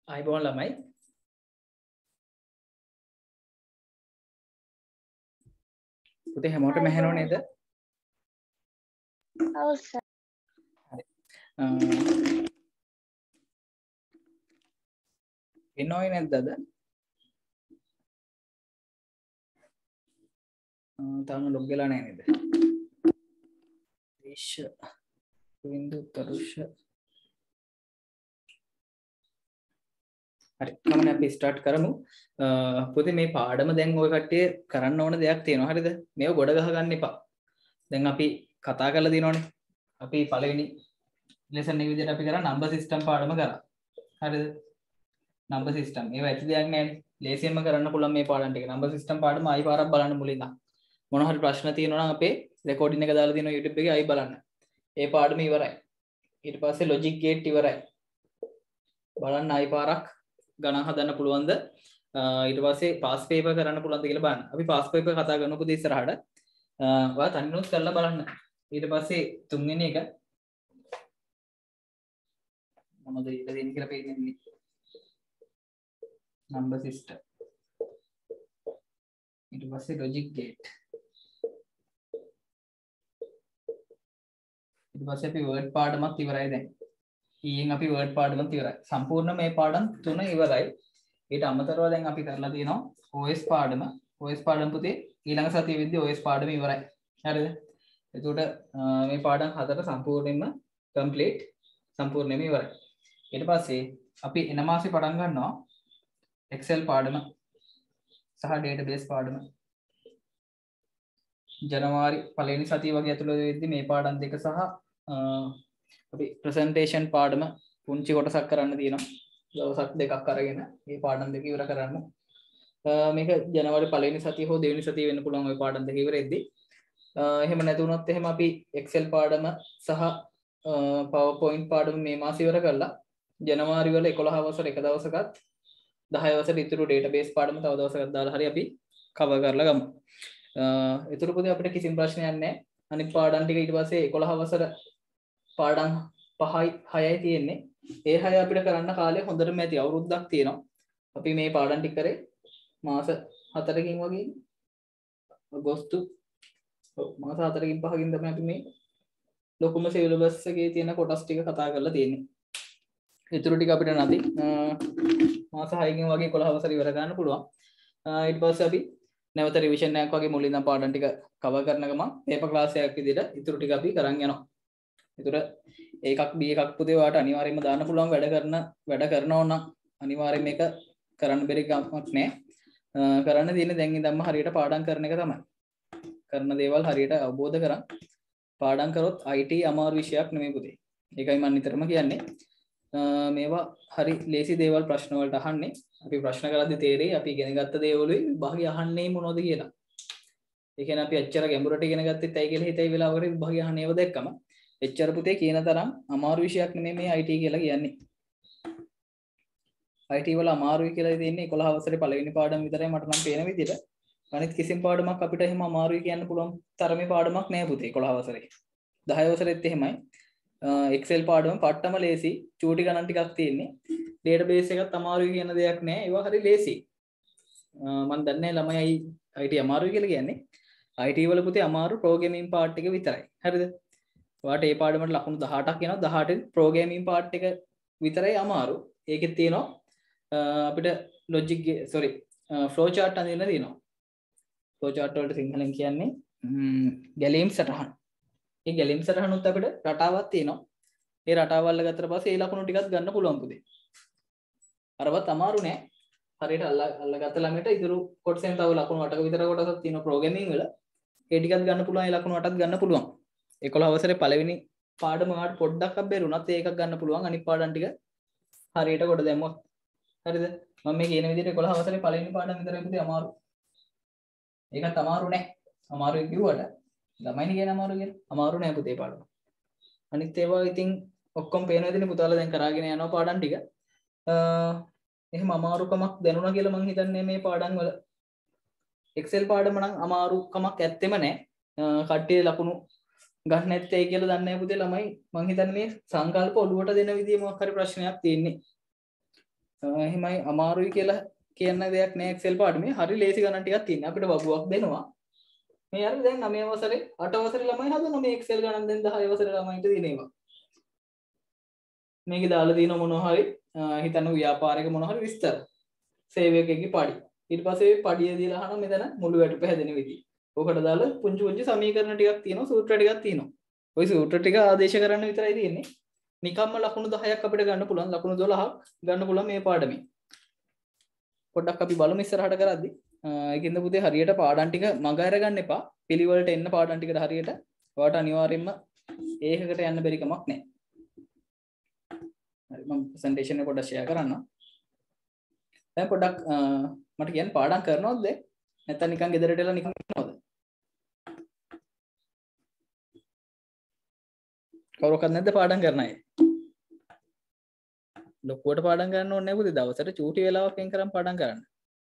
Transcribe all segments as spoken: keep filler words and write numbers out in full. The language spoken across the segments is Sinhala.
අයිබෝන් ළමයි පුතේ හැමෝටම ඇහෙනව නේද? ඔව් සර්. හරි. එනෝයි නැද්ද අද? තාම ලොග් වෙලා නැහැ නේද? දේශ වින්දු තරුෂ හරි කමනේ අපි ස්ටාර්ට් කරමු. පුතේ මේ පාඩම දැන් ඔය කට්ටිය කරන්න ඕන දෙයක් තියෙනවා හරිද? මේව ගොඩ ගහ ගන්න එපා. දැන් අපි කතා කරලා දිනවනේ. අපි පළවෙනි ලෙසන් එක විදිහට අපි කරා නම්බර් සිස්ටම් පාඩම කරා. හරිද? Number system. ඒව ඇති දෙයක් නෑනේ. ලේසියෙන්ම කරන්න පුළුවන් මේ පාඩම් ටික. නම්බර් සිස්ටම් පාඩම ආයි පාරක් බලන්න මුලින් ඉඳන්. මොන හරි ප්‍රශ්න තියෙනවා නම් අපේ රෙකෝඩින් එක දාලා තියෙනවා YouTube එකේ ආයි බලන්න. ඒ පාඩම ඉවරයි. ඊට පස්සේ ලොජික් ගේට් ඉවරයි. බලන්න ආයි පාරක් ගණන් හදන්න පුළුවන්ද? ඊට පස්සේ පාස් පේපර් කරන්න පුළුවන්ද කියලා බලන්න. අපි පාස් පේපර් කතා කරනකොට ඉස්සරහට ඔයා තනියම කරලා බලන්න. ඊට පස්සේ තුන්වෙනි එක මොනවද ඉන්න දෙන්නේ කියලා පේන්නේ. number system ඊට පස්සේ logic gate ඊට පස්සේ අපි word පාඩමත් ඉවරයි දැන්. ඊයෙන් අපි word පාඩමත් ඉවරයි. සම්පූර්ණ මේ පාඩම් තුන ඉවරයි. ඊට අමතරව දැන් අපි කරලා තියෙනවා O S පාඩම. O S පාඩම පුතේ ඊළඟ සතියේ විද්දී O S පාඩම ඉවරයි. හරිද? එතකොට මේ පාඩම් හතර සම්පූර්ණයෙන්ම complete සම්පූර්ණයෙන්ම ඉවරයි. ඊට පස්සේ අපි එන මාසේ පටන් ගන්නවා Excel පාඩම සහ database පාඩම. ජනවාරි පළවෙනි සතිය වගේ ඇතුළත වෙද්දී මේ පාඩම් දෙක සහ අපි presentation පාඩම පුංචි කොටසක් කරන්න තියෙනවා. දවසක් දෙකක් අරගෙන මේ පාඩම් දෙක ඉවර කරන්න. මේක ජනවාරි පළවෙනි සතිය හෝ දෙවෙනි සතිය වෙන්න පුළුවන් ওই පාඩම් දෙක ඉවරෙද්දී. එහෙම නැති වුණොත් එහෙම අපි Excel පාඩම සහ PowerPoint පාඩම මේ මාසෙ ඉවර කරලා ජනවාරි වල එකොළහ වසර එක දවසකත් දහය වසර ඉතුරු database පාඩම තව දවසකට දාලා හරි අපි cover කරලා ගමු. ඉතුරු පොතේ අපිට කිසිම ප්‍රශ්නයක් නැහැ. අනිත් පාඩම් ටික ඊට පස්සේ එකොළහ වසර පාඩම් පහයි හයයි තියෙන්නේ. ඒ හය අපිට කරන්න කාලය හොඳටම ඇති. අවුරුද්දක් තියෙනවා. අපි මේ පාඩම් ටික කරේ මාස හතරකින් වගේ අගෝස්තු මාස හතරකින් පහකින් තමයි අපි මේ ලොකුම සිලබස් එකේ තියෙන කොටස් ටික කතා කරලා තියෙන්නේ. ඉතුරු ටික අපිට නැති මාස හයකින් වගේ එකොළහ වසර ඉවර ගන්න පුළුවන්. ඊට පස්සේ අපි නැවත රිවිෂන් එකක් වගේ මුලින්ම පාඩම් ටික කවර් කරන ගමන් පේපර් ක්ලාස් එකක් විදිහට ඉතුරු ටික අපි කරන් යනවා. ඒතර ඒකක් B එකක් පුතේ ඔයාලට අනිවාර්යයෙන්ම දාන්න පුළුවන් වැඩ කරන වැඩ කරනවා නම් අනිවාර්යයෙන් මේක කරන්න බැරි කමක් නැහැ. කරන්න තියෙන්නේ දැන් ඉඳන්ම හරියට පාඩම් කරන එක තමයි. කරන දේවල් හරියට අවබෝධ කරන් පාඩම් කරොත් I T අමාරු විෂයක් නෙමෙයි පුතේ. ඒකයි මම නිතරම කියන්නේ. මේවා හරි ලේසි දේවල් ප්‍රශ්න වලට අහන්නේ. අපි ප්‍රශ්න කරද්දී තේරෙයි අපි ඉගෙන ගත්ත දේවලුයි විභාගය අහන්නේ මොනවද කියලා. ඒ කියන්නේ අපි අච්චර ගැඹුරට ඉගෙන ගත්තෙත් ඇයි කියලා හිතයි වෙලාවකට විභාගය අහන්නේ ඒව දැක්කම එච්චර පුතේ කියන තරම් අමාරු විෂයක් නෙමෙයි මේ I T කියලා කියන්නේ. I T වල අමාරුයි කියලා තියෙන්නේ එකොළහ වසරේ පළවෙනි පාඩම විතරයි මට නම් පේන විදිහට. අනිත් කිසිම පාඩමක් අපිට එහෙම අමාරුයි කියන්න පුළුවන් තරමේ පාඩමක් නෑ පුතේ එකොළහ වසරේ. දහය වසරෙත් එහෙමයි. Excel පාඩම පට්ටම ලේසි. චූටි ගණන් ටිකක් තියෙන්නේ. database එකත් අමාරුයි කියන දෙයක් නෑ. ඒවා හරි ලේසි. මම දන්නේ ළමයි I T අමාරුයි කියලා කියන්නේ. I T වල පුතේ අමාරු programming part එක විතරයි. හරිද? ඔයාලට මේ පාඩමට ලකුණු දහඅටක් එනවා. දහඅටෙන් programming part එක විතරයි අමාරු. ඒකෙත් තියෙනවා අපිට logic sorry flow chart අඳින්න තියෙනවා. flow chart වලට සිංහලෙන් කියන්නේ ගැලීම් සටහන්. ඒ ගැලීම් සටහනුත් අපිට රටාවක් තියෙනවා. ඒ රටාවල් ගත්තට පස්සේ ඒ ලකුණු ටිකක් ගන්න පුළුවන් පුතේ. අරවත් අමාරු නෑ. හරියට අල්ලා අල්ලගත්ත ළමයට ඉතුරු කොටසෙන් තව ලකුණු අටක විතර කොටසක් තියෙනවා ප්‍රෝග්‍රෑමින් වල. ඒ ටිකත් ගන්න පුළුවන්. ඒ ලකුණු අටත් ගන්න පුළුවන්. එකොළහ වසරේ පළවෙනි පාඩම වලට පොඩ්ඩක් අබ්බේරුණත් ඒකක් ගන්න පුළුවන්. අනිත් පාඩම් ටික හරියට කොට දැම්මොත්. හරිද? මම මේ කියන විදිහට එකොළහ වසරේ පළවෙනි පාඩම විතරයි පුතේ අමාරු. ඒකත් අමාරු නෑ. අමාරුයි කිව්වට ළමයිනි කියන අමාරු කියලා. අමාරු නෑ පුතේ පාඩම. අනිත් ඒවා ඉතින් ඔක්කොම පේනවා ඉතින් පුතාලා දැන් කරාගෙන යනවා පාඩම් ටික. එහෙම අමාරුකමක් දැනුණා කියලා මං හිතන්නේ මේ පාඩම් වල. Excel පාඩම නම් අමාරුකමක් ඇත්තෙම නෑ. කට්ටිය ලකුණු ගන්න නැත්තේ කියලා දන්නේ නැහැ පුතේ ළමයි. මං හිතන්නේ මේ සංකල්ප ඔළුවට දෙන විදිය මොකක් හරි ප්‍රශ්නයක් තියෙන්නේ. එහෙමයි අමාරුයි කියලා කියන්න දෙයක් නෑ Excel පාඩමේ. හරි ලේසි ගණන් ටිකක් තියෙනවා. අපිට වගුවක් දෙනවා. මේ හරි දැන් නවය වසරේ අට වසරේ ළමයි හදන මේ Excel ගණන් දැන් දහය වසරේ ළමයින්ට දිනේවා. මේකේ දාලා දින මොනවා හරි හිතන්න ව්‍යාපාරික මොනවා හරි විස්තර. සේවකයෙක්ගේ පඩි. ඊට පස්සේ පඩිය දීලා අහනවා මෙතන මුළු වැටුප හැදෙන විදිහ. ඕකට දාලා පුංචි පුංචි සමීකරණ ටිකක් තියෙනවා, සූත්‍ර ටිකක් තියෙනවා. ওই සූත්‍ර ටික ආදේශ කරන්න විතරයි තියෙන්නේ. නිකම්ම ලකුණු දහයක් අපිට ගන්න පුළුවන්, ලකුණු දොළහක් ගන්න පුළුවන් මේ පාඩමේ. පොඩ්ඩක් අපි බලමු ඉස්සරහට කරද්දි. ඒකින්ද පුතේ හරියට පාඩම් ටික මග අරගන්න එපා. පිළිවෙලට එන්න පාඩම් ටිකට හරියට. ඔයාලට අනිවාර්යයෙන්ම ඒකකට යන්න බැරි කමක් නැහැ. හරි මම ප්‍රසන්ටේෂන් එක පොඩ්ඩක් ෂෙයා කරන්නම්. දැන් පොඩ්ඩක් මට කියන්න පාඩම් කරනවද? නැත්නම් නිකන් ගෙදරට එලා නිකන් ඉන්නවද? කවුරක්වත් නැද්ද පාඩම් කරන අය? ලොකුවට පාඩම් ගන්න ඕනේ නැහැ පුතේ. දවසට චූටි වෙලාවක් වෙන් කරන් පාඩම් කරන්න.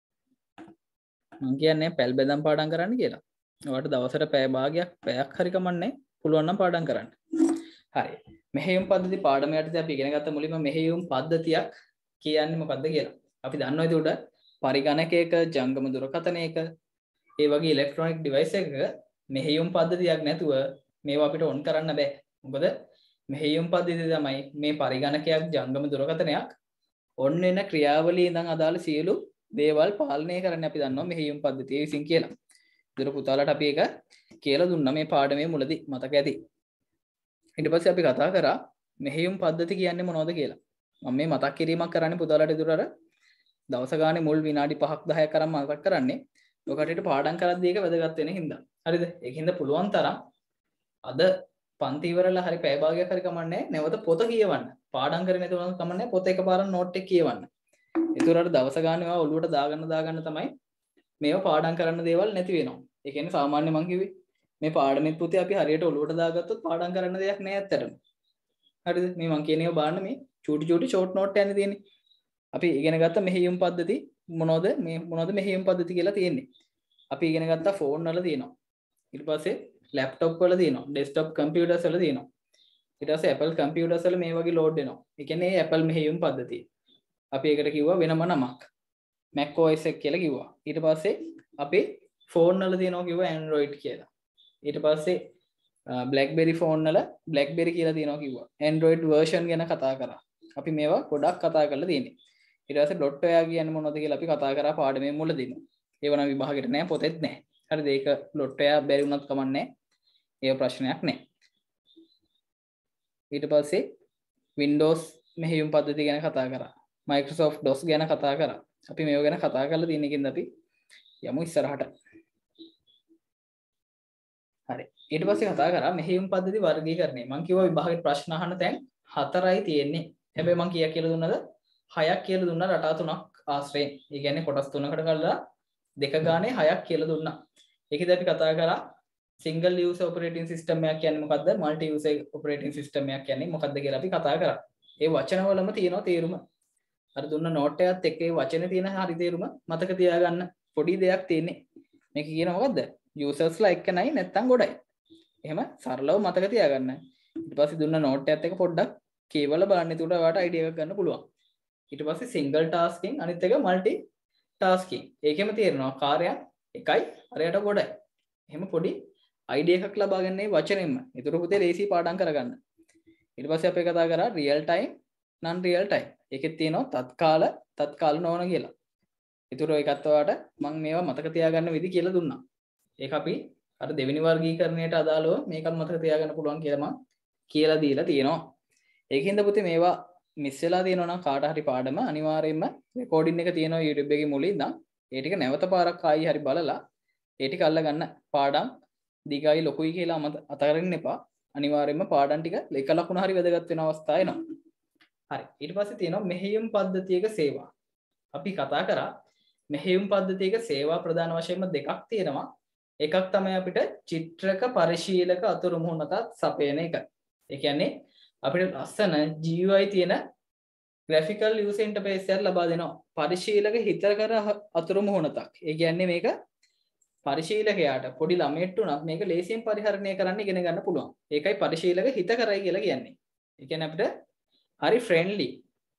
මම කියන්නේ පැල් බෙදන් පාඩම් කරන්න කියලා. ඔයාලට දවසට පැය භාගයක් පැයක් හරි කමන්නේ පුළුවන් නම් පාඩම් කරන්න. හරි. මෙහෙයුම් පද්ධති පාඩම යටතේ අපි ඉගෙන ගත්ත මුලින්ම මෙහෙයුම් පද්ධතියක් කියන්නේ මොකක්ද කියලා. අපි දන්නවා ඒක උඩ පරිගණකයක ජංගම දුරකථනයක ඒ වගේ ඉලෙක්ට්‍රොනික ඩිවයිස් එකක මෙහෙයුම් පද්ධතියක් නැතුව මේවා අපිට ඔන් කරන්න බෑ. මොකද මෙහෙයුම් පද්ධතිය තමයි මේ පරිගණකයක් ජංගම දුරකථනයක් ඔන් වෙන ක්‍රියාවලිය ඉඳන් අදාළ සියලු දේවල් පාලනය කරන්න අපි දන්නවා මෙහෙයුම් පද්ධතිය විසින් කියලා. ඒතර පුතාලට අපි ඒක කියලා දුන්නා මේ පාඩමේ මුලදී මතක ඇති. ඊට පස්සේ අපි කතා කරා මෙහෙයුම් පද්ධති කියන්නේ මොනවද කියලා. මම මේ මතක් කිරීමක් කරන්නේ පුතාලට ඉදිරියට අර දවස ගානේ මුල් විනාඩි පහක් දහයක් කරන් මතක් කරන්නේ. ඔකටට පාඩම් කරද්දී ඒක වැදගත් වෙන හින්දා. හරිද? ඒකින්ද පුළුවන් තරම් අද පන්ති ඉවරලා හරි පැය භාගයක් හරි කමන්නේ නැවත පොත කියවන්න. පාඩම් කරේ නැතුව කමන්නේ පොත එකපාරක් නෝට් එක කියවන්න. ඒතරට දවස ගානේ ඒවා ඔළුවට දාගන්න දාගන්න තමයි මේවා පාඩම් කරන්න දේවල් නැති වෙනවා. ඒ කියන්නේ සාමාන්‍ය මං කිව්වේ මේ පාඩමෙත් පුතේ අපි හරියට ඔළුවට දාගත්තොත් පාඩම් කරන්න දෙයක් නෑ ඇත්තටම. හරිද? මේ මං කියන ඒවා බලන්න මේ චූටි චූටි ෂෝට් නෝට් එකක් තියෙන්නේ. අපි ඉගෙන ගත්ත මෙහෙයුම් පද්ධති මොනවද මේ මොනවද මෙහෙයුම් පද්ධති කියලා තියෙන්නේ. අපි ඉගෙන ගත්ත ෆෝන් වල තියෙනවා. ඊට පස්සේ ලැප්ටොප් වල තියෙනවා. ඩෙස්ක්ටොප් කම්පියුටර්ස් වල තියෙනවා. ඊට පස්සේ Apple කම්පියුටර්ස් වල මේ වගේ ලෝඩ් වෙනවා. ඒ කියන්නේ Apple මෙහෙයුම් පද්ධතිය. අපි ඒකට කිව්වා වෙනම නමක්. Mac O S එක කියලා කිව්වා. ඊට පස්සේ අපි ෆෝන් වල තියෙනවා කිව්වා Android කියලා. ඊට පස්සේ BlackBerry ෆෝන් වල BlackBerry කියලා තියෙනවා කිව්වා. Android version ගැන කතා කරා. අපි මේවා ගොඩක් කතා කරලා තියෙන්නේ. ඊට පස්සේ ඩොට් ඔයා කියන්නේ මොනවද කියලා අපි කතා කරා පාඩමේ මුලදීම. ඒව නම් විභාගෙට නෑ පොතෙත් නෑ. හරිද? ඒක ඩොට් ඔයා බැරි වුණත් කමන්නේ. ඒක ප්‍රශ්නයක් නෑ. ඊට පස්සේ Windows මෙහෙයුම් පද්ධතිය ගැන කතා කරා. Microsoft DOS ගැන කතා කරා. අපි මේව ගැන කතා කරලා තියෙන එකෙන්ද අපි යමු ඉස්සරහට. හරි. ඊට පස්සේ කතා කරා මෙහෙයුම් පද්ධති වර්ගීකරණය. මම කිව්වා විභාගෙට ප්‍රශ්න අහන්න තැන් හතරයි තියෙන්නේ. හැබැයි මම කීයක් කියලා දුන්නද? හයක් කියලා දුන්නා රටා තුනක් ආශ්‍රයෙන්. ඒ කියන්නේ කොටස් තුනකට කළා දෙක ගානේ හයක් කියලා දුන්නා. ඒකද අපි කතා කරා single user operating system එකක් කියන්නේ මොකද්ද? multi user operating system එකක් කියන්නේ මොකද්ද කියලා අපි කතා කරා. ඒ වචනවලම තියෙනවා තේරුම. අර දුන්න නෝට් එකත් එක්ක ඒ වචනේ තියෙන හරි තේරුම මතක තියාගන්න පොඩි දෙයක් තියෙන්නේ. මේක කියන මොකද්ද? users එක නයි නැත්තම් ගොඩයි. එහෙම සරලව මතක තියාගන්න. ඊට පස්සේ දුන්න නෝට් එකත් එක්ක පොඩ්ඩක් කියවලා බලන්න. එතකොට ඔයාලට අයිඩියා එකක් ගන්න පුළුවන්. ඊට පස්සේ single tasking අනිත් එක multi tasking. ඒකෙම තේරෙනවා කාර්යයක් එකයි අරයට ගොඩයි. එහෙම පොඩි අයිඩියා එකක් ලබා ගන්න මේ වචනෙන්ම. ඒතර පුතේ ලේසි පාඩම් කරගන්න. ඊට පස්සේ අපි කතා කරා real time non real time. ඒකෙත් තියෙනවා තත්කාල තත්කාල නොවන කියලා. ඒතර ඒකත් ඔයාලට මම මේවා මතක තියාගන්න විදි කියලා දුන්නා. ඒක අපි අර දෙවෙනි වර්ගීකරණයට අදාළව මේකත් මතක තියාගන්න පුළුවන් කියලා මම කියලා දීලා තියෙනවා. ඒකින්ද පුතේ මේවා මිස් වෙලා තියෙනවා නම් කාට හරි පාඩම අනිවාර්යයෙන්ම රෙකෝඩින් එක තියෙනවා YouTube එකේ මුලින් ඉඳන් ඒ ටික නැවත පාරක් ආයි හරි බලලා ඒ ටික අල්ල ගන්න. පාඩම් දිගයි ලොකුයි කියලා අතරින් එපා. අනිවාර්යයෙන්ම පාඩම් ටික එක ලකුණ හරි වැදගත් වෙන අවස්ථා එනවා. හරි. ඊට පස්සේ තියෙනවා මෙහෙයුම් පද්ධතියක සේවා. අපි කතා කරා මෙහෙයුම් පද්ධතියක සේවා ප්‍රධාන වශයෙන්ම දෙකක් තියෙනවා. එකක් තමයි අපිට චිත්‍රක පරිශීලක අතුරු මුහුණතත් සපයන එක. ඒ කියන්නේ අපිට ලස්සන G U I තියෙන graphical user interface එකක් ලබා දෙනවා. පරිශීලක හිතකර අතුරු මුහුණතක්. ඒ කියන්නේ මේක පරිශීලකයාට පොඩි ළමයෙක්ට උනත් මේක ලේසියෙන් පරිහරණය කරන්න ඉගෙන ගන්න පුළුවන්. ඒකයි පරිශීලක හිතකරයි කියලා කියන්නේ. ඒ කියන්නේ අපිට හරි ෆ්‍රෙන්ඩ්ලි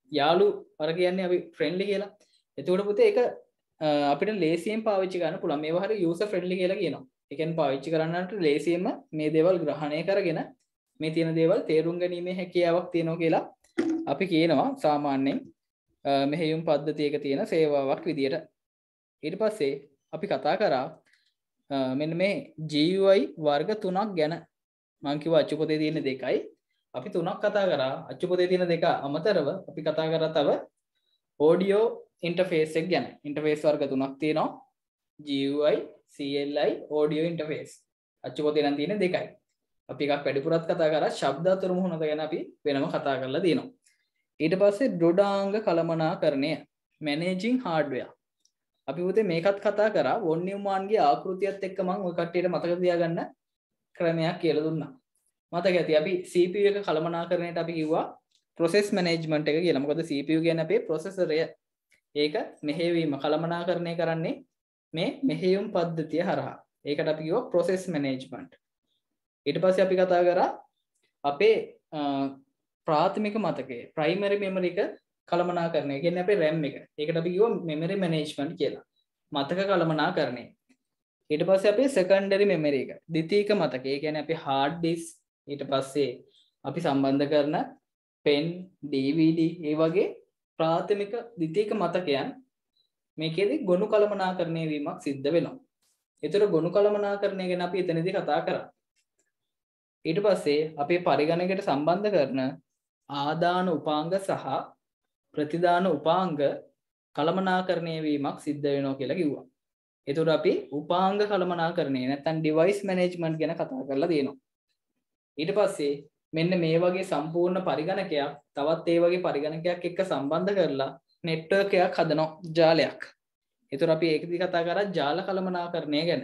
යාළු අර කියන්නේ අපි ෆ්‍රෙන්ඩ්ලි කියලා. එතකොට පුතේ ඒක අපිට ලේසියෙන් පාවිච්චි කරන්න පුළුවන්. මේවා හරිය යූසර් ෆ්‍රෙන්ඩ්ලි කියලා කියනවා. ඒ කියන්නේ පාවිච්චි කරන්නට ලේසියෙන්ම මේ දේවල් ග්‍රහණය කරගෙන මේ තියෙන දේවල් තේරුම් ගැනීමේ හැකියාවක් තියෙනවා කියලා අපි කියනවා සාමාන්‍යයෙන් මෙහෙයුම් පද්ධතියක තියෙන සේවාවක් විදියට. ඊට පස්සේ අපි කතා කරා මෙන්න මේ G U I වර්ග තුනක් ගැන. මම කිව්වා අච්චු පොතේ තියෙන දෙකයි. අපි තුනක් කතා කරා. අච්චු පොතේ තියෙන දෙක අමතරව අපි කතා කරා තව audio interface එක ගැන. interface වර්ග තුනක් තියෙනවා. G U I, C L I, audio interface. අච්චු පොතේ නම් තියෙන දෙකයි. අපි එකක් වැඩිපුරත් කතා කරා ශබ්ද අතුරු මුහුණත ගැන අපි වෙනම කතා කරලා තියෙනවා. ඊට පස්සේ දෘඩාංග කළමනාකරණය managing hardware. අපි පුතේ මේකත් කතා කරා වොන් නියුමාන්ගේ ආකෘතියත් එක්ක මම ඔය කට්ටියට මතක තියාගන්න ක්‍රමයක් කියලා දුන්නා. මතක ඇති අපි C P U එක කළමනාකරණයට අපි කිව්වා process management එක කියලා. මොකද C P U කියන්නේ අපේ processor එක. ඒක මෙහෙයවීම කළමනාකරණය කරන්නේ මේ මෙහෙයුම් පද්ධතිය හරහා. ඒකට අපි කිව්වා process management. ඊට පස්සේ අපි කතා කරා අපේ ප්‍රාථමික මතකයේ primary memory එක කළමනාකරණය කියන්නේ අපේ RAM එක. ඒකට අපි කිව්වා memory management කියලා. මතක කළමනාකරණය. ඊට පස්සේ අපේ secondary memory එක. ද්විතීයික මතකය. ඒ කියන්නේ අපේ hard disk ඊට පස්සේ අපි සම්බන්ධ කරන pen, D V D ඒ වගේ ප්‍රාථමික ද්විතීයික මතකයන් මේකේදී ගොනු කළමනාකරණය වීමක් සිද්ධ වෙනවා. ඒතර ගොනු කළමනාකරණය ගැන අපි එතනදී කතා කරා. ඊට පස්සේ අපේ පරිගණකයට සම්බන්ධ කරන ආදාන උපාංග සහ ප්‍රතිදාන උපාංග කළමනාකරණය වීමක් සිද්ධ වෙනවා කියලා කිව්වා. ඒතකොට අපි උපාංග කළමනාකරණය නැත්නම් device management ගැන කතා කරලා තියෙනවා. ඊට පස්සේ මෙන්න මේ වගේ සම්පූර්ණ පරිගණකයක් තවත් ඒ වගේ පරිගණකයක් එක්ක සම්බන්ධ කරලා network එකක් හදනවා ජාලයක්. ඒතකොට අපි ඒකදී කතා කරා ජාල කළමනාකරණය ගැන.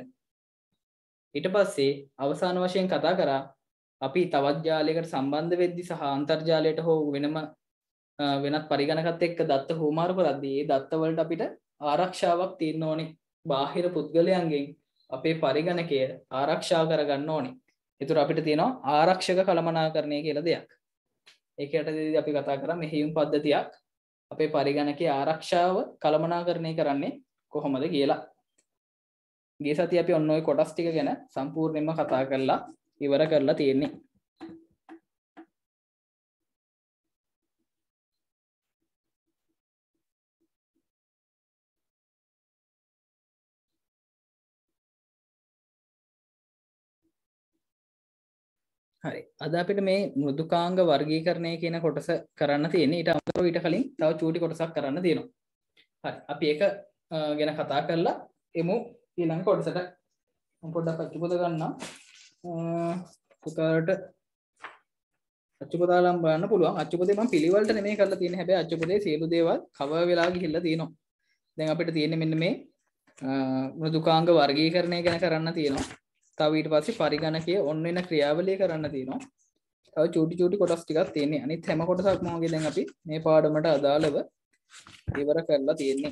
ඊට පස්සේ අවසාන වශයෙන් කතා කරා අපි තවත් ජාලයකට සම්බන්ධ වෙද්දි සහ අන්තර්ජාලයට හෝ වෙනම වෙනත් පරිගණකත් එක්ක දත්ත හුවමාරු කරද්දී ඒ දත්ත වලට අපිට ආරක්ෂාවක් තියෙන්න ඕනේ. බාහිර පුද්ගලයන්ගෙන් අපේ පරිගණකය ආරක්ෂා කරගන්න ඕනේ. ඒතර අපිට තියෙනවා ආරක්ෂක කළමනාකරණය කියලා දෙයක්. ඒකයටදී අපි කතා කරා මෙහෙයුම් පද්ධතියක් අපේ පරිගණකයේ ආරක්ෂාව කළමනාකරණය කරන්නේ කොහොමද කියලා. ගිය සතියේ අපි ඔන්න ඔය කොටස් ටික ගැන සම්පූර්ණයෙන්ම කතා කරලා ඉවර කරලා තියෙන්නේ. හරි. අද අපිට මේ මෘදුකාංග වර්ගීකරණය කියන කොටස කරන්න තියෙන්නේ. ඊට අමතරව ඊට කලින් තව චූටි කොටසක් කරන්න තියෙනවා. හරි. අපි ඒක ගැන කතා කරලා එමු ඊළඟ කොටසට. මම පොඩ්ඩක් අච්චුපොත ගන්නම්. පුතාට අච්චුපොත දාලා බලන්න පුළුවන්. අච්චුපොතේ මම පිළිවෙලට නෙමෙයි කරලා තියෙන්නේ. හැබැයි අච්චුපොතේ සියලු දේවල් කවර් වෙලා ගිහිල්ලා තියෙනවා. දැන් අපිට තියෙන්නේ මෙන්න මේ මෘදුකාංග වර්ගීකරණය ගැන කරන්න තියෙනවා. තව ඊට පස්සේ පරිගණකයේ ඔන්න වෙන ක්‍රියාවලිය කරන්න තියෙනවා. තව චූටි චූටි කොටස් ටිකක් තියෙන්නේ. අනිත් හැම කොටසක්ම වගේ දැන් අපි මේ පාඩමට අදාළව ඉවර කරලා තියෙන්නේ.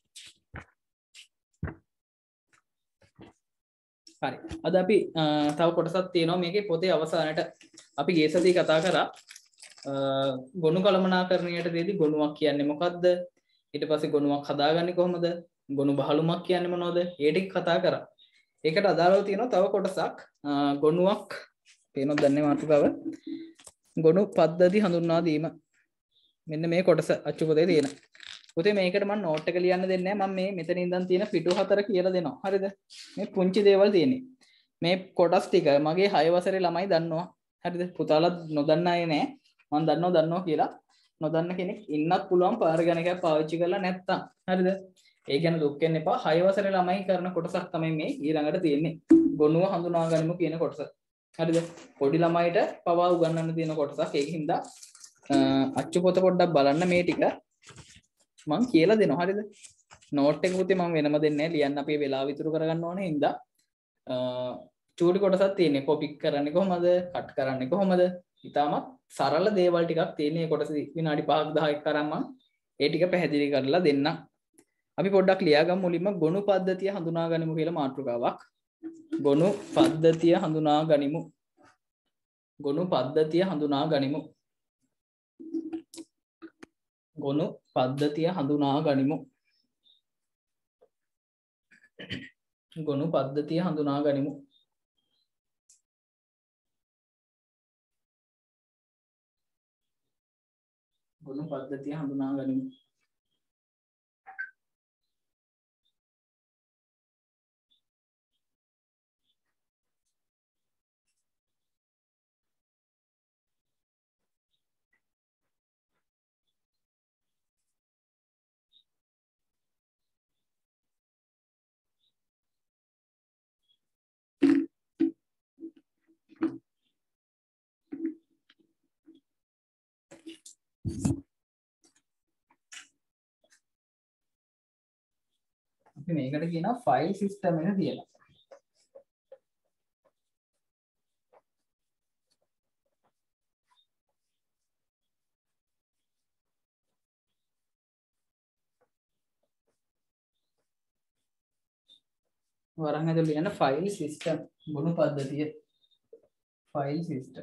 හරි. අද අපි තව කොටසක් තියෙනවා මේකේ පොතේ අවසානට අපි ගිය සතියේ කතා කරා ගොනු කළමනාකරණයට දෙදී ගොනුවක් කියන්නේ මොකද්ද? ඊට පස්සේ ගොනුවක් හදාගන්නේ කොහොමද? ගොනු බහලුමක් කියන්නේ මොනවද? ඒ ටික කතා කරා. ඒකට අදාළව තියෙනවා තව කොටසක් ගොනුවක් පේනොත් දන්නේ මාතෘකාව ගොනු පද්ධති හඳුන්වා දීම. මෙන්න මේ කොටස අච්චු පොතේ තියෙන. පුතේ මේකට මම නෝට් එක ලියන්න දෙන්නේ නැහැ. මම මේ මෙතන ඉඳන් තියෙන පිටු හතර කියලා දෙනවා. හරිද? මේ පුංචි දේවල් තියෙන්නේ. මේ කොටස් ටික මගේ හය වසරේ ළමයි දන්නවා. හරිද? පුතාලා නොදන්න අය නෑ. මම දන්නවා දන්නවා කියලා. නොදන්න කෙනෙක් ඉන්නත් පුළුවන් පාරගණකයක් පාවිච්චි කරලා නැත්තම්. හරිද? ඒ ගැන දුක් වෙන්න එපා. හය වසරේ ළමයි කරන කොටසක් තමයි මේ ඊළඟට තියෙන්නේ. ගොනුව හඳුනා ගනිමු කියන කොටස. හරිද? පොඩි ළමයිට පවා උගන්වන්න තියෙන කොටසක්. ඒකින්ද අච්චු පොත පොඩ්ඩක් බලන්න මේ ටික මම කියලා දෙනවා. හරිද? නෝට් එක පුතේ මම වෙනම දෙන්නේ නැහැ. ලියන්න අපි වෙලාව ඉතුරු කරගන්න ඕනේ. හින්දා චූටි කොටසක් තියෙන්නේ. කොපි කරන්නේ කොහමද? කට් කරන්නේ කොහමද? ඊටමත් සරල දේවල් ටිකක් තියෙන මේ කොටසදී විනාඩි පහක් දහයක් කරන් මම ඒ ටික පැහැදිලි කරලා දෙන්නම්. අපි පොඩ්ඩක් ලියාගමු මුලින්ම ගොනු පද්ධතිය හඳුනා ගනිමු කියලා මාතෘකාවක්. ගොනු පද්ධතිය හඳුනා ගනිමු. ගොනු පද්ධතිය හඳුනා ගනිමු. ගොනු පද්ධතිය හඳුනා ගනිමු. ගොනු පද්ධතිය හඳුනා ගනිමු. ගොනු පද්ධතිය හඳුනා ගනිමු. අපි මේකට කියනවා ෆයිල් සිස්ටම් එක කියලා. වරන් ඇතුළේ ලියන ෆයිල් සිස්ටම් ගොනු පද්ධතිය ෆයිල් සිස්ටම්.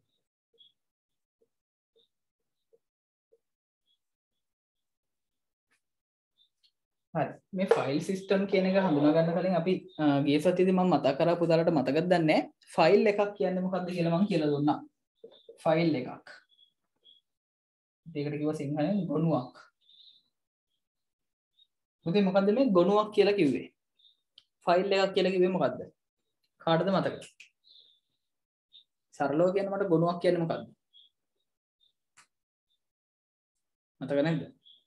හරි මේ ෆයිල් සිස්ටම් කියන එක හඳුනා ගන්න කලින් අපි ගිය සතියේදී මම මතක් කරා පුතාලට මතකද දන්නේ ෆයිල් එකක් කියන්නේ මොකක්ද කියලා මම කියලා දුන්නා. ෆයිල් එකක්. ඒකට කිව්වා සිංහලෙන් ගොනුවක්. පුතේ මොකද්ද මේ ගොනුවක් කියලා කිව්වේ? ෆයිල් එකක් කියලා කිව්වේ මොකද්ද? කාටද මතකද? සරලව කියන්න මට ගොනුවක් කියන්නේ මොකද්ද? මතක නැද්ද?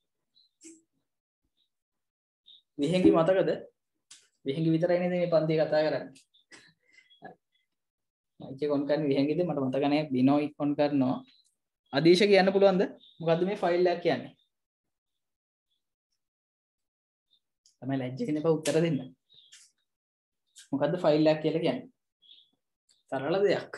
විහිංගි මතකද? විහිංගි විතරයි නේද මේ පන්තියේ කතා කරන්නේ. මයික් එක ඔන් කරන්නේ විහිංගිද මට මතක නැහැ. බිනෝයි ඔන් කරනවා. අදීශ කියන්න පුළුවන්ද? මොකද්ද මේ ෆයිල් එකක් කියන්නේ? තමයි ලැජ්ජකින් එපා උත්තර දෙන්න. මොකද්ද ෆයිල් එකක් කියලා කියන්නේ? සරල දෙයක්.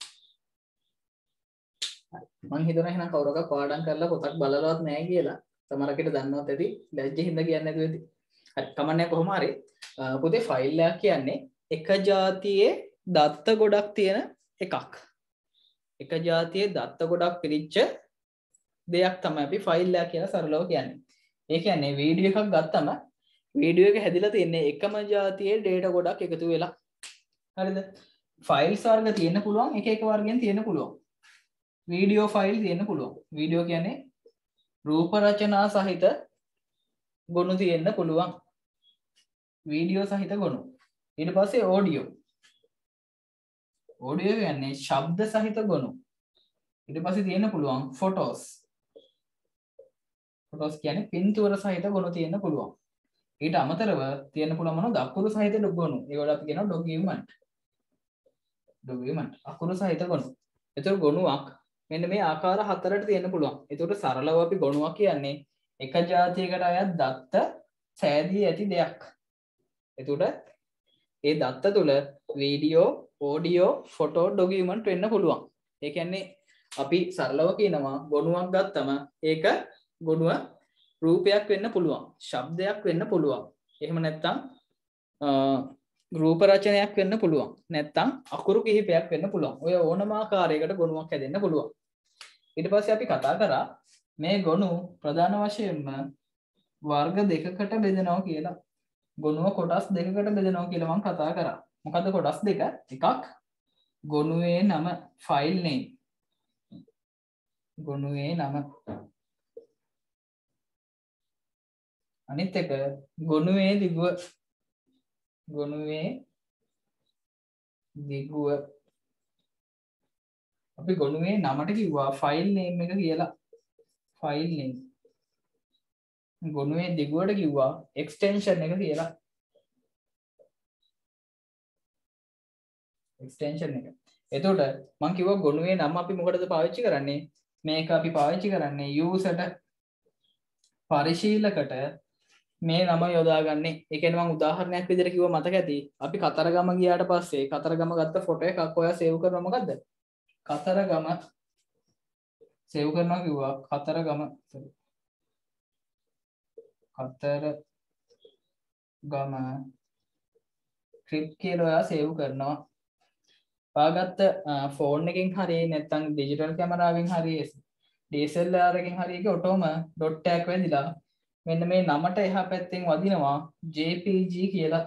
මං හිතනවා එහෙනම් කවුරක්වත් පාඩම් කරලා පොතක් බලලවත් නැහැ කියලා. සමහරකට දන්නවත් ඇති ලැජ්ජින්ද කියන්නේ නැතුව ඇති. හරි කමන්නේ කොහොම හරි පුතේ ෆයිල් එකක් කියන්නේ එක જાතියේ දත්ත ගොඩක් තියෙන එකක්. එක જાතියේ දත්ත ගොඩක් පිරිච්ච දෙයක් තමයි අපි ෆයිල් එක කියලා සරලව කියන්නේ. ඒ කියන්නේ වීඩියෝ එකක් ගත්තම වීඩියෝ එක හැදිලා තියෙන්නේ එකම જાතියේ data ගොඩක් එකතු වෙලා. හරිද? ෆයිල්ස් වර්ග තියෙන්න පුළුවන් එක එක වර්ගෙන් තියෙන්න පුළුවන්. වීඩියෝ ෆයිල් තියෙන්න පුළුවන්. වීඩියෝ කියන්නේ රූප රචනා සහිත ගොනු තියෙන්න පුළුවන්. වීඩියෝ සහිත ගොනු. ඊට පස්සේ ඔඩියෝ. ඔඩියෝ කියන්නේ ශබ්ද සහිත ගොනු. ඊට පස්සේ තියෙන්න පුළුවන් ෆොටෝස්. ෆොටෝස් කියන්නේ පින්තූර සහිත ගොනු තියෙන්න පුළුවන්. ඊට අමතරව තියෙන්න පුළුවන් මොනවද? අකුරු සහිත ගොනු. ඒවට අපි කියනවා ඩොකියුමන්ට්. ඩොකියුමන්ට් අකුරු සහිත ගොනු. ඒතර ගොනුවක් මෙන්න මේ ආකාර හතරට තියෙන්න පුළුවන්. ඒකට සරලව අපි ගොනුවක් කියන්නේ එක જાතියකට අයත් දත්ත සෑදී ඇති දෙයක්. එතකොට ඒ දත්ත තුල වීඩියෝ, ඔඩියෝ, ෆොටෝ, ඩොකියුමන්ට් වෙන්න පුළුවන්. ඒ කියන්නේ අපි සරලව කියනවා ගොනුවක් ගත්තම ඒක ගොනුව රූපයක් වෙන්න පුළුවන්, ශබ්දයක් වෙන්න පුළුවන්. එහෙම නැත්නම් රූප රචනයක් වෙන්න පුළුවන්. නැත්නම් අකුරු කිහිපයක් වෙන්න පුළුවන්. ඔය ඕනම ආකාරයකට ගොනුවක් හැදෙන්න පුළුවන්. ඊට පස්සේ අපි කතා කරා මේ ගොනු ප්‍රධාන වශයෙන්ම වර්ග දෙකකට බෙදෙනවා කියලා. ගොනුව කොටස් දෙකකට බෙදෙනවා කියලා මම කතා කරා. මොකද්ද කොටස් දෙක? එකක් ගොනුවේ නම ෆයිල් නේම්. ගොනුවේ නම. අනිත් එක ගොනුවේ දිගුව. ගොනුවේ දිගුව. අපි ගොනුවේ නමට කිව්වා ෆයිල් නේම් එක කියලා. File name. ගොනුවේ දිගුවට කිව්වා එක්ස්ටෙන්ෂන් එක කියලා. එක්ස්ටෙන්ෂන් එක. එතකොට මම කිව්වා ගොනුවේ නම අපි මොකටද පාවිච්චි කරන්නේ? මේක අපි පාවිච්චි කරන්නේ යූසර්ට පරිශීලකට මේ නම යොදාගන්නේ. ඒ කියන්නේ මම උදාහරණයක් විදිහට කිව්ව මතක ඇති. අපි කතරගම ගියාට පස්සේ කතරගම ගත්ත ෆොටෝ එකක් ඔයා සේව් කරනවා මොකද්ද? කතරගම සේව් කරනවා කිව්වා. කතරගම කතරගම ට්‍රිප් කියලා ඔයා සේව් කරනවා. ඔයාගත්ත ෆෝන් එකකින් හරි නැත්නම් ඩිජිටල් කැමරාවෙන් හරි D S L R එකෙන් හරි එකේ ඔටෝම ඩොට් ටැග් වැදිලා මෙන්න මේ නමට එහා පැත්තෙන් වදිනවා J P G කියලා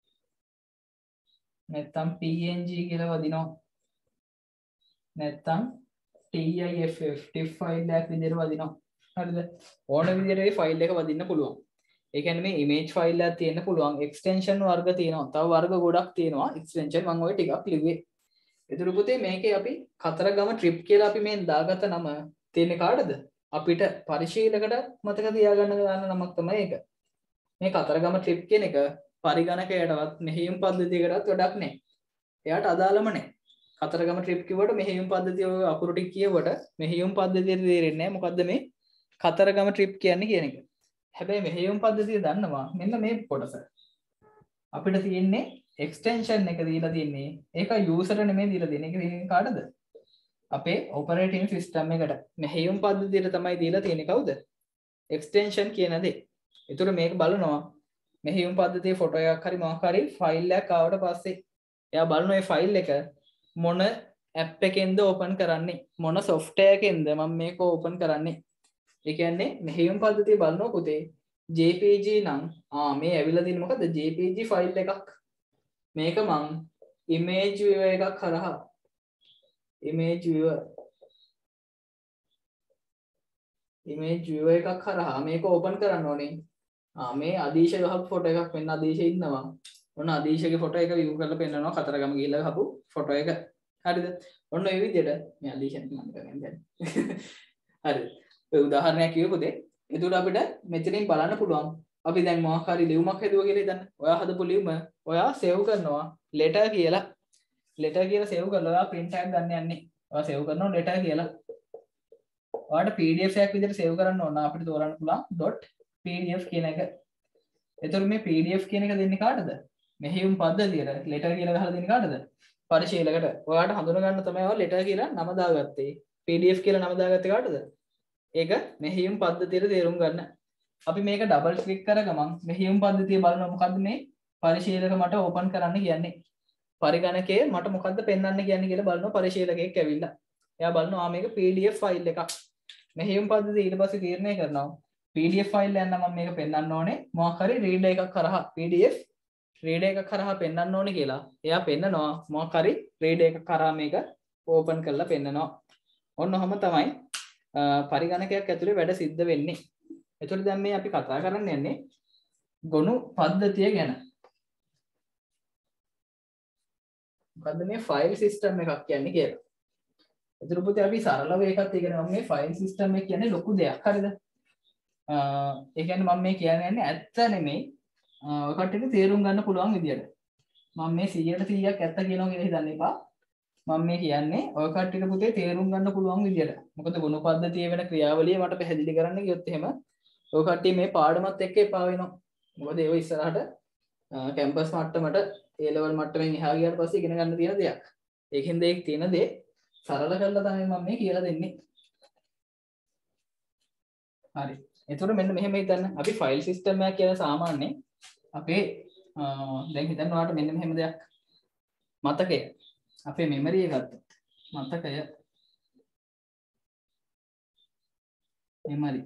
නැත්තම් P N G කියලා වදිනවා නැත්තම් TIFF TIFF ෆයිල් එකක් විදිහට වදිනවා හරිද ඕන විදිහට මේ ෆයිල් එක වදින්න පුළුවන් ඒ කියන්නේ මේ image ෆයිල් එකක් තියෙන්න පුළුවන් extension වර්ග තියෙනවා තව වර්ග ගොඩක් තියෙනවා extension මම ඔය ටිකක් ලිව්වේ ඒතර පුතේ මේකේ අපි කතරගම trip කියලා අපි මේ දාගත්ත නම තියෙන්නේ කාටද අපිට පරිශීලකට මතක තියාගන්න ගන්න නමක් තමයි ඒක මේ කතරගම trip කියන එක පරිගණකයටවත් මෙහෙයුම් පද්ධතියකටවත් වැඩක් නැහැ එයාට අදාළම නැහැ කතරගම trip කිව්වට මෙහෙයුම් පද්ධතිය ඔය අකුරු ටික කියවට මෙහෙයුම් පද්ධතියට තේරෙන්නේ නැහැ මොකද්ද මේ කතරගම trip කියන්නේ කියන එක හැබැයි මෙහෙයුම් පද්ධතිය දන්නවා මෙන්න මේ කොටස අපිට තියෙන්නේ extension එක දීලා තියෙන්නේ ඒක user නෙමෙයි දීලා තියෙන්නේ ඒක තියෙන්නේ කාටද අපේ operating system එකට මෙහෙයුම් පද්ධතියට තමයි දීලා තියෙන්නේ කවුද extension කියන දේ. ඒතර මේක බලනවා මෙහෙයුම් පද්ධතියේ ෆොටෝ එකක් හරි මොකක් හරි ෆයිල් එකක් ආවට පස්සේ එයා බලනවා මේ ෆයිල් එක මොන ඇප් එකෙන්ද ඕපන් කරන්නේ මොන software එකෙන්ද මම මේක ඕපන් කරන්නේ. ඒ කියන්නේ මෙහෙයුම් පද්ධතිය බලනවා පුතේ J P G නම් ආ මේ ඇවිල්ලා තියෙන්නේ මොකද්ද J P G ෆයිල් එකක්. මේක මං image viewer එකක් කරහා image viewer image viewer එකක් කරහා මේක ඕපන් කරන්න ඕනේ. ආ මේ අදීශ ගහපු ෆොටෝ එකක් මෙන්න අදීශ ඉන්නවා. ඔන්න අදීශගේ ෆොටෝ එක view කරලා පෙන්නනවා කතරගම ගිහිල්ලා ගහපු ෆොටෝ එක. හරිද? ඔන්න ඒ විදිහට මේ අදීශ මම කරන්නේ. හරිද? ඔය උදාහරණයක් කියවපොතේ. එතකොට අපිට මෙතනින් බලන්න පුළුවන්. අපි දැන් මොකක් හරි ලියුමක් හදුවා කියලා හිතන්න. ඔයා හදපු ලියුම ඔයා save කරනවා letter කියලා. letter කියලා save කරලා ඔයා print tag ගන්න යන්නේ. ඔයා save කරනවා letter කියලා. ඔයාලට P D F එකක් විදිහට save කරන්න ඕන අපිට තෝරන්න පුළුවන් .pdf කියන එක. එතකොට මේ P D F කියන එක දෙන්නේ කාටද? මෙහෙයුම් පද්ධතියට letter කියලා ගහලා දෙන්නේ කාටද? පරිශීලකට. ඔයාලට හඳුනා ගන්න තමයි ඔයා letter කියලා නම දාගත්තේ. P D F කියලා නම දාගත්තේ කාටද? ඒක මෙහෙයුම් පද්ධතියට තේරුම් ගන්න. අපි මේක ඩබල් ක්ලික් කර ගමන් මෙහෙයුම් පද්ධතිය බලනවා මොකද්ද මේ පරිශීලක මට ඕපන් කරන්න කියන්නේ. පරිගණකයේ මට මොකද්ද පෙන්වන්න කියන්නේ කියලා බලනවා පරිශීලකයෙක් ඇවිල්ලා. එයා බලනවා මේක P D F ෆයිල් එකක්. මෙහෙයුම් පද්ධතිය ඊට පස්සේ තීරණය කරනවා P D F ෆයිල් එකක් නම් මම මේක පෙන්වන්න ඕනේ මොකක් හරි රීඩර් එකක් කරහා P D F රීඩර් එකක් කරහා පෙන්වන්න ඕනේ කියලා. එයා පෙන්නනවා මොකක් හරි රීඩර් එකක් කරහා මේක ඕපන් කරලා පෙන්නනවා. ඔන්න ඔහම තමයි පරිගණකයක් ඇතුලේ වැඩ සිද්ධ වෙන්නේ. එතකොට දැන් මේ අපි කතා කරන්න යන්නේ ගොනු පද්ධතිය ගැන. මොකද්ද මේ ෆයිල් සිස්ටම් එකක් කියන්නේ කියලා. එතකොට පුතේ අපි සරලව ඒකත් ඉගෙන ගමු මේ ෆයිල් සිස්ටම් එක කියන්නේ ලොකු දෙයක්. හරිද? ඒ කියන්නේ මම මේ කියන්නේ ඇත්ත නෙමෙයි. ඔය කට්ටියට තේරුම් ගන්න පුළුවන් විදියට. මම මේ සීයට සීයක් ඇත්ත කියනවා කියලා හිතන්න එපා. මම මේ කියන්නේ ඔය කට්ටියට පුතේ තේරුම් ගන්න පුළුවන් විදියට. මොකද ගුණ පද්ධතිය වෙන ක්‍රියාවලිය මට පැහැදිලි කරන්න ගියොත් එහෙම ඔය කට්ටිය මේ පාඩමත් එක්ක එපා වෙනවා. මොකද ඒව ඉස්සරහට කැම්පස් මට්ටමට A level මට්ටමින් එහා ගියාට පස්සේ ඉගෙන ගන්න තියෙන දෙයක්. ඒකෙන්ද ඒක තියෙන දේ සරල කරලා තමයි මම මේ කියලා දෙන්නේ. හරි. එතකොට මෙන්න මෙහෙම හිතන්න. අපි ෆයිල් සිස්ටම් එකක් කියන සාමාන්‍ය අපේ දැන් හිතන්න ඔයාලට මෙන්න මෙහෙම දෙයක්. මතකය. අපේ මෙමරි එක ගත්තා. මතකය. මෙමරි.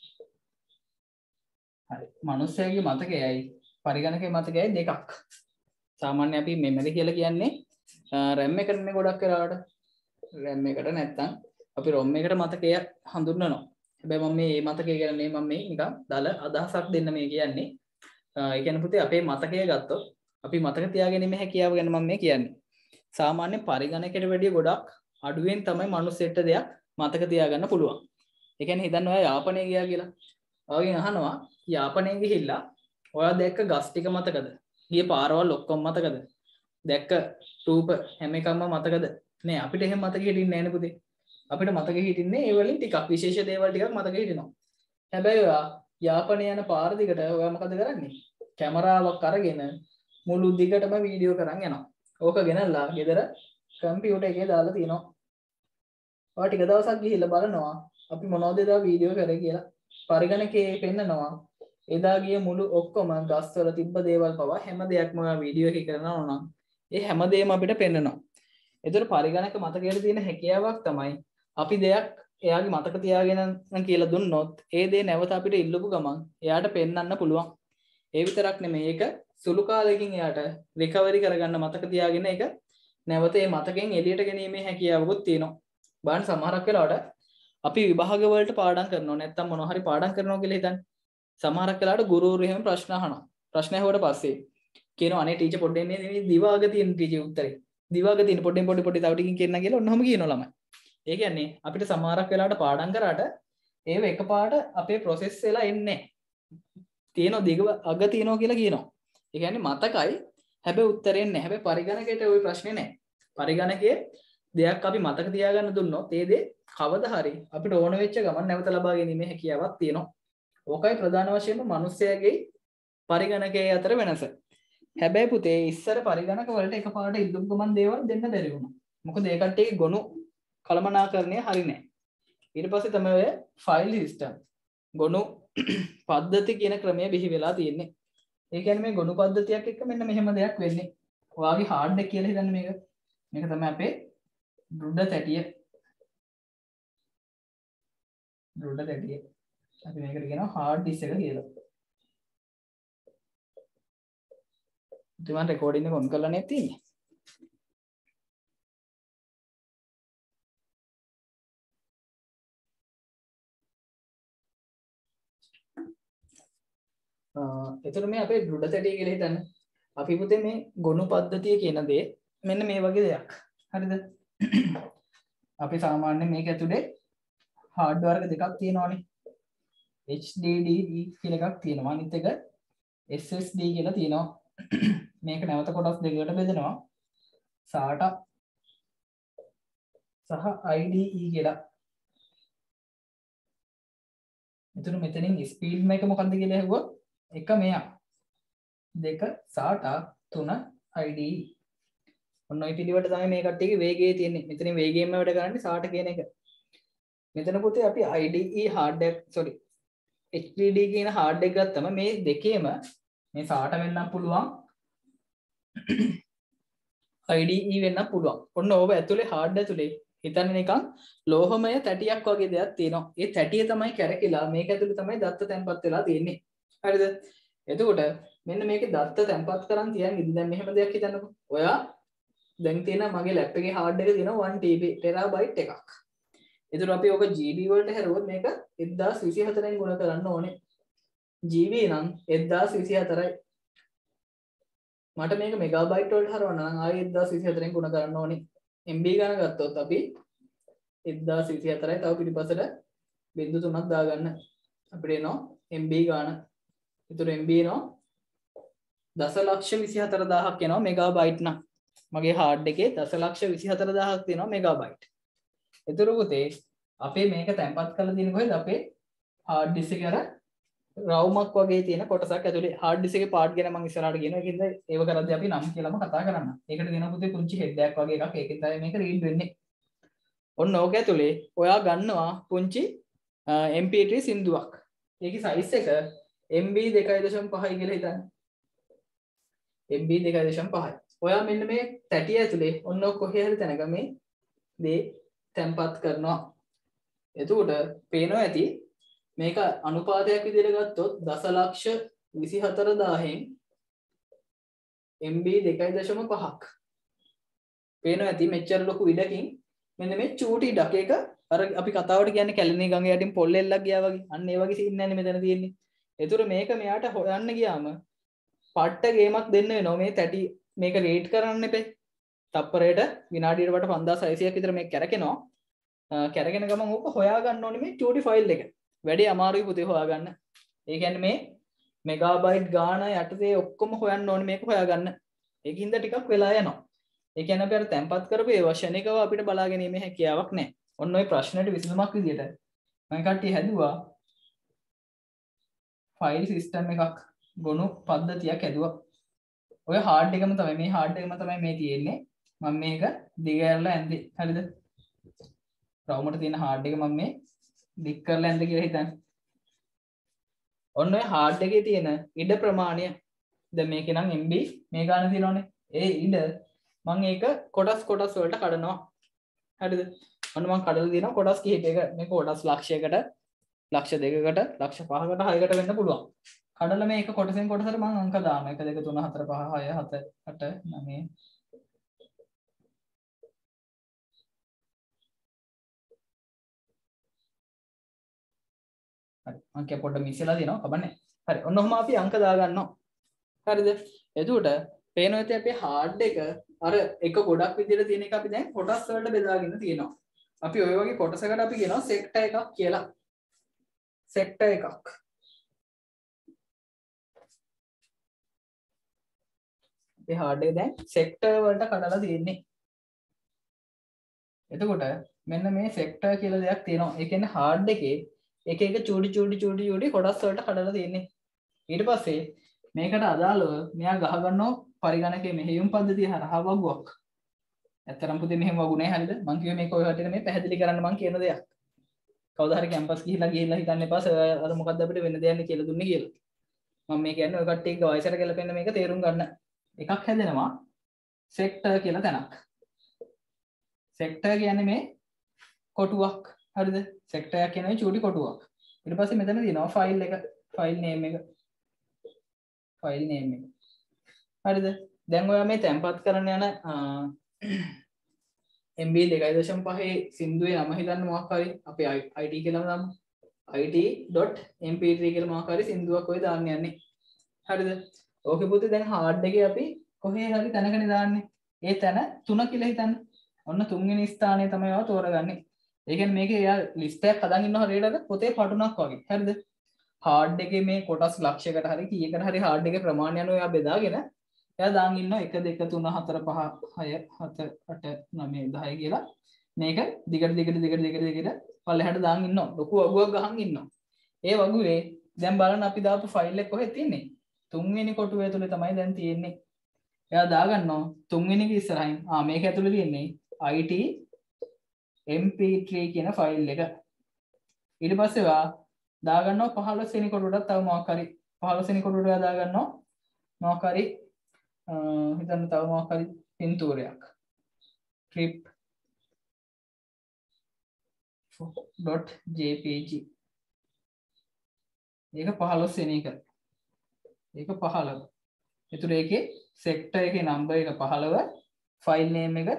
හරි. මනුස්සයාගේ මතකයයි පරිගණකයේ මතකයයි දෙකක්. සාමාන්‍ය අපි මෙමරි කියලා කියන්නේ RAM එකනේ ගොඩක් වෙලාවට. RAM එකට නැත්තම් අපි ROM එකට මතකය හඳුන්වනවා. හැබැයි මම මේ මතකය ගැන මේ මම මේ නිකන් දල අදහසක් දෙන්න මේ කියන්නේ. ඒ කියන්නේ පුතේ අපේ මතකය ගත්තොත් අපි මතක තියාගැනීමේ හැකියාව ගැන මම මේ කියන්නේ. සාමාන්‍ය පරිගණකයට වැඩිය ගොඩක් අඩුවෙන් තමයි මිනිස්සෙට දෙයක් මතක තියාගන්න පුළුවන්. ඒ කියන්නේ හිතන්න ඔයා යාපනයේ ගියා කියලා. ඔයගෙන් අහනවා යාපනයේ ගිහිල්ලා ඔයා දැක්ක ගස් ටික මතකද? ගිය පාරවල් ඔක්කොම මතකද? දැක්ක රූප හැම එකක්ම මතකද? නෑ අපිට එහෙම මතක හිටින්නේ නෑනේ පුතේ. අපිට මතක හිටින්නේ ඒ වලින් ටිකක් විශේෂ දේවල් ටිකක් මතක හිටිනවා. හැබැයි ඔයා යාපනයේ යන පාර දිගට ඔයා මොකද කරන්නේ? කැමරාවක් අරගෙන මුළු දිගටම වීඩියෝ කරන් යනවා. ඕක ගෙනල්ලා ගෙදර කම්පියුටර් එකේ දාලා තියනවා. ඔයා ටික දවසක් ගිහිල්ලා බලනවා අපි මොනවද එදා වීඩියෝ කරේ කියලා. පරිගණකයේ පෙන්නනවා එදා ගිය මුළු ඔක්කොම ගස්වල තිබ්බ දේවල් පවා හැම දෙයක්ම ඔයා වීඩියෝ එකේ කරනවා නම් ඒ හැම දෙයක්ම අපිට පෙන්නනවා. ඒතර පරිගණක මතකයේ තියෙන හැකියාවක් තමයි අපි දෙයක් එයාගේ මතක තියාගෙන නම් කියලා දුන්නොත් ඒ දේ නැවත අපිට ඉල්ලපු ගමන් එයාට පෙන්වන්න පුළුවන්. ඒ විතරක් නෙමෙයි ඒක සුළු කාලෙකින් එයාට රිකවරි කරගන්න මතක තියාගෙන ඒක නැවත ඒ මතකෙන් එළියට ගැනීමේ හැකියාවකුත් තියෙනවා. බලන්න සමහරක් වෙලාවට අපි විභාග වලට පාඩම් කරනවා නැත්නම් මොනවා හරි පාඩම් කරනවා කියලා හිතන්න. සමහරක් වෙලාවට ගුරුවරු එහෙම ප්‍රශ්න අහනවා. ප්‍රශ්න ඇහුවට පස්සේ කියනවා අනේ ටීචර් පොඩ්ඩක් එන්නේ මේ දිවාග තියෙන ටීචර් උත්තරේ. දිවාග තියෙන පොඩ්ඩෙන් පොඩි පොඩි තව ටිකකින් කියන්න කියලා ඔන්නෝම කියනවා ළමයි. ඒ කියන්නේ අපිට සමහරක් වෙලාවට පාඩම් කරාට ඒව එකපාරට අපේ ප්‍රොසෙස් වෙලා එන්නේ තියෙනවා දිග අග තියෙනවා කියලා කියනවා. ඒ කියන්නේ මතකයි හැබැයි උත්තරේ නැහැ. හැබැයි පරිගණකයට ওই ප්‍රශ්නේ නැහැ. පරිගණකයේ දෙයක් අපි මතක තියාගන්න දුන්නොත් ඒ දේ කවදා හරි අපිට ඕන වෙච්ච ගමන් නැවත ලබා ගැනීමේ හැකියාවක් තියෙනවා. ඕකයි ප්‍රධාන වශයෙන්ම මිනිස්සයාගේ පරිගණකයේ අතර වෙනස. හැබැයි පුතේ ඉස්සර පරිගණක වලට එකපාරට ඉල්ලුම් ගමන් දේවල් දෙන්න බැරි වුණා. මොකද ඒ කට්ටියගේ ගොනු කළමනාකරණය හරි නැහැ. ඊට පස්සේ තමයි ඔය ෆයිල් සිස්ටම් ගොනු පද්ධති කියන ක්‍රමය බිහි වෙලා තියෙන්නේ. ඒ කියන්නේ මේ ගොනු පද්ධතියක් එක්ක මෙන්න මෙහෙම දෙයක් වෙන්නේ. ඔයාගේ හાર્ඩ් එක කියලා හිතන්න මේක. මේක තමයි අපේ දෘඩ තැටිය. දෘඩ තැටිය. අපි මේකට කියනවා හાર્ඩ් ඩිස්ක් එක කියලා. ඉතින් මම රෙකෝඩින් එක ඔන් කරලා නේ තියෙන්නේ. එතකොට මේ අපේ දෘඩ තැටිය කියලා හිතන්න. අපි පුතේ මේ ගොනු පද්ධතිය කියන දේ මෙන්න මේ වගේ දෙයක්. හරිද? අපි සාමාන්‍යයෙන් මේක ඇතුලේ හાર્ඩ් වර්ග දෙකක් තියෙනවානේ. H D D කියලා එකක් තියෙනවා. අනිත් එක S S D කියලා තියෙනවා. මේක නැවත කොටස් දෙකකට බෙදෙනවා. SATA සහ I D E කියලා. එතන මෙතනින් ස්පීඩ් මේක මොකක්ද කියලා ඇහුවොත් එක මෙයා දෙක SATA තුන I D E. ඔන්න ඔය පිළිවෙලට තමයි මේ කට්ටියගේ වේගය තියෙන්නේ. මෙතනින් වේගයෙන්ම වැඩ කරන්නේ SATA කියන එක. මෙතන පුතේ අපි I D E hard එක sorry H D D කියන hard එක ගත්තම මේ දෙකේම මේ SATA වෙන්නත් පුළුවන් I D E වෙන්නත් පුළුවන්. ඔන්න ඕව ඇතුලේ hard ඇතුලේ හිතන්න නිකන් ලෝහමය තැටියක් වගේ දෙයක් තියෙනවා. ඒ තැටිය තමයි කැරකිලා මේක ඇතුලේ තමයි දත්ත තැන්පත් වෙලා තියෙන්නේ. හරිද? එතකොට මෙන්න මේකේ දත්ත තැන්පත් කරන් තියන් ඉතින් දැන් මෙහෙම දෙයක් හිතන්නකෝ. ඔයා දැන් තියෙන මගේ ලැප් එකේ hard එක තියෙනවා one T B terabyte එකක්. එතකොට අපි ඔක G B වලට හැරුවොත් මේක එක්දාස් විසිහතරෙන් ගුණ කරන්න ඕනේ. G B නම් එක්දාස් විසිහතරයි. මට මේක මෙගාබයිට් වලට හරවන්න නම් ආයෙ එක්දාස් විසිහතරෙන් ගුණ කරන්න ඕනේ. M B ගණන ගත්තොත් අපි එක්දාස් විසිහතරයි තව පිටිපස්සට බිංදු තුනක් දාගන්න. අපිට එනවා M B ගාන. ඒතර M B එනවා දසලක්ෂ විසිහතර දාහක් එනවා මෙගාබයිට් නම්. මගේ හાર્ඩ් එකේ දසලක්ෂ විසිහතර දාහක් තියෙනවා මෙගාබයිට්. ඒතර පුතේ අපේ මේක තැන්පත් කරලා තියෙන කොහෙද අපේ හાર્ඩ් ඩිස්ක් එකේ අර රවුමක් වගේ තියෙන කොටසක් ඇතුලේ හાર્ඩ් ඩිස්ක් එකේ පාර්ට් ගැන මම ඉස්සරහට කියනවා. ඒකින්ද ඒව කරද්දී අපි නම් කියලාම කතා කරන්න. ඒකට දෙනවා පුතේ පුංචි හෙඩ් එකක් වගේ එකක්. ඒකෙන් තමයි මේක රීඩ් වෙන්නේ. ඔන්න ඕක ඇතුලේ ඔයා ගන්නවා පුංචි M P three සින්දුවක්. ඒකේ සයිස් එක M B දෙකයි දශම පහයි කියලා හිතන්න. M B දෙකයි දශම පහයි. ඔයා මෙන්න මේ තැටිය ඇතුලේ ඔන්න කොහේ හරි තැනක මේ දේ තැන්පත් කරනවා. එතකොට පේනවා ඇති මේක අනුපාතයක් විදිහට ගත්තොත් දසලක්ෂ විසිහතර දාහෙන් M B දෙකයි දශම පහක්. පේනවා ඇති මෙච්චර ලොකු ඉඩකින් මෙන්න මේ චූටි ඉඩක් එක අර අපි කතාවට කියන්නේ කැලණි ගඟ යටින් පොල් එල්ලක් ගියා වගේ. අන්න ඒ වගේ සීන් නැන්නේ මෙතන තියෙන්නේ. ඒතර මේක මෙයාට හොයන්න ගියාම පට්ට ගේමක් දෙන්න වෙනවා. මේ තැටි මේක රේට් කරන්න එපේ. තප්පරයට විනාඩියට වට පන්දාස් හයසියක් විතර මේක කැරකෙනවා. කැරගෙන ගමන් ඕක හොයා ගන්න ඕනේ මේ චූටි ෆයිල් එක. වැඩි අමාරුයි පුතේ හොයාගන්න. ඒ කියන්නේ මේ මෙගාබයිට් ගාන යටතේ ඔක්කොම හොයන්න ඕනේ මේක හොයාගන්න. ඒකින්ද ටිකක් වෙලා යනවා. ඒ කියන්නේ අපි අර තැම්පත් කරපු ඒවා ෂණිකව අපිට බලා ගැනීමේ හැකියාවක් නැහැ. ඔන්න ඔය ප්‍රශ්නෙට විසඳුමක් විදියට මම කට්ටිය හැදුවා ෆයිල් සිස්ටම් එකක් ගොනු පද්ධතියක් හැදුවා. ඔය හાર્ඩ් එකම තමයි මේ හાર્ඩ් එකම තමයි මේ තියෙන්නේ. මම මේක දිග ඇරලා ඇන්දේ. හරිද? රවුමට තියෙන හાર્ඩ් එක මම මේ දික් කරලා ඇන්ද කියලා හිතන්න. ඔන්න ඔය හાર્ඩ් එකේ තියෙන ඉඩ ප්‍රමාණය දැන් මේකේ නම් M B මේ ගාන තියෙනවනේ. ඒ ඉඩ මම ඒක කොටස් කොටස් වලට කඩනවා. හරිද? අන්න මම කඩලා දිනවා කොටස් කිහිපයක මේ කොටස් ලක්ෂයකට ලක්ෂ දෙකකට ලක්ෂ පහකට හයකට වෙන්න පුළුවන්. කඩලා මේ එක කොටසෙන් කොටසට මම අංක දානවා. එක දෙක තුන හතර පහ හය හත අට නවය හරි අංකය පොඩ්ඩක් මිස්සලා දිනවා කබන්නේ. හරි ඔන්න ඔහම අපි අංක දාගන්නවා. හරිද? එතකොට පේනවා ඇති අපේ හાર્ඩ් එක අර එක ගොඩක් විදිහට තියෙන එක අපි දැන් කොටස් වලට බෙදාගෙන තියෙනවා. අපි ওই වගේ කොටසකට අපි කියනවා සෙක්ටර් එකක් කියලා. සෙක්ටර් එකක්. අපේ හાર્ඩ් එක දැන් සෙක්ටර් වලට කඩලා තියෙන්නේ. එතකොට මෙන්න මේ සෙක්ටර් කියලා දෙයක් තියෙනවා. ඒ කියන්නේ හાર્ඩ් එකේ එක එක චූටි චූටි චූටි චූටි කොටස් වලට කඩලා තියෙන්නේ. ඊට පස්සේ මේකට අදාළව මෙයා ගහ ගන්නවා පරිගණකයේ මෙහෙයුම් පද්ධතිය හරහා වගුවක්. ඇත්තරම් පුතේ මෙහෙම වගුනේ හරියද? මම කිව්වේ මේක ඔය හැටියට මේ පැහැදිලි කරන්න මම කියන දෙයක්. කවදා හරි කැම්පස් ගිහිල්ලා ගිහිල්ලා හිතන්න එපා සර් අර මොකද්ද අපිට වෙන දෙයක් කියලා දුන්නේ කියලා. මම මේ කියන්නේ ඔය කට්ටියගේ වයසට ගැලපෙන්න මේක තේරුම් ගන්න. එකක් හැදෙනවා සෙක්ටර් කියලා තැනක්. සෙක්ටර් කියන්නේ මේ කොටුවක්. හරිද? සෙක්ටර් එක කියන්නේ චූටි කොටුවක්. ඊට පස්සේ මෙතන තියෙනවා ෆයිල් එක, ෆයිල් නේම් එක. ෆයිල් නේම් එක. හරිද? දැන් ඔයා මේ tempat කරන්න යන M B දෙකයි දශම පහේ සින්දුවේ නම හිතන්න මොකක් හරි අපි I T කියලා දාමු. I T dot M P three කියලා මොකක් හරි සින්දුවක් ඔය දාන්න යන්නේ. හරිද? ඕකේ පුතේ දැන් hard එකේ අපි කොහේ හරි තැනකනේ දාන්නේ. ඒ තැන තුන කියලා හිතන්න. ඔන්න තුන්වෙනි ස්ථානය තමයි ඔයා තෝරගන්නේ. ඒ කියන්නේ මේකේ එයා ලිස්ට් එකක් හදන් ඉන්නව හරියටද පොතේ පටුනක් වගේ. හරිද? hard එකේ මේ කොටස් ලක්ෂයකට හරි කීයකට හරි hard එකේ ප්‍රමාණය අනුව එයා බෙදාගෙන එයා දාන් ඉන්නවා එක දෙක තුන හතර පහ හය හත අට නවය දහය කියලා. මේක දිගට දිගට දිගට දිගට දිගට පල්ලෙහාට දාන් ඉන්නවා. ලොකු වගුවක් ගහන් ඉන්නවා. ඒ වගුවේ දැන් බලන්න අපි දාපු ෆයිල් එක කොහෙද තියෙන්නේ? තුන්වෙනි කොටුව ඇතුලේ තමයි දැන් තියෙන්නේ. එයා දාගන්නවා තුන්වෙනි එක ඉස්සරහින්. ආ මේක ඇතුලේ තියෙන්නේ I T M P three කියන ෆයිල් එක. ඊට පස්සේ ඔයා දාගන්නවා පහළොස් වෙනි කොටුවටත් තව මොකක් හරි පහළොස් වෙනි කොටුවට ඔයා දාගන්නවා මොකක් හරි හිතන්න තව මොකක් හරි පින්තූරයක් trip .jpg ඒක පහළොස් වෙනි එක. ඒක පහළව. එතකොට ඒකේ සෙක්ටර් එකේ නම්බර් එක පහළව ෆයිල් නේම් එක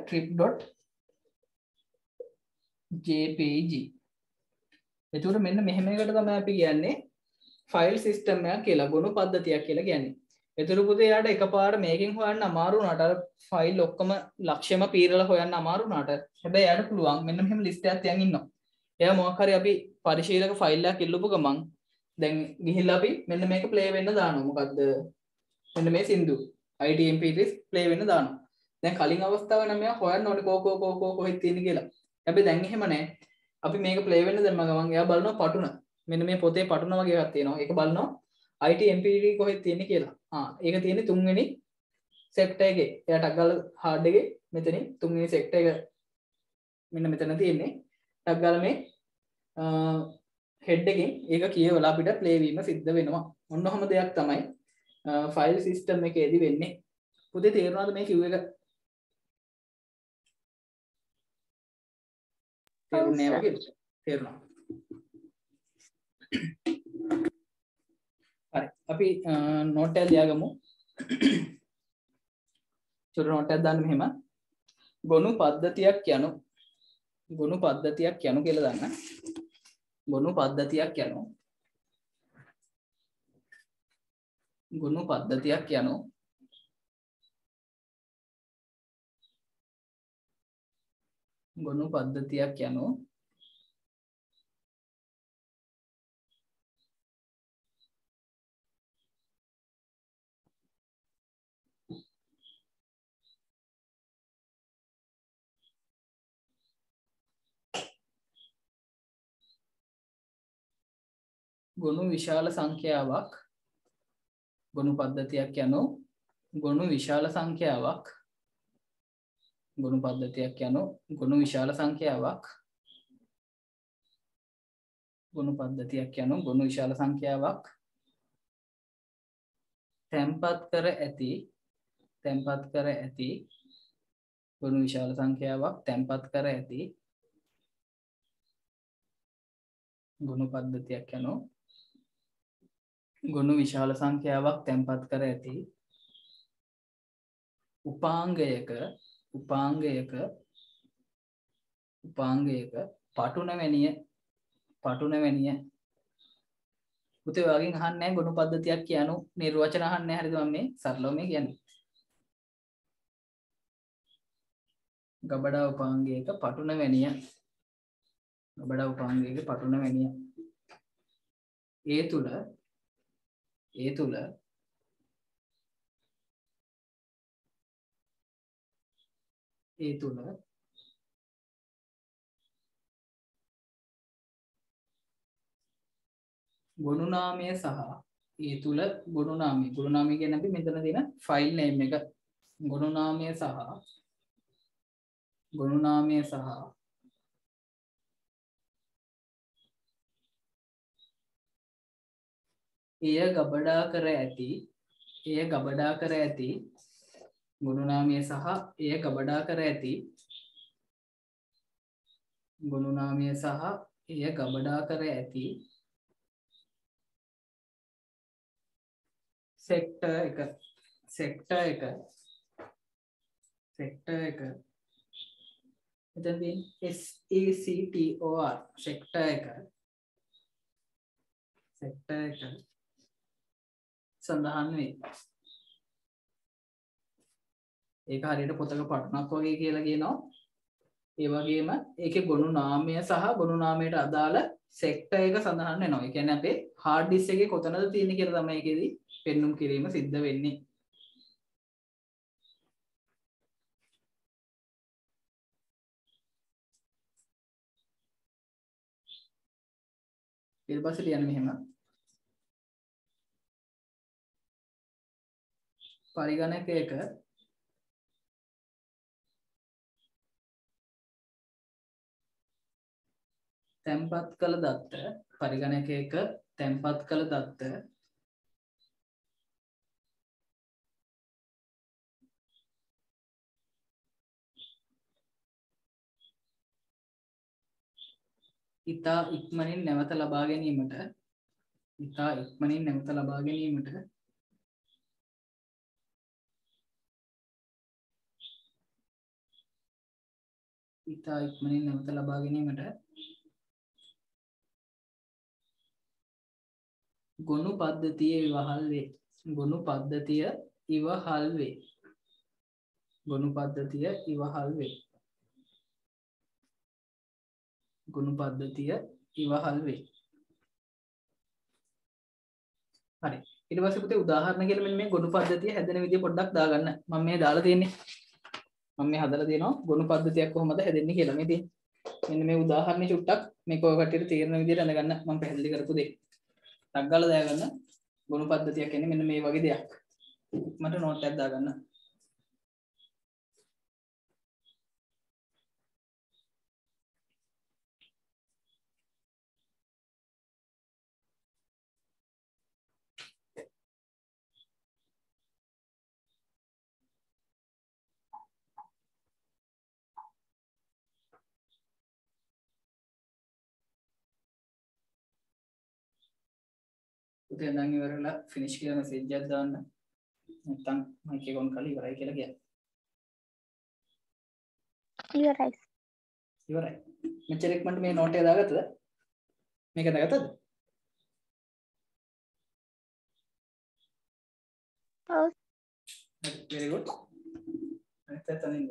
trip.jpg. එතකොට මෙන්න මෙහෙම එකකට තමයි අපි කියන්නේ ෆයිල් සිස්ටම් එකක් කියලා ගොනු පද්ධතියක් කියලා කියන්නේ. එතකොට පුතේ යාට එකපාර මේකෙන් හොයන්න අමාරු වුණාට අර ෆයිල් ඔක්කොම ලක්ෂෙම පීරලා හොයන්න අමාරු වුණාට හැබැයි යාට පුළුවන් මෙන්න මෙහෙම ලිස්ට් එකක් තියන් ඉන්නවා. එයා මොකක් හරි අපි පරිශීලක ෆයිල් එකක් ඉල්ලපු ගමන් දැන් ගිහිල්ලා අපි මෙන්න මේක ප්ලේ වෙන්න දානවා. මොකද්ද? මෙන්න මේ සින්දු I T M P three play වෙන්න දානවා. දැන් කලින් අවස්ථාවේ නම් මෙයා හොයන්න ඕනේ කෝ කෝ කෝ කෝ කොහෙද තියෙන්නේ කියලා. හැබැයි දැන් එහෙම නැහැ. අපි මේක ප්ලේ වෙන්න දැම්ම ගමන් එයා බලනවා පටුන. මෙන්න මේ පොතේ පටුන වගේ එකක් තියෙනවා. ඒක බලනවා I T M P three කොහෙද තියෙන්නේ කියලා. ආ ඒක තියෙන්නේ තුන්වෙනි සෙක්ටර් එකේ. එයා ටක් ගාලා හાર્ඩ් එකේ මෙතනින් තුන්වෙනි සෙක්ටර් එක මෙන්න මෙතන තියෙන්නේ. ටක් ගාලා මේ හෙඩ් එකෙන් ඒක කියවලා අපිට ප්ලේ වීම සිද්ධ වෙනවා. ඔන්න ඔහම දෙයක් තමයි ෆයිල් සිස්ටම් එකේදී වෙන්නේ. පුතේ තේරුණාද මේ කිව් එක? තේරුණේ නැහැ වගේ. තේරුණා. හරි. අපි නෝට් එක ලියාගමු. චුර නෝට් එකක් දාන්න මෙහෙම. ගොනු පද්ධතියක් යනු ගොනු පද්ධතියක් යනු කියලා දාන්න. ගොනු පද්ධතියක් යනු ගොනු පද්ධතියක් යනු ගොනු පද්ධතියක් යනු ගොනු විශාල සංඛ්‍යාවක් ගොනු පද්ධතියක් යනු ගොනු විශාල සංඛ්‍යාවක් ගොනු පද්ධතියක් යනු ගොනු විශාල සංඛ්‍යාවක් ගොනු පද්ධතියක් යනු ගොනු විශාල සංඛ්‍යාවක් තැන්පත් කර ඇති තැන්පත් කර ඇති ගොනු විශාල සංඛ්‍යාවක් තැන්පත් කර ඇති ගුණ පද්ධතියක් යනෝ ගුණ විශාල සංඛ්‍යාවක් තැන්පත් කර ඇති උපාංගයක උපාංගයක උපාංගයක පටුනවැනිය පටුනවැනිය පුතේ ඔයාගෙන් අහන්නේ නැහැ ගුණ පද්ධතියක් කියනු නිර්වචන අහන්නේ හරිද මම මේ සරලව මේ කියන්නේ ගබඩා උපාංගයක පටුනවැනිය ගබඩා උපාංගයක පටුනවැනිය ඒ තුල ඒ තුල ඒ තුල ගුණ නාමය සහ ඒ තුල ගුණ නාමය ගුණ නාමය කියන්නේ අපි මෙතන තියෙන ෆයිල් නේම් එක ගුණ නාමය සහ ගුණ නාමය සහ එය ගබඩා කර ඇති එය ගබඩා කර ඇති ගුණ නාමය සහ එය ගබඩා කර ඇති ගුණ නාමය සහ එය ගබඩා කර ඇති සෙක්ටර් එක සෙක්ටර් එක සෙක්ටර් එක එතනදී S E C T O R sector එක සෙක්ටර් එක සඳහන් වේ ඒක හරියට පොතක පටනක් වගේ කියලා කියනවා ඒ වගේම ඒකේ ගුණ නාමය සහ ගුණ නාමයට අදාළ සෙක්ටර් එක සඳහන් වෙනවා ඒ කියන්නේ අපේ හાર્ඩ් ඩිස්ක් එකේ කොතනද තියෙන්නේ කියලා තමයි ඒකෙදී පෙන්눔 කිරීම සිද්ධ වෙන්නේ ඊට පස්සේ ලියන්න මෙහෙම පරිගණකයක තැන්පත් කළ දත්ත පරිගණකයක තැන්පත් කළ දත්ත ඉතා ඉක්මනින් නැවත ලබා ගැනීමට ඉතා ඉක්මනින් නැවත ලබා ගැනීමට ඉතා ඉක්මනින් නැවත ලබා ගැනීමට ගොනු පද්ධතිය ඉවහල් වේ ගොනු පද්ධතිය ඉවහල් වේ ගොනු පද්ධතිය ඉවහල් වේ ගුණ පද්ධතිය ඉවහල් වේ. හරි. ඊට පස්සේ පුතේ උදාහරණ කියලා මෙන්න මේ ගුණ පද්ධතිය හැදෙන විදිය පොඩ්ඩක් දාගන්න. මම මේ දාලා තියෙන්නේ. මම මේ හදලා තියෙනවා ගුණ පද්ධතියක් කොහොමද හැදෙන්නේ කියලා මේ තියෙන්නේ. මෙන්න මේ උදාහරණේ චුට්ටක් මේක ඔය කටියට තේරෙන විදියට අඳගන්න මම පැහැදිලි කරපු දෙයක්. ටක් ගාලා දාගන්න. ගුණ පද්ධතියක් කියන්නේ මෙන්න මේ වගේ දෙයක්. මට නෝට් එකක් දාගන්න. උදේ නම් ඉවරලා ෆිනිෂ් කියලා මෙසේජ් එකක් දාන්න. නැත්තම් මයික් එක ඔන් කරලා ඉවරයි කියලා කියන්න. ඉවරයි. ඉවරයි. මෙච්චර ඉක්මනට මේ නෝට් එක දාගත්තද? මේක දාගත්තද? ඔව්. very good. අනිත් තනින්.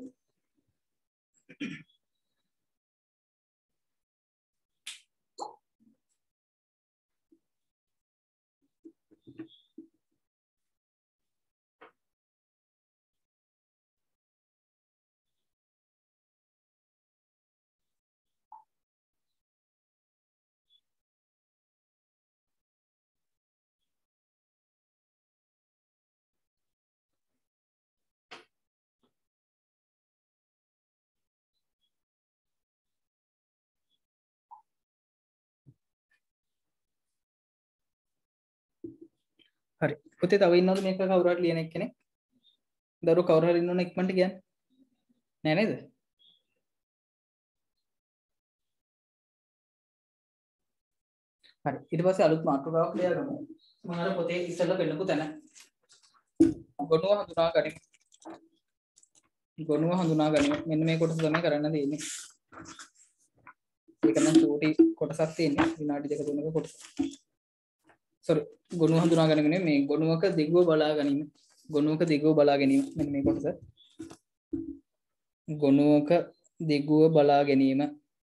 හරි. පුතේ තව ඉන්නවද මේක කවුරු හරි ලියන එක්කෙනෙක්? දරුවෝ කවුරු හරි ඉන්නවනේ ඉක්මනට කියන්න. නෑ නේද? හරි ඊට පස්සේ අලුත් මාතෘකාවක් ලියා ගමු මම අර පොතේ ඉස්සෙල්ලා පෙන්නපු තැන ගොනුව හඳුනා ගනිමු ගොනුව හඳුනා ගනිමු මෙන්න මේ කොටස තමයි කරන්න තියෙන්නේ ඒක නම් චූටි කොටසක් තියෙන්නේ විනාඩි දෙක තුනක කොටස sorry ගොනුව හඳුනා ගන්නගෙන මේ ගොනුවක දිගුව බලා ගැනීම ගොනුවක දිගුව බලා ගැනීම මෙන්න මේ කොටස ගොනුවක දිගුව බලා ගැනීම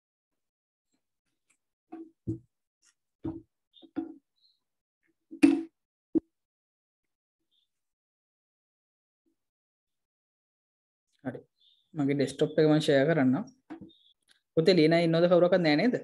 හරි මගේ ඩෙස්ක්ටොප් එක මම ෂෙයා කරන්නම් පොතේ ලියනා ඉන්නවද කවුරක්වත් නැහැ නේද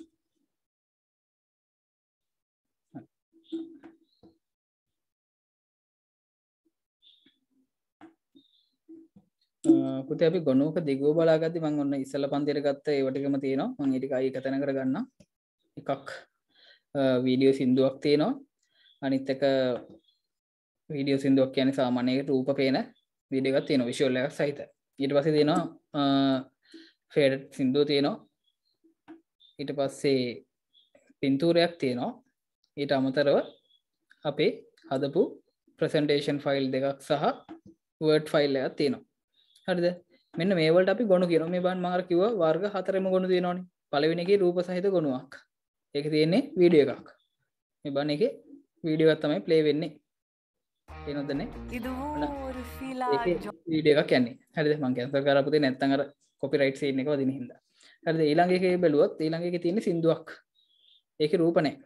පුතේ අපි ගොනුවක දිගුව බලාගද්දි මම ඔන්න ඉස්සලා පන්තියට ගත්ත ඒව ටිකම තියෙනවා මම ඒ ටික ආයෙ එකතැන කරගන්නම් එකක් වීඩියෝ සින්දුවක් තියෙනවා අනිත් එක වීඩියෝ සින්දුවක් කියන්නේ සාමාන්‍ය රූප පේන වීඩියෝ එකක් තියෙනවා විෂුවල් එකක් සහිත ඊට පස්සේ තියෙනවා ෆේඩඩ් සින්දුව තියෙනවා ඊට පස්සේ පින්තූරයක් තියෙනවා ඊට අමතරව අපේ හදපු ප්‍රසන්ටේෂන් ෆයිල් දෙකක් සහ වර්ඩ් ෆයිල් එකක් තියෙනවා හරිද මෙන්න මේ වලට අපි ගොනු කියනවා මේ බලන්න මම අර කිව්වා වර්ග හතරෙම ගොනු තියෙනවනේ පළවෙනි එකේ රූප සහිත ගොනුවක් ඒකේ තියෙන්නේ වීඩියෝ එකක් මේ බලන්න එකේ වීඩියෝ එකක් තමයි ප්ලේ වෙන්නේ එනොත් නේ ඒකේ වීඩියෝ එකක් යන්නේ හරිද මම කැන්සල් කරලා පුතේ නැත්තම් අර කොපිරයිට් සීන් එක වදින හින්දා හරිද ඊළඟ එකේ බැලුවොත් ඊළඟ එකේ තියෙන්නේ සින්දුවක් ඒකේ රූප නැහැ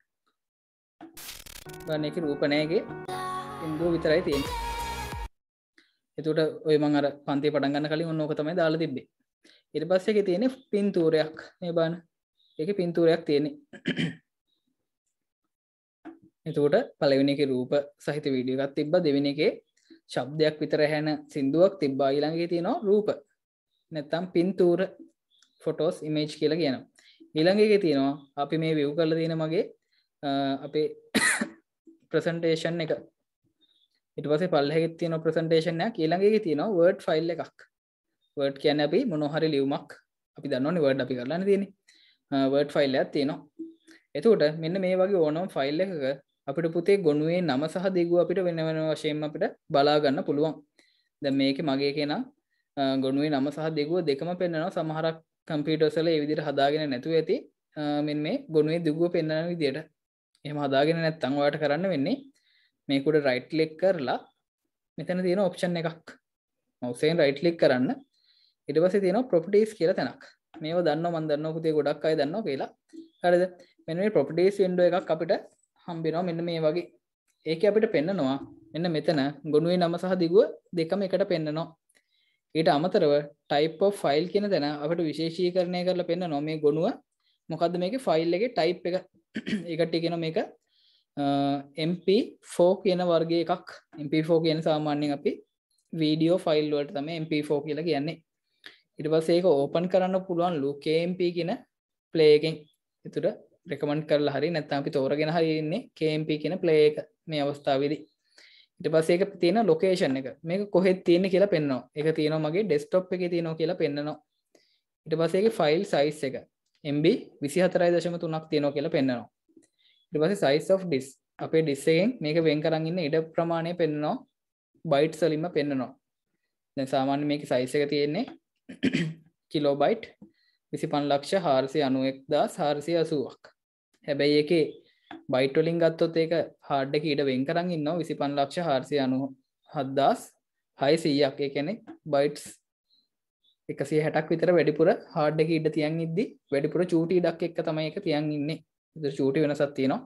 බලන්න ඒකේ රූප නැහැ ඒකේ සින්දුව විතරයි තියෙන්නේ එතකොට ඔය මම අර පන්තිය පටන් ගන්න කලින් ඔන්න ඕක තමයි දාලා තිබ්බේ. ඊට පස්සේ ඒකේ තියෙන්නේ පින්තූරයක්. මේ බලන්න. ඒකේ පින්තූරයක් තියෙන්නේ. එතකොට පළවෙනි එකේ රූප සහිත වීඩියෝ එකක් තිබ්බා. දෙවෙනි එකේ ශබ්දයක් විතර ඇහෙන සින්දුවක් තිබ්බා. ඊළඟ එකේ තියෙනවා රූප. නැත්තම් පින්තූර ෆොටෝස් ඉමේජ් කියලා කියනවා. ඊළඟ එකේ තියෙනවා අපි මේ view කරලා තියෙන මගේ අපේ ප්‍රසන්ටේෂන් එක ඊට පස්සේ පල්ලෙහාගේ තියෙන ප්‍රසන්ටේෂන් එකක් ඊළඟ එකේ තියෙනවා වර්ඩ් ෆයිල් එකක් වර්ඩ් කියන්නේ අපි මොනවා හරි ලියුමක් අපි දන්නවනේ වර්ඩ් අපි කරලානේ තියෙන්නේ වර්ඩ් ෆයිල් එකක් තියෙනවා එතකොට මෙන්න මේ වගේ ඕනම ෆයිල් එකක අපිට පුතේ ගොනුවේ නම සහ දිගුව අපිට වෙන වෙන වශයෙන්ම අපිට බලා ගන්න පුළුවන් දැන් මේකේ මගේ කෙනා ගොනුවේ නම සහ දිගුව දෙකම පෙන්නනවා සමහරක් කම්පියුටර්ස් වල ඒ විදිහට හදාගෙන නැතුව ඇති මෙන්න මේ ගොනුවේ දිගුව පෙන්නන විදිහට එහෙම හදාගෙන නැත්නම් ඔයාලට කරන්න වෙන්නේ මේක උඩ රයිට් ක්ලික් කරලා මෙතන තියෙන ඔප්ෂන් එකක් mouse එකෙන් රයිට් ක්ලික් කරන්න ඊට පස්සේ තියෙනවා properties කියලා තැනක් මේව දන්නවා මම දන්නවා පුතේ ගොඩක් අය දන්නවා කියලා හරිද මෙන්න මේ properties window එකක් අපිට හම්බ වෙනවා මෙන්න මේ වගේ ඒකේ අපිට පෙන්නනවා මෙන්න මෙතන ගොනුවේ නම සහ දිගුව දෙකම එකට පෙන්නනවා ඊට අමතරව type of file කියන තැන අපිට විශේෂීකරණය කරලා පෙන්නනවා මේ ගොනුව මොකද්ද මේකේ ෆයිල් එකේ type එක ඒකට කියනවා මේක එම් පී ෆෝර් කියන වර්ගයේ එකක් එම් පී ෆෝර් කියන්නේ සාමාන්‍යයෙන් අපි වීඩියෝ ෆයිල් වලට තමයි එම් පී ෆෝර් කියලා කියන්නේ ඊට පස්සේ ඒක ඕපන් කරන්න පුළුවන් ලු කේ එම් පී කියන ප්ලේ එකෙන් ඒතර රෙකමන්ඩ් කරලා හරි නැත්නම් අපි තෝරගෙන හරි ඉන්නේ කේ එම් පී කියන ප්ලේ එක මේ අවස්ථාවේදී ඊට පස්සේ ඒක තියෙන ලොකේෂන් එක මේක කොහෙද තියෙන්නේ කියලා පෙන්නනවා ඒක තියෙනවා මගේ ඩෙස්ක්ටොප් එකේ තියෙනවා කියලා පෙන්නනවා ඊට පස්සේ ඒකේ ෆයිල් සයිස් එක එම් බී විසිහතරයි දශම තුනක් තියෙනවා කියලා පෙන්නනවා ඊට පස්සේ size of disk අපේ disk එකෙන් මේක වෙන් කරන් ඉන්න ඉඩ ප්‍රමාණය පෙන්නනවා bytes වලින්ම පෙන්නනවා දැන් සාමාන්‍යයෙන් මේකේ size එක තියෙන්නේ kilobyte විසිපන්ස් ලක්ෂ හාරසිය අනූ එක් දහස් හාරසිය අසූවක් හැබැයි ඒකේ byte වලින් ගත්තොත් ඒක hard එකේ ඉඩ වෙන් කරන් ඉන්නවා විසිපන්ස් ලක්ෂ හාරසිය අනූ හත්දාස් හයසීයක් ඒ කියන්නේ bytes එකසිය හැටක් විතර වැඩිපුර hard එකේ ඉඩ තියන් ඉද්දි වැඩිපුර චූටි ඉඩක් එක්ක තමයි ඒක තියන් ඉන්නේ ඉතින් චූටි වෙනසක් තියෙනවා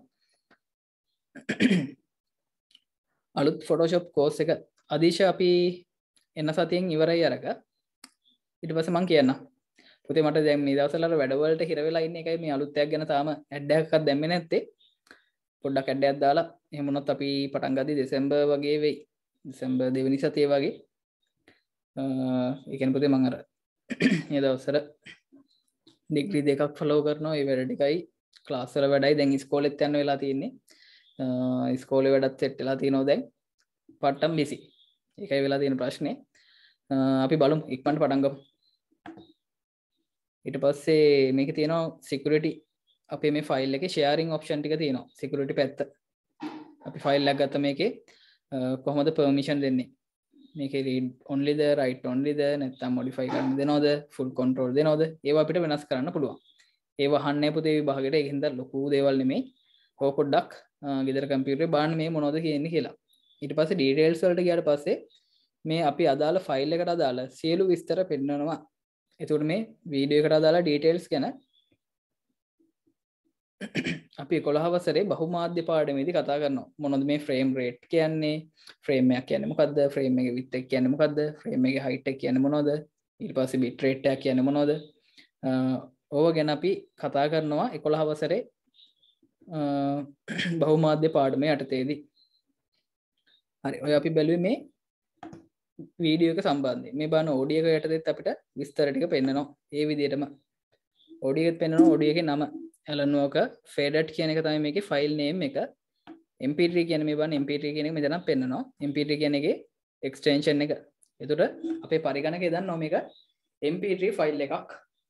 අලුත් Photoshop course එක අදීශ අපි එන සතියෙන් ඉවරයි අරක ඊට පස්සේ මම කියන්නම් පුතේ මට දැන් මේ දවස්වල අර වැඩවලට හිර වෙලා ඉන්න එකයි මේ අලුත් එකක් ගැන තාම ඇඩ් එකක් දැම්මේ නැත්තේ පොඩ්ඩක් ඇඩ් එකක් දාලා එහෙම වුණොත් අපි පටන් ගද්දි දෙසැම්බර් වගේ වෙයි දෙසැම්බර් දෙවෙනි සතියේ වගේ ඒ කියන්නේ පුතේ මම අර මේ දවස්වල ඩිග්‍රී දෙකක් ෆලෝ කරනවා ඒ වැඩ ටිකයි ක්ලාස් වල වැඩයි දැන් ඉස්කෝලෙත් යන්න වෙලා තියෙන්නේ ඉස්කෝලේ වැඩත් සෙට් වෙලා තියෙනවා දැන් පට්ටම් බිසි ඒකයි වෙලා තියෙන ප්‍රශ්නේ අපි බලමු ඉක්මනට පටන් ගමු ඊට පස්සේ මේකේ තියෙනවා security අපේ මේ ෆයිල් එකේ sharing option ටික තියෙනවා security පැත්ත. අපි ෆයිල් එකක් ගත්ත මේකේ කොහොමද permission දෙන්නේ? මේකේ read only the write only the නැත්නම් modify කරන්න දෙනවද? full control දෙනවද? ඒවා අපිට වෙනස් කරන්න පුළුවන්. ඒව අහන්නේ පුතේ විභාගෙට ඒක හින්දා ලොකු දේවල් නෙමෙයි. ඕක පොඩ්ඩක් ගෙදර කම්පියුටරේ බලන්න මේ මොනවද කියන්නේ කියලා. ඊට පස්සේ details වලට ගියාට පස්සේ මේ අපි අදාළ ෆයිල් එකට අදාළ සියලු විස්තර පෙන්නනවා. එතකොට මේ වීඩියෝ එකට අදාළ details ගැන අපි එකොළහ වසරේ බහුමාධ්‍ය පාඩමේදී කතා කරනවා. මොනවද මේ frame rate කියන්නේ? frame එක කියන්නේ මොකද්ද? frame එකේ width එක කියන්නේ මොකද්ද? frame එකේ height එක කියන්නේ මොනවද? ඊට පස්සේ bit rate එක කියන්නේ මොනවද? ඕවා ගැන අපි කතා කරනවා එකොළහ වසරේ බහුමාධ්‍ය පාඩමේ යටතේදී. හරි. ඔය අපි බැලුවේ මේ වීඩියෝ එක සම්බන්ධයෙන්. මේ බලන ඔඩියෝ එක යටතේත් අපිට විස්තර ටික පෙන්නනවා. ඒ විදිහටම ඔඩියෝ එකත් පෙන්නනවා. ඔඩියෝ එකේ නම Alan Walker faded කියන එක තමයි මේකේ ෆයිල් නේම් එක. M P three කියන්නේ මේ බලන්න M P three කියන එක මෙතන පෙන්නනවා. M P three කියන එකේ එක්ස්ටෙන්ෂන් එක. එතකොට අපේ පරිගණකයේ දන්නවා මේක M P three ෆයිල් එකක්.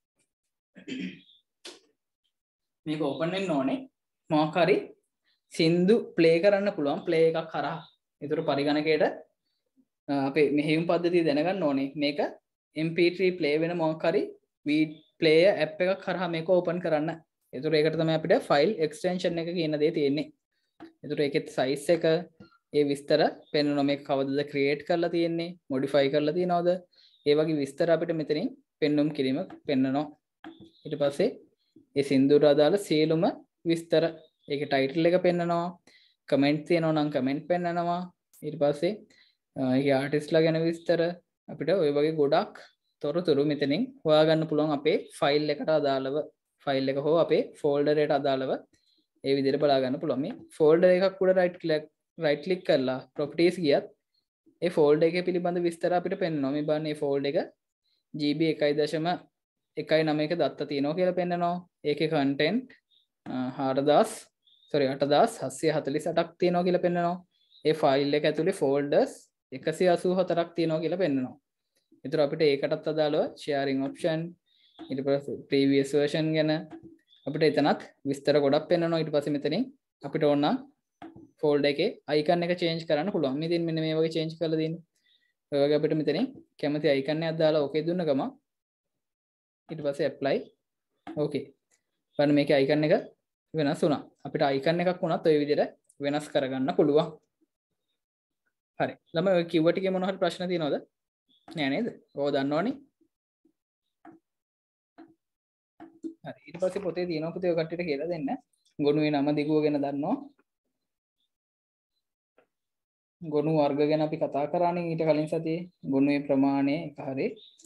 මේක ඕපන් වෙන්න ඕනේ. මොකක් හරි සින්දු ප්ලේ කරන්න පුළුවන් ප්ලේ එකක් කරා. ඒතර පරිගණකයට අපේ මෙහෙයුම් පද්ධතිය දැනගන්න ඕනේ. මේක M P three ප්ලේ වෙන මොකක් හරි ප්ලේයර් ඇප් එකක් කරා මේක ඕපන් කරන්න. ඒතර ඒකට තමයි අපිට ෆයිල් එක්ස්ටෙන්ෂන් එක කියන දේ තියෙන්නේ. ඒතර ඒකෙත් සයිස් එක ඒ විස්තර පෙන්වනවා මේක කවදද ක්‍රියේට් කරලා තියෙන්නේ, මොඩිෆයි කරලා තියනවද? ඒ වගේ විස්තර අපිට මෙතනින් පෙන්වුම් කිරීම පෙන්වනවා. ඊට පස්සේ ඒ සින්දුවට අදාළ සියලුම විස්තර ඒකේ ටයිටල් එක පෙන්නනවා, කමෙන්ට් තියෙනවා නම් කමෙන්ට් පෙන්නනවා. ඊට පස්සේ ඒකේ ආටිස්ට්ලා ගැන විස්තර අපිට ওই වගේ ගොඩක් තොරතුරු මෙතනින් හොයාගන්න පුළුවන් අපේ ෆයිල් එකට අදාළව. ෆයිල් එක හෝ අපේ ෆෝල්ඩර් එකට අදාළව ඒ විදිහට බලා ගන්න පුළුවන්. මේ ෆෝල්ඩර් එකක් උඩ රයිට් ක්ලික් රයිට් ක්ලික් කරලා ප්‍රොපර්ටිස් ගියත් ඒ ෆෝල්ඩර් එකේ පිළිබඳ විස්තර අපිට පෙන්නනවා. මේ බලන්න මේ ෆෝල්ඩර් එක G B one dot one nine දත්ත තියෙනවා කියලා පෙන්නනවා. ඒකේ content හාරදාස් sorry eight thousand seven hundred forty-eight ක් තියෙනවා කියලා පෙන්නනවා. ඒ ෆයිල් එක ඇතුලේ ෆෝල්ඩර්ස් one eighty-four ක් තියෙනවා කියලා පෙන්නනවා. ඒතර අපිට ඒකටත් අදාළව sharing option ඊට පස්සේ previous version ගැන අපිට එතනත් විස්තර ගොඩක් පෙන්නනවා. ඊට පස්සේ මෙතනින් අපිට ඕන නම් ෆෝල්ඩර් එකේ icon එක change කරන්න පුළුවන්. මේ ඉතින් මෙන්න මේ වගේ change කරලා දෙන්නේ. ඔය වගේ අපිට මෙතනින් කැමති icon එකක් දාලා okay දුන්න ගමන් ඊට පස්සේ apply okay. බලන්න මේකේ icon එක වෙනස් වුණා. අපිට icon එකක් වුණත් ඔය විදිහට වෙනස් කරගන්න පුළුවන්. හරි. ළමයි ඔය කිව්ව ටිකේ මොන හරි ප්‍රශ්න තියෙනවද? නෑ නේද? ඕක දන්නවනේ. හරි. ඊට පස්සේ පොතේ තියෙනවා පුතේ ඔය කට්ටියට කියලා දෙන්න. ගොනුවේ නම දිගුව ගැන දන්නවා. ගොනු වර්ග ගැන අපි කතා කරානේ ඊට කලින් සතියේ. ගොනුවේ ප්‍රමාණය එක හරි.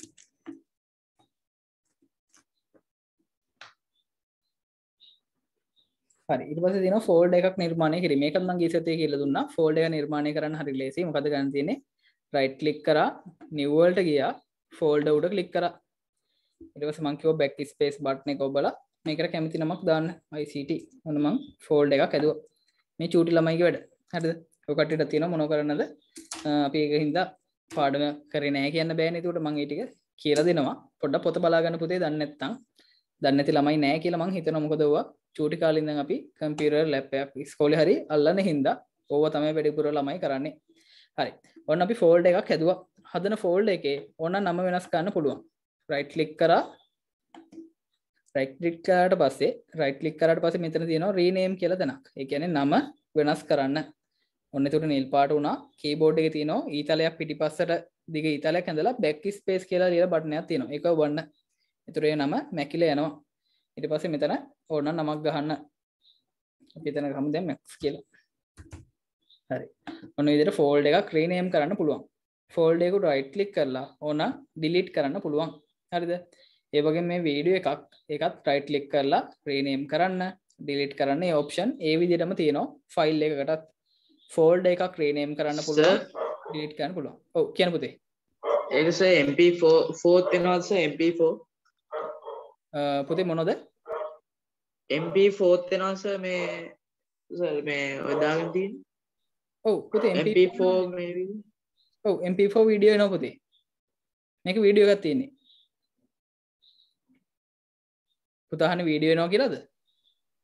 හරි. ඊට පස්සේ තියෙනවා ෆෝල්ඩර් එකක් නිර්මාණය කිරීම. මේකත් මම ගිය සතියේ කියලා දුන්නා. ෆෝල්ඩර් එක නිර්මාණය කරන්න හරි ලේසියි. මොකද ගන්න තියෙන්නේ? right click කරා new වලට ගියා. ෆෝල්ඩර් උඩ click කරා. ඊට පස්සේ මම කිව්වා back space button එක ඔබලා මේකට කැමති නමක් දාන්න. I C T. මොන මම ෆෝල්ඩර් එකක් ඇදුවා. මේ චූටි ළමයිගේ වැඩ. හරිද? ඔය කට්ටියට තියෙනවා මොනව කරන්නද? අපි ඒකින්ද පාඩම කරේ නැහැ කියන්න බෑනේ. ඒකට මම ඒ ටික කියලා දෙනවා. පොඩ්ඩක් පොත බලා ගන්න පුතේ දන්නේ නැත්නම්. දන්නේ නැති ළමයි නැහැ කියලා මම හිතනවා. මොකද ඕවා චූටි කාලේ ඉඳන් අපි කම්පියුටර් ලැබ් එකක් ඉස්කෝලේ හරි අල්ලන හින්දා ඕවා තමයි වැඩිපුර ළමයි කරන්නේ. හරි. ඔන්න අපි ෆෝල්ඩර් එකක් හැදුවා. හදන ෆෝල්ඩර් එකේ ඕන නම වෙනස් කරන්න පුළුවන්. right click කරා. right click කරාට පස්සේ right click කරාට පස්සේ මෙතන තියෙනවා rename කියලා තැනක්. ඒ කියන්නේ නම වෙනස් කරන්න. ඔන්න ඒකට නිල් පාට වුණා. keyboard එකේ තියෙනවා ඊතලයක් පිටිපස්සට දිග ඊතලයක් ඇඳලා backspace කියලා ලියලා බටන් එකක් තියෙනවා. ඒක වන්න. ඒතර ඒ නම මැකිලා යනවා. ඊට පස්සේ මෙතන ඕන නමක් ගහන්න. අපි එතන ගමු දැන් max කියලා. හරි. ඔන්න විදිහට ෆෝල්ඩර් එකක් rename කරන්න පුළුවන්. ෆෝල්ඩර් එකට right click කරලා ඕන delete කරන්න පුළුවන්. හරිද? ඒ වගේම මේ වීඩියෝ එකක් ඒකත් right click කරලා rename කරන්න, delete කරන්න මේ option ඒ විදිහටම තියෙනවා. ෆයිල් එකකටත් ෆෝල්ඩර් එකක් rename කරන්න පුළුවන්, delete කරන්න පුළුවන්. ඔව් කියන්න පුතේ. ඒක sir M P four fourth වෙනවද සර් M P four? පුතේ මොනවද? M P fourth වෙනවද සර් මේ සර් මේ ඔය දාගෙන තියෙන්නේ? ඔව් පුතේ M P four මේ ඔව් M P four වීඩියෝ එනවා පුතේ. මේක වීඩියෝ එකක් තියෙන්නේ. පුතා අහන්නේ වීඩියෝ එනවා කියලාද?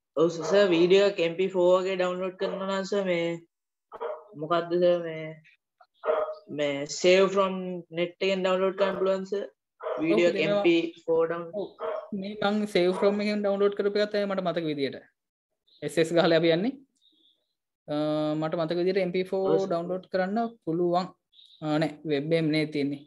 ඔව් සර් වීඩියෝ එක M P four වගේ ඩවුන්ලෝඩ් කරනවා නම් සර් මේ මොකක්ද සර් මේ මේ save from net එකෙන් ඩවුන්ලෝඩ් කරන්න පුළුවන් සර් වීඩියෝ එක M P four ඩවුන්ලෝඩ් මේ මං save from එකෙන් ඩවුන්ලෝඩ් කරපු එකත් තමයි මට මතක විදියට S S ගහලා අපි යන්නේ මට මතක විදියට M P four ඩවුන්ලෝඩ් කරන්න පුළුවන් නෑ වෙබ් එකෙන් නේ තියෙන්නේ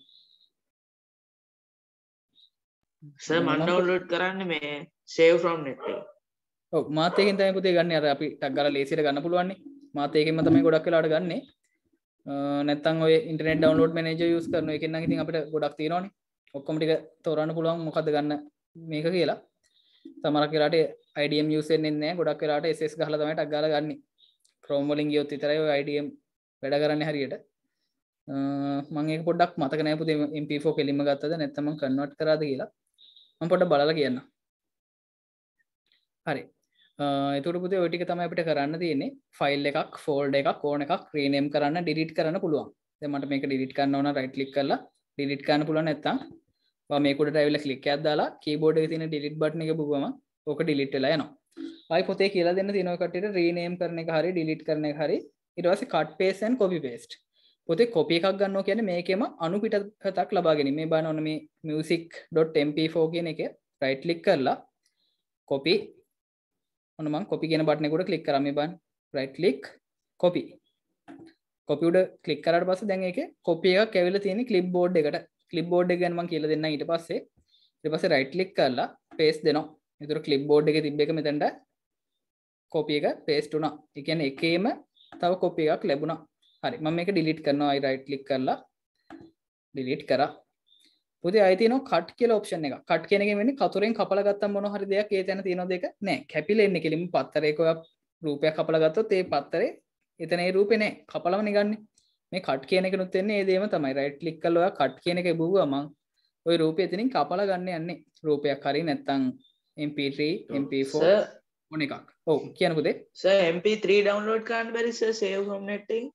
සර් මම ඩවුන්ලෝඩ් කරන්නේ මේ save from net එක ඔව් මාත් එකෙන් තමයි පුතේ ගන්න අර අපි ටක් ගාලා ලේසියට ගන්න පුළුවන් නේ මාත් ඒකෙන්ම තමයි ගොඩක් වෙලාවට ගන්නෙ නැත්තම් ඔය ඉන්ටර්නෙට් ඩවුන්ලෝඩ් මැනේජර් යූස් කරන එකෙන් නම් ඉතින් අපිට ගොඩක් තියෙනවනේ ඔක්කොම ටික තෝරන්න පුළුවන් මොකද්ද ගන්න මේක කියලා සමහරක් වෙලාවට I D M යූස් වෙන්නේ නැහැ ගොඩක් වෙලාවට S S ගහලා තමයි ටක් ගාලා ගන්නෙ Chrome වලින් ගියොත් විතරයි ඔය I D M වැඩ කරන්නේ හරියට මම ඒක පොඩ්ඩක් මතක නැහැ පුතේ M P four කෙලින්ම ගත්තද නැත්නම් මම කන්වර්ට් කරාද කියලා මම පොඩ්ඩක් බලලා කියන්න හරි එතකොට පුතේ ඔය ටික තමයි අපිට කරන්න තියෙන්නේ ෆයිල් එකක් ෆෝල්ඩර් එකක් ඕන එකක් රීනේම් කරන්න ඩිලීට් කරන්න පුළුවන් දැන් මට මේක ඩිලීට් කරන්න ඕන රයිට් ක්ලික් කරලා ඩිලීට් කරන්න පුළුවන් නැත්නම් ඔයා මේක උඩට ඇවිල්ලා ක්ලික් එකක් දාලා කීබෝඩ් එකේ තියෙන ඩිලීට් බටන් එක බුවම ඕක ඩිලීට් වෙලා යනවා ආයි පොතේ කියලා දෙන්න තියෙන ඔය කට්ටියට රීනේම් කරන එක හරි ඩිලීට් කරන එක හරි ඊට පස්සේ cut paste and copy paste පොතේ කොපි එකක් ගන්නවා කියන්නේ මේකෙම අණු පිටතක් ලබා ගැනීම මේ බලන්න ඕන මේ music dot M P four කියන එකේ රයිට් ක්ලික් කරලා copy ඔන්න මම copy කියන බටන් එක උඩ ක්ලික් කරා මේ බලන්න right click copy copy උඩ ක්ලික් කරාට පස්සේ දැන් ඒකේ copy එකක් ඇවිල්ලා තියෙන්නේ clipboard එකට clipboard එක ගැන මම කියලා දෙන්නම් ඊට පස්සේ ඊට පස්සේ right click කරලා paste දෙනවා ඒතර clipboard එකේ තිබ්බ එක මෙතනට copy එක paste වුණා ඒ කියන්නේ එකේම තව copy එකක් ලැබුණා හරි මම මේක delete කරනවා අයි right click කරලා delete කරා පුතේ ආයි තියෙනවා cut කියලා option එක. cut කියන එකෙන් වෙන්නේ කතුරෙන් කපලා ගත්තම මොන හරි දෙයක් ඒ තැන තියෙනවද ඒක නෑ. කැපිලා එන්නේ කෙලින්ම පත්තරයක ඔය රූපයක් කපලා ගත්තොත් ඒ පත්තරේ එතන ඒ රූපේ නෑ. කපලමනේ ගන්නෙ. මේ cut කියන එකනොත් වෙන්නේ ඒ දෙයම තමයි. right click කරලා ඔයා cut කියන එක බුවුවා මං ওই රූපේ එතනින් කපලා ගන්න යන්නේ. රූපයක් හරි නැත්තම් M P three M P four මොන එකක්. ඔව් කියන පුතේ. Sir M P three download කරන්න බැරි සර් save from net එකෙන්.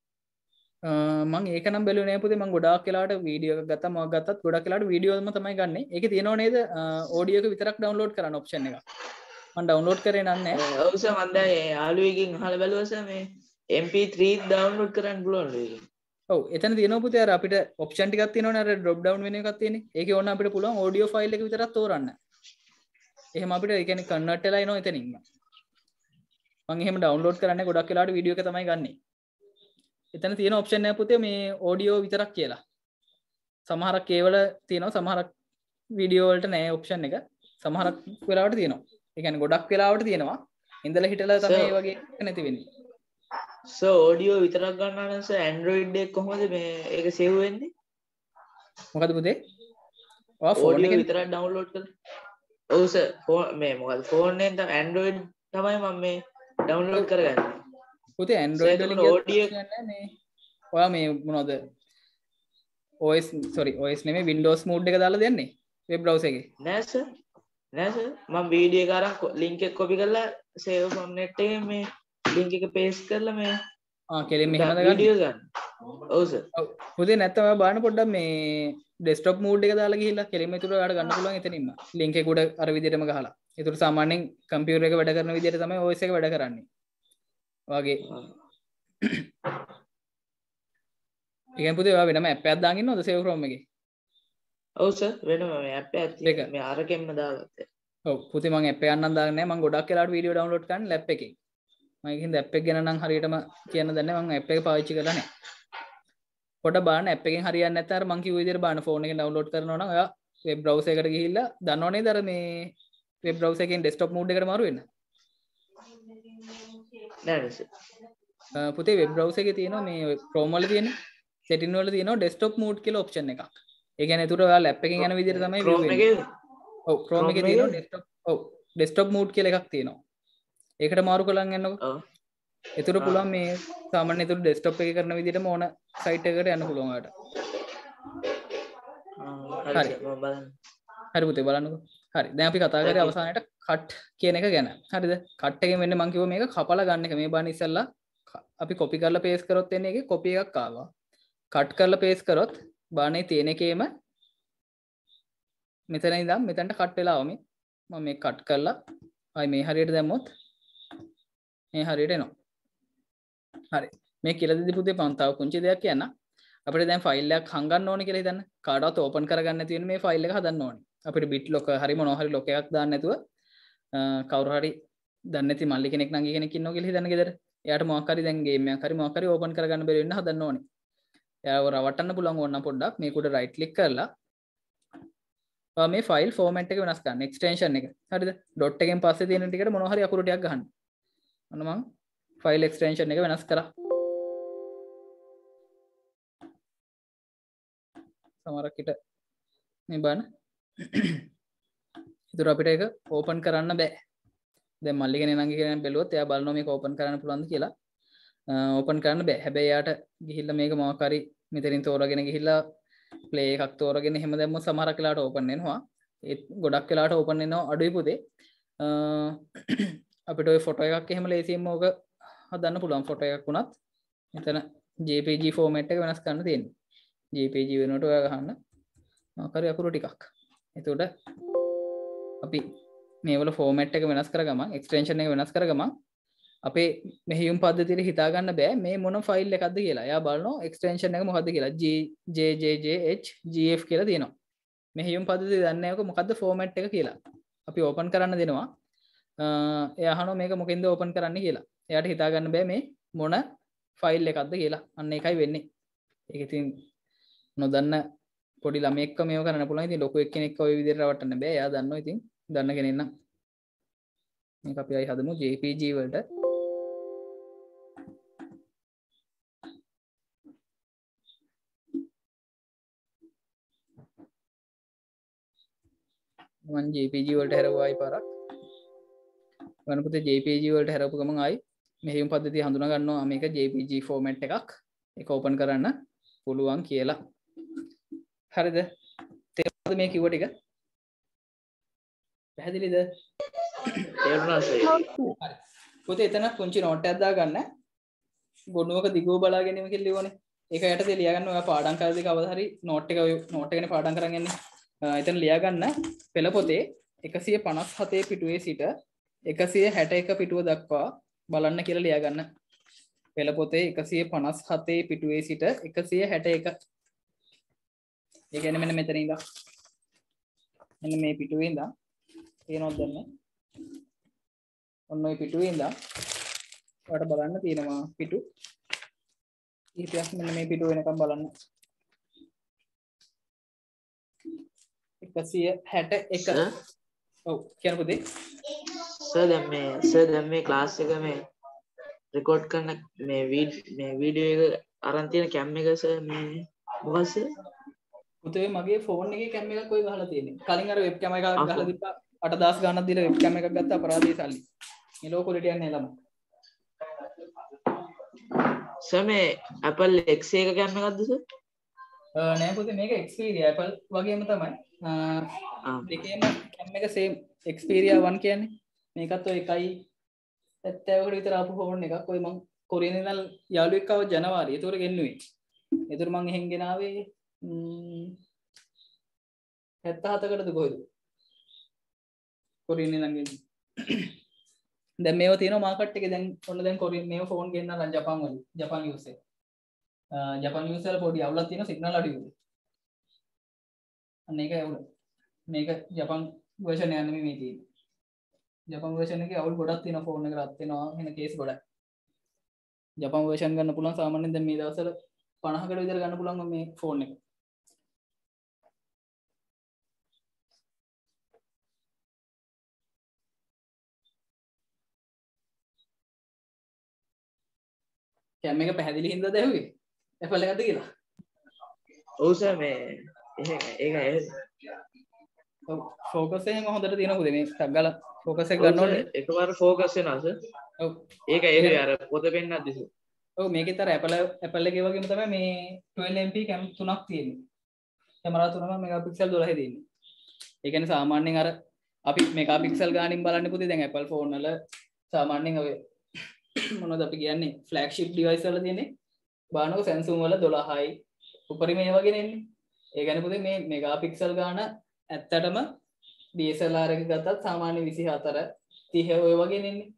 මං ඒක නම් බැලුවේ නෑ පුතේ මං ගොඩාක් වෙලාවට වීඩියෝ එකක් ගත්තා මොකක් ගත්තත් ගොඩක් වෙලාවට වීඩියෝම තමයි ගන්නෙ. ඒකේ තියෙනව නේද ඔඩියෝ එක විතරක් ඩවුන්ලෝඩ් කරන්න ඔප්ෂන් එකක්. මං ඩවුන්ලෝඩ් කරේ නෑ. ඔව් සර් මම දැන් යාළුවෙක්ගෙන් අහලා බැලුවා සර් මේ M P three ඩවුන්ලෝඩ් කරන්න පුළුවන් නේද? ඔව් එතන තියෙනවා පුතේ අර අපිට ඔප්ෂන් ටිකක් තියෙනවනේ අර ඩ්‍රොප් ඩවුන් වෙන එකක් තියෙන්නේ. ඒකේ ඕන අපිට පුළුවන් ඔඩියෝ ෆයිල් එක විතරක් තෝරන්න. එහෙම අපිට ඒ කියන්නේ කන්වර්ට් වෙලා එනවා එතනින්ම. මං එහෙම ඩවුන්ලෝඩ් කරන්නේ ගොඩක් වෙලාවට වීඩියෝ එක තමයි ගන්නෙ. එතන තියෙන ඔප්ෂන් එක පුතේ මේ ඔඩියෝ විතරක් කියලා. සමහරක් ඒවල තියෙනවා සමහරක් වීඩියෝ වලට නෑ ඔප්ෂන් එක. සමහරක් වෙලාවට තියෙනවා. ඒ කියන්නේ ගොඩක් වෙලාවට තියෙනවා. ඉඳලා හිටලා තමයි මේ වගේ නැති වෙන්නේ. සර් ඔඩියෝ විතරක් ගන්නවා නම් සර් Android එක කොහොමද මේ ඒක සේව් වෙන්නේ? මොකද පුතේ? ඔයා ෆෝන් එකේ විතරක් ඩවුන්ලෝඩ් කරලා. ඔව් සර් මේ මොකද ෆෝන් එකෙන් තමයි Android තමයි මම මේ ඩවුන්ලෝඩ් කරගන්නේ. පුතේ Android වලින් කියන්නේ මේ ඔයා මේ මොනවද O S sorry O S නෙමෙයි Windows mode එක දාලා දෙන්නේ web browser එකේ නෑ සර් නෑ සර් මම වීඩියෝ එක අරන් link එක copy කරලා save from net එකේ මේ link එක paste කරලා මේ ආ කෙලින් මෙහෙම දාගන්න වීඩියෝ ගන්න ඔව් සර් ඔව් පුතේ නැත්තම් ඔයා බලන්න පොඩ්ඩක් මේ desktop mode එක දාලා ගිහිල්ලා කෙලින්ම ඒතර ඔයාලට ගන්න පුළුවන් එතනින්ම link එක උඩ අර විදිහටම ගහලා ඒතර සාමාන්‍යයෙන් computer එක වැඩ කරන විදිහට තමයි O S එක වැඩ කරන්නේ වගේ ඉතින් පුතේ ඔයා වෙනම app එකක් දාගෙන ඉන්නවද save from එකේ ඔව් සර් වෙනම මේ app එකක් තියෙනවා මේ අරකෙන්ම දාගත්තා ඔව් පුතේ මම app එකක් නම් දාන්නේ නැහැ මම ගොඩක් වෙලාවට වීඩියෝ ඩවුන්ලෝඩ් කරන්නේ ලැප් එකේ මම ඒකින්ද app එක ගැන නම් හරියටම කියන්න දන්නේ නැහැ මම app එක පාවිච්චි කරලා නැහැ පොඩ බලන්න app එකෙන් හරියන්නේ නැත්නම් අර මම කිව්ව විදිහට බලන්න ෆෝන් එකෙන් ඩවුන්ලෝඩ් කරනවා නම් ඔයා web browser එකට ගිහිල්ලා දන්නව නේද අර මේ web browser එකෙන් desktop mode එකට මාරු වෙන්න නෑ නෑ සර් පුතේ වෙබ් බ්‍රවුසර් එකේ තියෙනවා මේ Chrome වල තියෙන setting වල තියෙනවා desktop mode කියලා option එකක්. ඒ කියන්නේ ඒතර ඔයා ලැප් එකෙන් යන විදිහට තමයි view Chrome එකේ ඔව් Chrome එකේ තියෙනවා desktop ඔව් desktop mode කියලා එකක් තියෙනවා. ඒකට මාරු කරලන් යන්නකො. ඔව්. ඒතර පුළුවන් මේ සාමාන්‍ය ඒතර desktop එකේ කරන විදිහටම ඕන site එකකට යන්න පුළුවන් ඔයාලට. හරි මම බලන්න. හරි පුතේ බලන්නකෝ. හරි. දැන් අපි කතා කරේ අවසානයේට cut කියන එක ගැන. හරිද? cut එකෙන් වෙන්නේ මම කිව්වා මේක කපලා ගන්න එක. මේ බලන්න ඉස්සෙල්ලා අපි copy කරලා paste කරොත් එන්නේ ඒකේ copy එකක් ආවා. cut කරලා paste කරොත් බානේ තියෙන එකේම මෙතන ඉඳන් මෙතනට cut වෙලා ආව මේ. මම මේ cut කරලා ආයි මේ හරියට දැම්මොත් මේ හරියට එනවා. හරි. මේ කියලා දෙදි පුතේ මම තව පුංචි දෙයක් කියන්න. අපිට දැන් ෆයිල් එකක් හංගන්න ඕනේ කියලා හිතන්න. කාටවත් ඕපන් කරගන්න නැති වෙන මේ ෆයිල් එක හදන්න ඕනේ. අපිට bit lock හරි මොනවා හරි lock එකක් දාන්න නැතුව කවුරු හරි දන්නේ නැති මල්ලි කෙනෙක් නංගි කෙනෙක් ඉන්නවා කියලා හිතන්න ගෙදර. එයාට මොකක් හරි දැන් ගේම් එකක් හරි මොකක් හරි ඕපන් කරගන්න බැරි වෙන්න හදන්න ඕනේ. එයාව රවට්ටන්න පුළුවන් ඕන නම් පොඩ්ඩක් මේක උඩ right click කරලා ඔයා මේ ෆයිල් ෆෝමැට් එක වෙනස් කරන්න එක්ස්ටෙන්ෂන් එක. හරිද? ඩොට් එකෙන් පස්සේ තියෙන ටිකට මොනවා හරි අකුරු ටිකක් ගහන්න. අන්න මම ෆයිල් එක්ස්ටෙන්ෂන් එක වෙනස් කරා. සමහරක් විට මේ බලන්න. ඒතර අපිට ඒක ඕපන් කරන්න බෑ. දැන් මල්ලි කෙනෙක් නංගි කෙනෙක් බැලුවොත් එයා බලනවා මේක ඕපන් කරන්න පුළුවන්ද කියලා. ඕපන් කරන්න බෑ. හැබැයි එයාට ගිහිල්ලා මේක මොකක් හරි මෙතනින් තෝරාගෙන ගිහිල්ලා ප්ලේ එකක් තෝරාගෙන එහෙම දැම්මොත් සමහරක් වෙලාවට ඕපන් වෙනවා. ඒත් ගොඩක් වෙලාවට ඕපන් වෙනවා අඩුයි පුතේ. අපිට ওই ෆොටෝ එකක් එහෙම ලේසියෙන්ම ඕක හදන්න පුළුවන්. ෆොටෝ එකක් වුණත් මෙතන J P G ෆෝමැට් එක වෙනස් කරන්න තියෙන්නේ. J P G වෙනකොට ඔයා ගහන්න මොකක් හරි අකුරු ටිකක්. එතකොට අපි මේවල ෆෝමැට් එක වෙනස් කර ගමන් එක්ස්ටෙන්ෂන් එක වෙනස් කර ගමන් අපේ මෙහෙයුම් පද්ධතියට හිතා ගන්න බෑ මේ මොන ෆයිල් එකක්ද කියලා. එයා බලනවා එක්ස්ටෙන්ෂන් එක මොකද්ද කියලා. G J J J H G F කියලා තියෙනවා. මෙහෙයුම් පද්ධතිය දන්නේ නැහැ මොකද්ද ෆෝමැට් එක කියලා. අපි ඕපන් කරන්න දෙනවා. එයා අහනවා මේක මොකෙන්ද ඕපන් කරන්න කියලා. එයාට හිතා ගන්න බෑ මේ මොන ෆයිල් එකක්ද කියලා. අන්න ඒකයි වෙන්නේ. ඒක ඉතින් නොදන්න පොඩි ළමයෙක්ව මේව කරන්න පුළුවන්. ඉතින් ලොකු එක්කෙනෙක්ව ওই විදිහට රවට්ටන්න බෑ. එයා දන්නවා. ඉතින් දන්න කෙනෙක් නම් මේක අපි ආයි හදමු J P G වලට. මම J P G වලට හැරවුවා ආයි පාරක්. ගන්න පුතේ J P G වලට හැරවපු ගමන් ආයි මෙහෙයුම් පද්ධතිය හඳුනා ගන්නවා මේක J P G ෆෝමැට් එකක්. ඒක ඕපන් කරන්න පුළුවන් කියලා. හරිද? තේරුණාද මේ කිව්ව ටික? පැහැදිලිද? තේරුණා සර්. හරි. පුතේ එතන පුංචි නෝට් එකක් දාගන්න. ගොනුවක දිගව බලා ගැනීම කියලා ලියවනේ. ඒක යටතේ ලියා ගන්න ඔයා පාඩම් කරද්දී කවදා හරි නෝට් එක නෝට් එකනේ පාඩම් කරන් යන්නේ. එතන ලියා ගන්න පෙළ පොතේ එකසිය පනස් හතේ පිටුවේ සිට එකසිය හැට එක පිටුව දක්වා බලන්න කියලා ලියා ගන්න. පෙළ පොතේ එකසිය පනස් හතේ පිටුවේ සිට එකසිය හැට එක. ඒ කියන්නේ මෙන්න මෙතන ඉඳන් මෙන්න මේ පිටුවේ ඉඳන් තියෙනවද දැන්? ඔන්න ඔය පිටුවේ ඉඳන් ඔයාලට බලන්න තියෙනවා පිටු. ඊපස් මෙන්න මේ පිටුව වෙනකම් බලන්න. එකසිය හැට එක. ඔව් කියන්න පුතේ. සර් දැන් මේ සර් දැන් මේ ක්ලාස් එක මේ රෙකෝඩ් කරන මේ මේ වීඩියෝ එක අරන් තියෙන කැම් එක සර් මේ මොකක්ද සර්? පුතේ මගේ ෆෝන් එකේ කැම් එකක් ඔය ගහලා තියෙන්නේ. කලින් අර වෙබ් කැම එකක් ගහලා දීපා අට දහස් ගාණක් දීලා වෙබ් කැම එකක් ගත්ත අපරාධී සල්ලි. මේ ලෝ ක්වොලිටි යන්නේ ළම. සර් මේ Apple X එක කැම් එකක්ද සර්? නෑ පුතේ මේක Xperia Apple වගේම තමයි. දෙකේම කැම් එක සේම්. Xperia one කියන්නේ මේකත් ඔය එකයි හැත්තෑවකට විතර ආපු ෆෝන් එකක්. ඔය මං කොරියන් ඉඳන් යාළුවෙක් ආව ජනවාරි. ඒතකොට ගෙන්නුවේ. ඒතර මං එහෙන් ගෙනාවේ හැත්තහතකටද කොහෙද? කොරියන් ඉඳන් ගෙන්නේ. දැන් මේව තියෙනවා මාකට් එකේ. දැන් ඔන්න දැන් කොරියන් මේව ෆෝන් ගෙන්නලා ජපාන් වලින්. ජපාන් යූස් එක. ජපාන් යූස් වල පොඩි අවුලක් තියෙනවා සිග්නල් අඩුයි. අන්න ඒක අවුල. මේක ජපාන් version එක නෙමෙයි මේ තියෙන්නේ. ජපාන් version එකේ අවුල් ගොඩක් තියෙනවා ෆෝන් එක රත් වෙනවා වෙන කේස් ගොඩක්. ජපාන් version ගන්න පුළුවන් සාමාන්‍යයෙන් දැන් මේ දවස්වල පනහකට විතර ගන්න පුළුවන් මේ ෆෝන් එක. කැම් එක පැහැදිලි හින්දාද ඇහුවේ? Apple එකක්ද කියලා? ඔව් සර් මේ ඒක ඒක ඔව් ෆෝකස් එක හොඳට තියෙනවා පුතේ. මේ ටග් ගාලා ෆෝකස් එක ගන්න ඕනේ. එකපාර ෆෝකස් වෙනවා සර්. ඔව් ඒක ඒ අර පොත පෙන්නද්දි සර්. ඔව් මේකෙත් අර Apple Apple එකේ වගේම තමයි මේ twelve M P කැම් තුනක් තියෙන්නේ. කැමරා තුනම මෙගාපික්සල් දොළහයි තියෙන්නේ. ඒ කියන්නේ සාමාන්‍යයෙන් අර අපි මෙගාපික්සල් ගානින් බලන්නේ පුතේ දැන් Apple ෆෝන් වල සාමාන්‍යයෙන් ඔය මොනවද අපි කියන්නේ ෆ්ලැග්ෂිප් ඩිවයිස් වල තියෙන්නේ බානක Samsung වල දොළහයි උපරිම ඒ වගේ නෙන්නේ. ඒ කියන්නේ පුතේ මේ මෙගාපික්සල් ගාන ඇත්තටම D S L R එක ගත්තත් සාමාන්‍ය විසිහතර තිහ ඔය වගේ නෙන්නේ.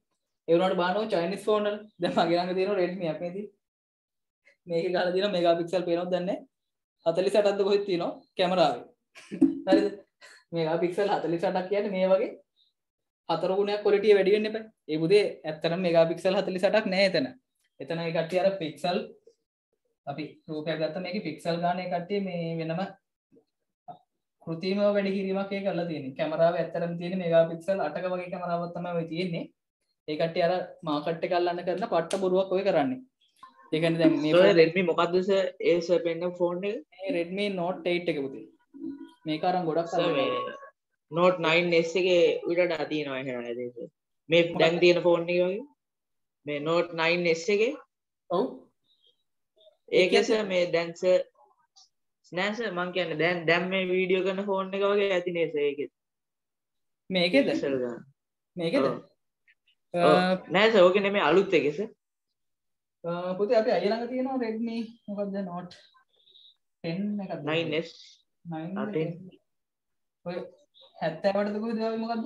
ඒ වුණාට බලනවා චයිනීස් ෆෝන් වල දැන් මගේ ළඟ තියෙන Redmi එකක් නේද මේකේ ගහලා තියෙනවා මෙගාපික්සල් පේනවද දන්නේ හතළිස් අටක්ද කොහෙද තියෙනවා කැමරාවේ හරිද මෙගාපික්සල් හතළිස් අටක් කියන්නේ මේ වගේ හතර ගුණයක් ක්වොලිටිය වැඩි වෙන්න එපා ඒ පුතේ ඇත්තටම මෙගාපික්සල් හතළිස් අටක් නෑ එතන එතන ඒ කට්ටිය අර පික්සල් අපි රූපයක් ගත්තා මේකේ පික්සල් ගන්න ඒ කට්ටිය මේ වෙනම කෘත්‍රිමව වැඩි කිරීමක් ඒ කරලා තියෙන්නේ කැමරාව ඇත්තටම තියෙන්නේ මෙගාපික්සල් අටක වගේ කැමරාවක් තමයි ඔය තියෙන්නේ ඒ කට්ටිය අර මාකට් එක අල්ලන්න කරන පට්ට බොරුවක් ඔය කරන්නේ ඒ කියන්නේ දැන් මේ සර් Redmi මොකද්ද සර් ඒ සර් පෙන්න ෆෝන් එක මේ Redmi Note eight එක පුතේ මේක අරන් ගොඩක් සර් අල්ලනවා මේ Note nine S එකේ උඩට තියෙනවා එහෙම නේද සර් මේ දැන් තියෙන ෆෝන් එක වගේ මේ Note nine S එකේ ඔව් ඒකේ සර් මේ දැන් සර් නෑ සර් මං කියන්නේ දැන් දැන් මේ වීඩියෝ කරන ෆෝන් එක වගේ ඇති නේ සර් ඒකේ මේකේද පික්සල් ගන්න මේකේද ඔව්. නෑ සර් ඕකේ නෙමෙයි අලුත් එකේ සර් පුතේ අපි අය ළඟ තියෙනවා Redmi මොකක්ද Note ten එකක්ද nine S nine ආ, ten. ඔය හැත්තෑවටද කොහෙද ආවේ මොකද්ද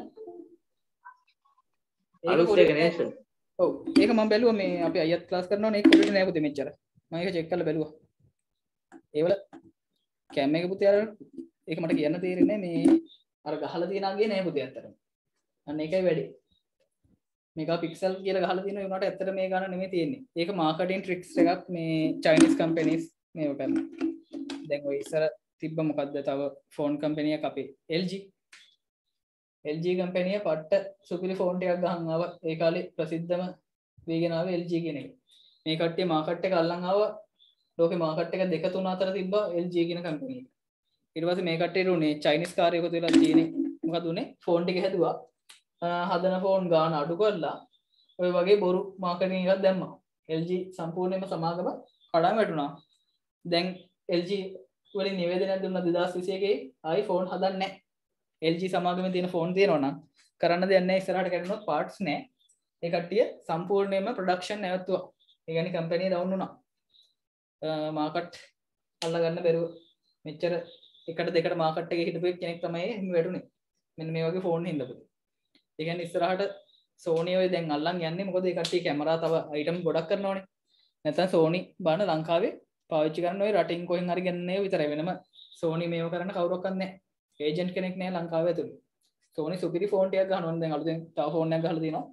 අලුත් එක නේ සර් ඔව් ඒක මම බැලුවා මේ අපි අයත් ක්ලාස් කරනවනේ ඒක කොහෙද නෑ පුතේ මෙච්චර මම ඒක චෙක් කරලා බැලුවා ඒවල කැම් එක පුතේ අර ඒක මට කියන්න තේරෙන්නේ මේ අර ගහලා තියනාගේ නෑ පුතේ අත්තට අන්න ඒකයි වැඩි මෙගා පික්සල් කියලා ගහලා තියෙන ඒ උනාට ඇත්තට මේ ගාන නෙමෙයි තියෙන්නේ ඒක මාකටිං ට්‍රික්ස් එකක් මේ චයිනීස් කම්පැනිස් මේව කරන දැන් ඔය ඉස්සර තිබ්බ මොකද්ද තව ෆෝන් කම්පැනි එකක් අපේ L G L G කම්පැනිය පට්ට සුපිරි ෆෝන් ටිකක් ගහන් ආවා ඒ කාලේ ප්‍රසිද්ධම වේගෙන ආවේ L G කියන එක මේ කට්ටිය මාකට් එක අල්ලන් ආවා ලෝකේ මාකට් එක දෙක තුන අතර තිබ්බා L G කියන කම්පැනි එක ඊට පස්සේ මේ කට්ටියට උනේ චයිනීස් කාර්යයක තුලා තියෙන්නේ මොකද උනේ ෆෝන් ටික හැදුවා හදන ෆෝන් ගාන අඩු කරලා ඔය වගේ බොරු මාකටිං එකක් දැම්මා L G සම්පූර්ණයෙන්ම සමාගම කඩාම වැටුණා දැන් L G වලින් නිවේදනයක් දුන්නා දෙදාස් විසි එකේ ආයි ෆෝන් හදන්නේ නැහැ L G සමාගමේ තියෙන ෆෝන් තියෙනවා නම් කරන්න දෙයක් නැහැ ඉස්සරහට කරනොත් පාර්ට්ස් නැහැ ඒ කට්ටිය සම්පූර්ණයෙන්ම ප්‍රොඩක්ෂන් නැවතුවා ඒ කියන්නේ කම්පැනි ඩවුන් වුණා මාකට් අල්ලගන්න බැරුව මෙච්චර එකට දෙකට මාකට් එකේ හිටපු කෙනෙක් තමයි හිමි වැටුනේ මෙන්න මේ වගේ ෆෝන් හින්දා පුතේ ඒ කියන්නේ ඉස්සරහට Sony ඔය දැන් අල්ලන් යන්නේ මොකද ඒ කට්ටිය කැමරා තව අයිටම් ගොඩක් කරනවානේ නැත්නම් Sony බලන ලංකාවේ පාවිච්චි කරන ඔය රටින් කොහෙන් හරි ගන්නේ විතරයි වෙනම Sony මේව කරන්න කවුරක්වත් නැහැ ඒජන්ට් කෙනෙක් නැහැ ලංකාවේ ඇතුළේ Sony සුපිරි ෆෝන් ටිකක් ගහනවා දැන් අලුතෙන් තව ෆෝන් එකක් ගහලා තිනවා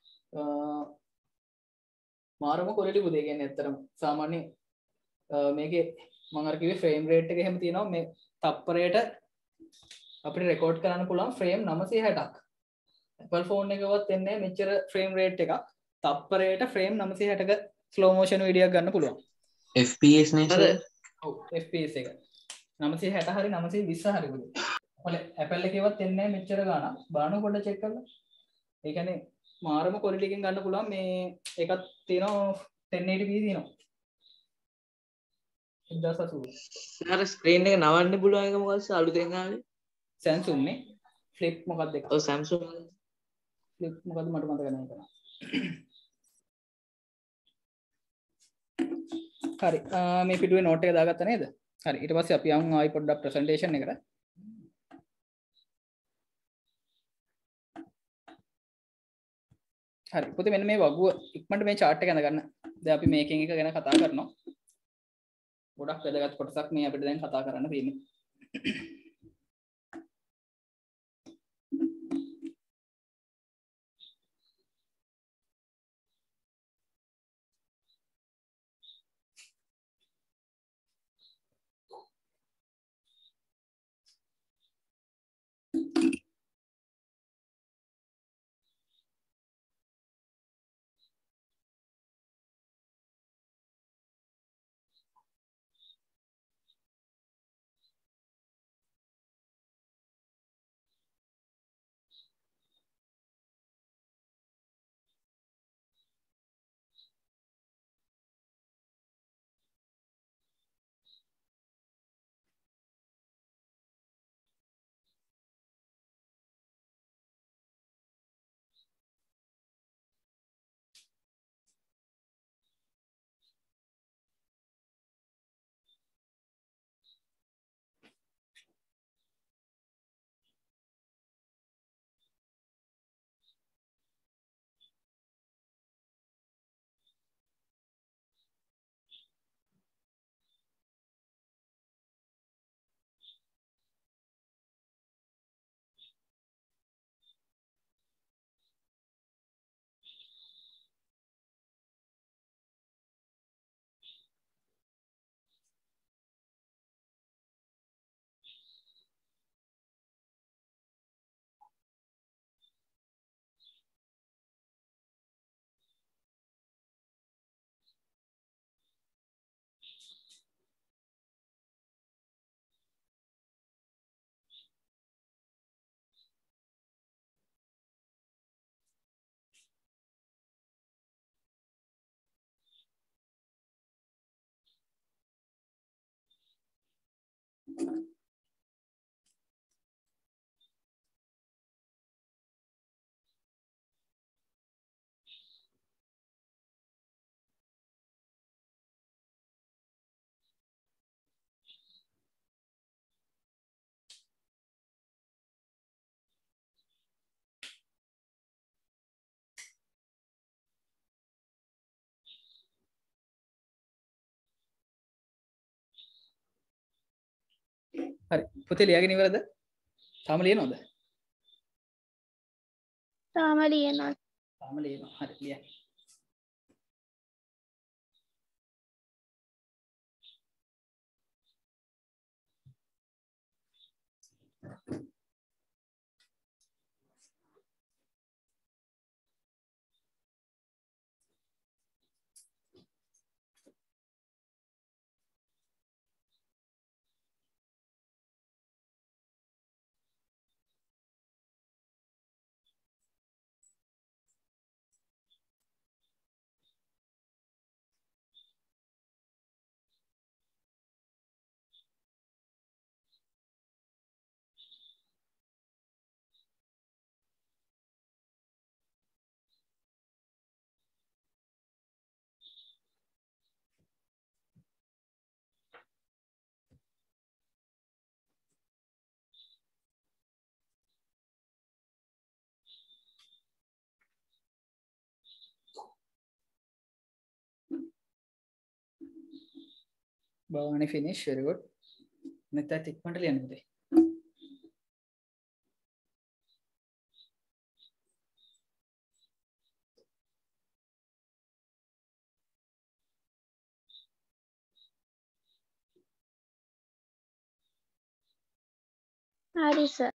මාරම ක්වොලිටි පුතේ කියන්නේ ඇත්තටම සාමාන්‍ය මේකේ මම අර කිව්වේ ෆ්‍රේම් රේට් එක එහෙම තියෙනවා මේ තප්පරයට අපිට රෙකෝඩ් කරන්න පුළුවන් ෆ්‍රේම් නවසිය හැටක් Apple ෆෝන් එකවත් එන්නේ මෙච්චර ෆ්‍රේම් රේට් එකක් තප්පරයට ෆ්‍රේම් නවසිය හැටක ස්ලෝ මෝෂන් වීඩියෝ එකක් ගන්න පුළුවන් F P S නේ සර් ඔව් F P S එක නවසිය හැට හරි නවසිය විස්ස හරි බුදු ඔය Apple එකේවත් එන්නේ මෙච්චර ගාණක් බාන පොඩ්ඩක් චෙක් කරලා ඒ කියන්නේ මාරම ක්වොලිටි එකකින් ගන්න පුළුවන් මේ එකක් තියෙනවා ten eighty p තියෙනවා එක්දාස් අසූ සර් ස්ක්‍රීන් එක නවන්න පුළුවන් එක මොකක්ද සර් අලුතෙන් ආවේ Samsung නේ ෆ්ලිප් මොකක්ද එක ඔව් Samsung ෆ්ලිප් මොකද්ද මට මතක නැහැ ඒක හරි මේ පිටුවේ නෝට් එක දාගත්තා නේද හරි ඊට පස්සේ අපි යමු ආයි පොඩ්ඩක් ප්‍රසන්ටේෂන් එකට හරි පුතේ මෙන්න මේ වගුව ඉක්මනට මේ chart එක අඳ ගන්න දැන් අපි මේකින් එක ගැන කතා කරනවා ගොඩක් වැදගත් කොටසක් මේ අපිට දැන් කතා කරන්න තියෙන්නේ හරි පුතේ ලියාගෙන ඉවරද? තාම ලියනවද? තාම ලියනවා. තාම ලියනවා. හරි ලියන්න. Bhavani finish. Very good. Netta tikmanta liyanna pude. හරි සර්.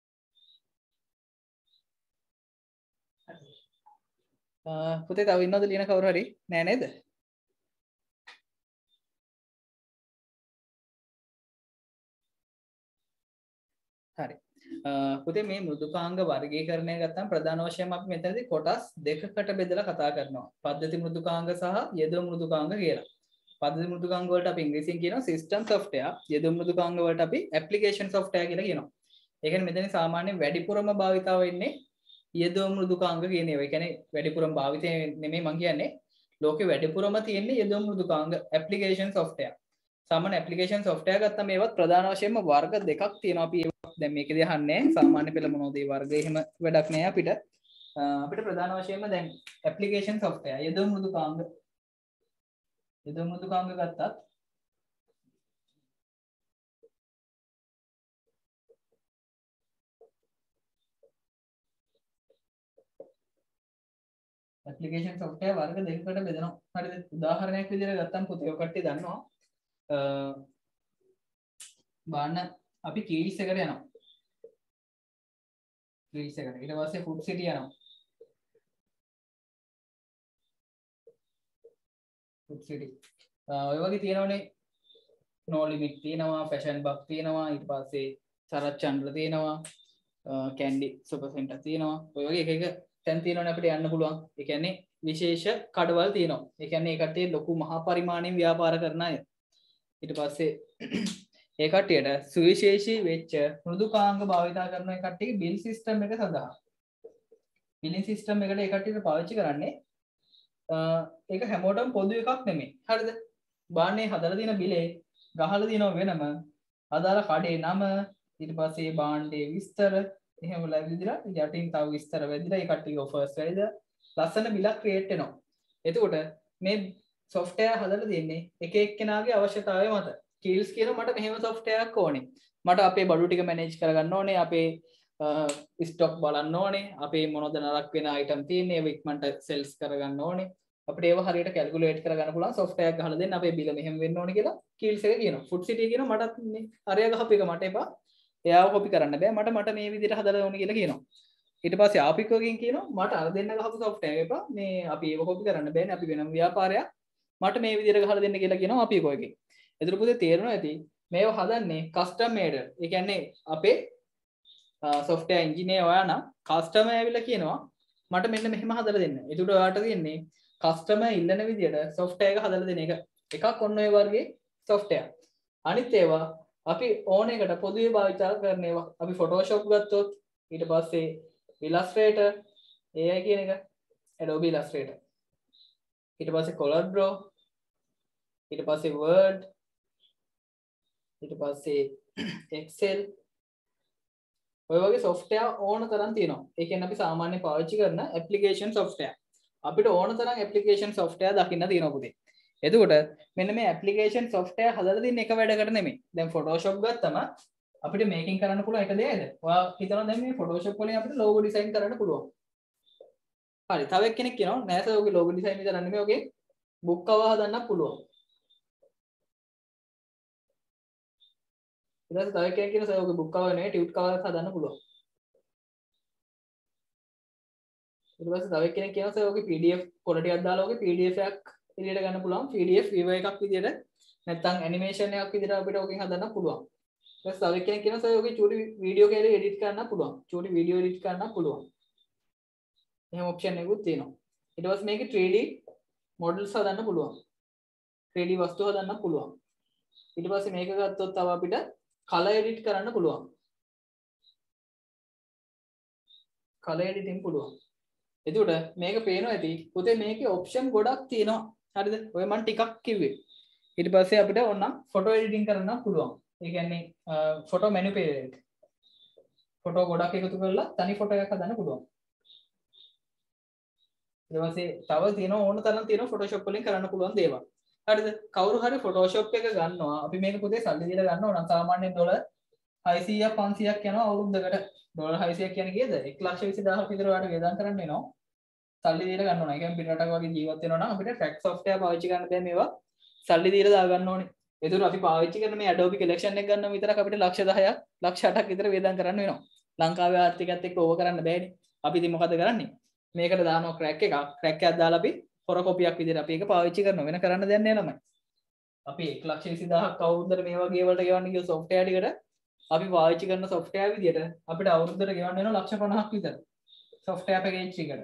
පුතේ තව ඉන්නවද ලියන කවුරු හරි? නෑ නේද? හරි. පුතේ මේ මෘදුකාංග වර්ගීකරණය ගත්තම ප්‍රධාන වශයෙන් අපි මෙතනදී කොටස් දෙකකට බෙදලා කතා කරනවා. පද්ධති මෘදුකාංග සහ යෙදුම් මෘදුකාංග කියලා. පද්ධති මෘදුකාංග වලට අපි ඉංග්‍රීසියෙන් කියනවා system software. යෙදුම් මෘදුකාංග වලට අපි application software කියලා කියනවා. ඒ කියන්නේ මෙතන සාමාන්‍යයෙන් වැඩිපුරම භාවිතාව වෙන්නේ යෙදුම් මෘදුකාංග කියන ඒවා. ඒ කියන්නේ වැඩිපුරම භාවිතය නෙමෙයි මම කියන්නේ. ලෝකේ වැඩිපුරම තියෙන්නේ යෙදුම් මෘදුකාංග application software. සාමාන්‍ය application software ගත්තම ඒවත් ප්‍රධාන වශයෙන්ම වර්ග දෙකක් තියෙනවා. අපි දැන් මේකදී අහන්නේ සාමාන්‍ය පෙළ මොනවද ඒ වර්ග එහෙම වැඩක් නෑ අපිට. අපිට ප්‍රධාන වශයෙන්ම දැන් application software යෙදුම් මෘදුකාංග යෙදුම් මෘදුකාංග ගත්තත් application software වර්ග දෙකකට බෙදෙනවා. හරිද? උදාහරණයක් විදිහට ගත්තම පුතේ ඔය කට්ටිය දන්නවා. අ බාන්න අපි කීස් එකට යනවා. කීස් එකට. ඊට පස්සේ food city යනවා. food city. ඔය වගේ තියෙනවනේ no limit තියෙනවා, fashion buck තියෙනවා, ඊට පස්සේ සරත් චන්ද්‍ර තියෙනවා, candy super center තියෙනවා. ඔය වගේ එක එක තැන් තියෙනවනේ අපිට යන්න පුළුවන්. ඒ කියන්නේ විශේෂ කඩවල් තියෙනවා. ඒ කියන්නේ ඒ කට්ටිය ලොකු මහා පරිමාණයෙන් ව්‍යාපාර කරන අය. ඊට පස්සේ ඒ කට්ටියට සුවිශේෂී වෙච්ච මෘදුකාංග භාවිතා කරන ඒ කට්ටියගේ බිල් සිස්ටම් එක සඳහා බිලින් සිස්ටම් එකට ඒ කට්ටියට පාවිච්චි කරන්නේ ඒක හැමෝටම පොදු එකක් නෙමෙයි. හරිද? බාන්නේ හදලා තියෙන බිලේ ගහලා තියෙනව වෙනම අදාළ කඩේ නම ඊට පස්සේ බාණ්ඩේ විස්තර එහෙම ලැබිලා යටින් තව විස්තර වැදිලා ඒ කට්ටියගේ ඔෆර්ස් වැදිලා ලස්සන බිලක් ක්‍රියේට් වෙනවා. එතකොට මේ software හදලා දෙන්නේ එක එක්කෙනාගේ අවශ්‍යතාවය මත. skills කියන මට මෙහෙම software එකක් ඕනේ. මට අපේ බඩු ටික manage කරගන්න ඕනේ. අපේ stock බලන්න ඕනේ. අපේ මොනවද නරක වෙන item තියෙන්නේ ඒව ඉක්මනට sales කරගන්න ඕනේ. අපිට ඒව හරියට calculate කරගන්න පුළුවන් software එකක් ගහලා දෙන්න අපේ bill මෙහෙම වෙන්න ඕනේ කියලා skills එක කියනවා. food city කියනවා මටත් මේ අරයා ගහපු එක මට එපා. එයාව copy කරන්න බෑ. මට මට මේ විදිහට හදලා ඕනේ කියලා කියනවා. ඊට පස්සේ ආපික් වගේ කියනවා මට අර දෙන්න ගහපු software එක එපා. මේ අපි ඒව copy කරන්න බෑනේ. අපි වෙනම ව්‍යාපාරයක්. මට මේ විදිහට ගහලා දෙන්න කියලා කියනවා අපි කොයිකේ. එතන පුතේ තේරෙනවා ඇති මේව හදන්නේ custom made. ඒ කියන්නේ අපේ software engineer ඔයා නම් customer ඇවිල්ලා කියනවා මට මෙන්න මෙහෙම හදලා දෙන්න. ඒකට ඔයාට තියෙන්නේ customer ඉල්ලන විදිහට software එක හදලා දෙන එක. එකක් ඔන්න ඔය වර්ගයේ software. අනිත් ඒවා අපි ඕන එකට පොදුවේ භාවිත කරන ඒවා. අපි Photoshop ගත්තොත් ඊට පස්සේ Illustrator A I කියන එක Adobe Illustrator. ඊට පස්සේ ColorDraw ඊට පස්සේ Word ඊට පස්සේ Excel ඔය වගේ software ඕන තරම් තියෙනවා. ඒ කියන්නේ අපි සාමාන්‍ය පාවිච්චි කරන application software. අපිට ඕන තරම් application software දකින්න තියෙනවා පුතේ. එතකොට මෙන්න මේ application software හදලා තියෙන එක වැඩකට නෙමෙයි. දැන් Photoshop ගත්තම අපිට මේකින් කරන්න පුළුවන් එක දෙයක්ද? ඔයා හිතනවා දැන් මේ Photoshop වලින් අපිට logo design කරන්න පුළුවන්. හරි. තව එක්කෙනෙක් කියනවා නෑ සර් ඔගේ logo design විතර නෙමෙයි ඔගේ book cover හදන්නත් පුළුවන්. ඊට පස්සේ තව එක්කෙනෙක් කියනවා සර් ඔගේ book cover නෙවෙයි tube cover එකක් හදන්න පුළුවන්. ඊට පස්සේ තව එක්කෙනෙක් කියනවා සර් ඔගේ P D F පොළ ටිකක් දාලා ඔගේ P D F එකක් එළියට ගන්න පුළුවන්. P D F viewer එකක් විදියට නැත්නම් animation එකක් විදියට අපිට ඔකෙන් හදන්න පුළුවන්. ඊට පස්සේ තව එක්කෙනෙක් කියනවා සර් ඔගේ චූටි වීඩියෝ කැලේ edit කරන්න පුළුවන්. චූටි වීඩියෝ edit කරන්න පුළුවන්. එහෙම ඔප්ෂන් එකකුත් තියෙනවා. ඊට පස්සේ මේකේ three D models හදන්න පුළුවන්. three D වස්තු හදන්න පුළුවන්. ඊට පස්සේ මේක ගත්තොත් තව අපිට color edit කරන්න පුළුවන්. color editing පුළුවන්. එතකොට මේක පේනවා ඇති. පුතේ මේකේ ඔප්ෂන් ගොඩක් තියෙනවා. හරිද? ඔය මම ටිකක් කිව්වේ. ඊට පස්සේ අපිට ඕනම් photo editing කරන්න පුළුවන්. ඒ කියන්නේ photo manipulate. photo ගොඩක් එකතු කරලා තනි photo එකක් හදන්න පුළුවන්. ඊට පස්සේ තව තියෙනවා ඕන තරම් තියෙනවා Photoshop වලින් කරන්න පුළුවන් දේවල්. හරිද? කවුරු හරි Photoshop එක ගන්නවා. අපි මේක පුතේ සල්ලි දීලා ගන්නවා නම් සාමාන්‍යයෙන් ඩොලර් හයසීයක් පන්සීයක් යනවා අවුරුද්දකට. ඩොලර් හයසීයක් කියන්නේ කීයද? එක ලක්ෂ විසි දහසක් විතර ඔයාලට වේදම් කරන්න වෙනවා. සල්ලි දීලා ගන්න ඕන. ඒ කියන්නේ පිට රටක වගේ ජීවත් වෙනවා නම් අපිට ටැක්ස් software පාවිච්චි කරන්න බෑ මේවා. සල්ලි දීලා දා ගන්න ඕනේ. ඒතර අපි පාවිච්චි කරන මේ Adobe collection එක ගන්නම විතරක් අපිට ලක්ෂ දහයක් ලක්ෂ අටක් විතර වේදම් කරන්න වෙනවා. ලංකාවේ ආර්ථිකයත් එක්ක ඕව කරන්න බෑනේ. අපි ඉතින් මොකද කරන්නේ? මේකට දානවා crack එකක්. crack එකක් දාලා අපි පොර කොපියක් විදිහට අපි ඒක පාවිච්චි කරනවා. වෙන කරන්න දෙයක් නෑ ළමයි. අපි එක ලක්ෂ විසි දහයක් අවුරුද්දට මේ වගේ වලට ගෙවන්න ගිය software ටිකට අපි පාවිච්චි කරන software විදිහට අපිට අවුරුද්දට ගෙවන්න වෙනවා ලක්ෂ පනහක් විතර. software package එකට.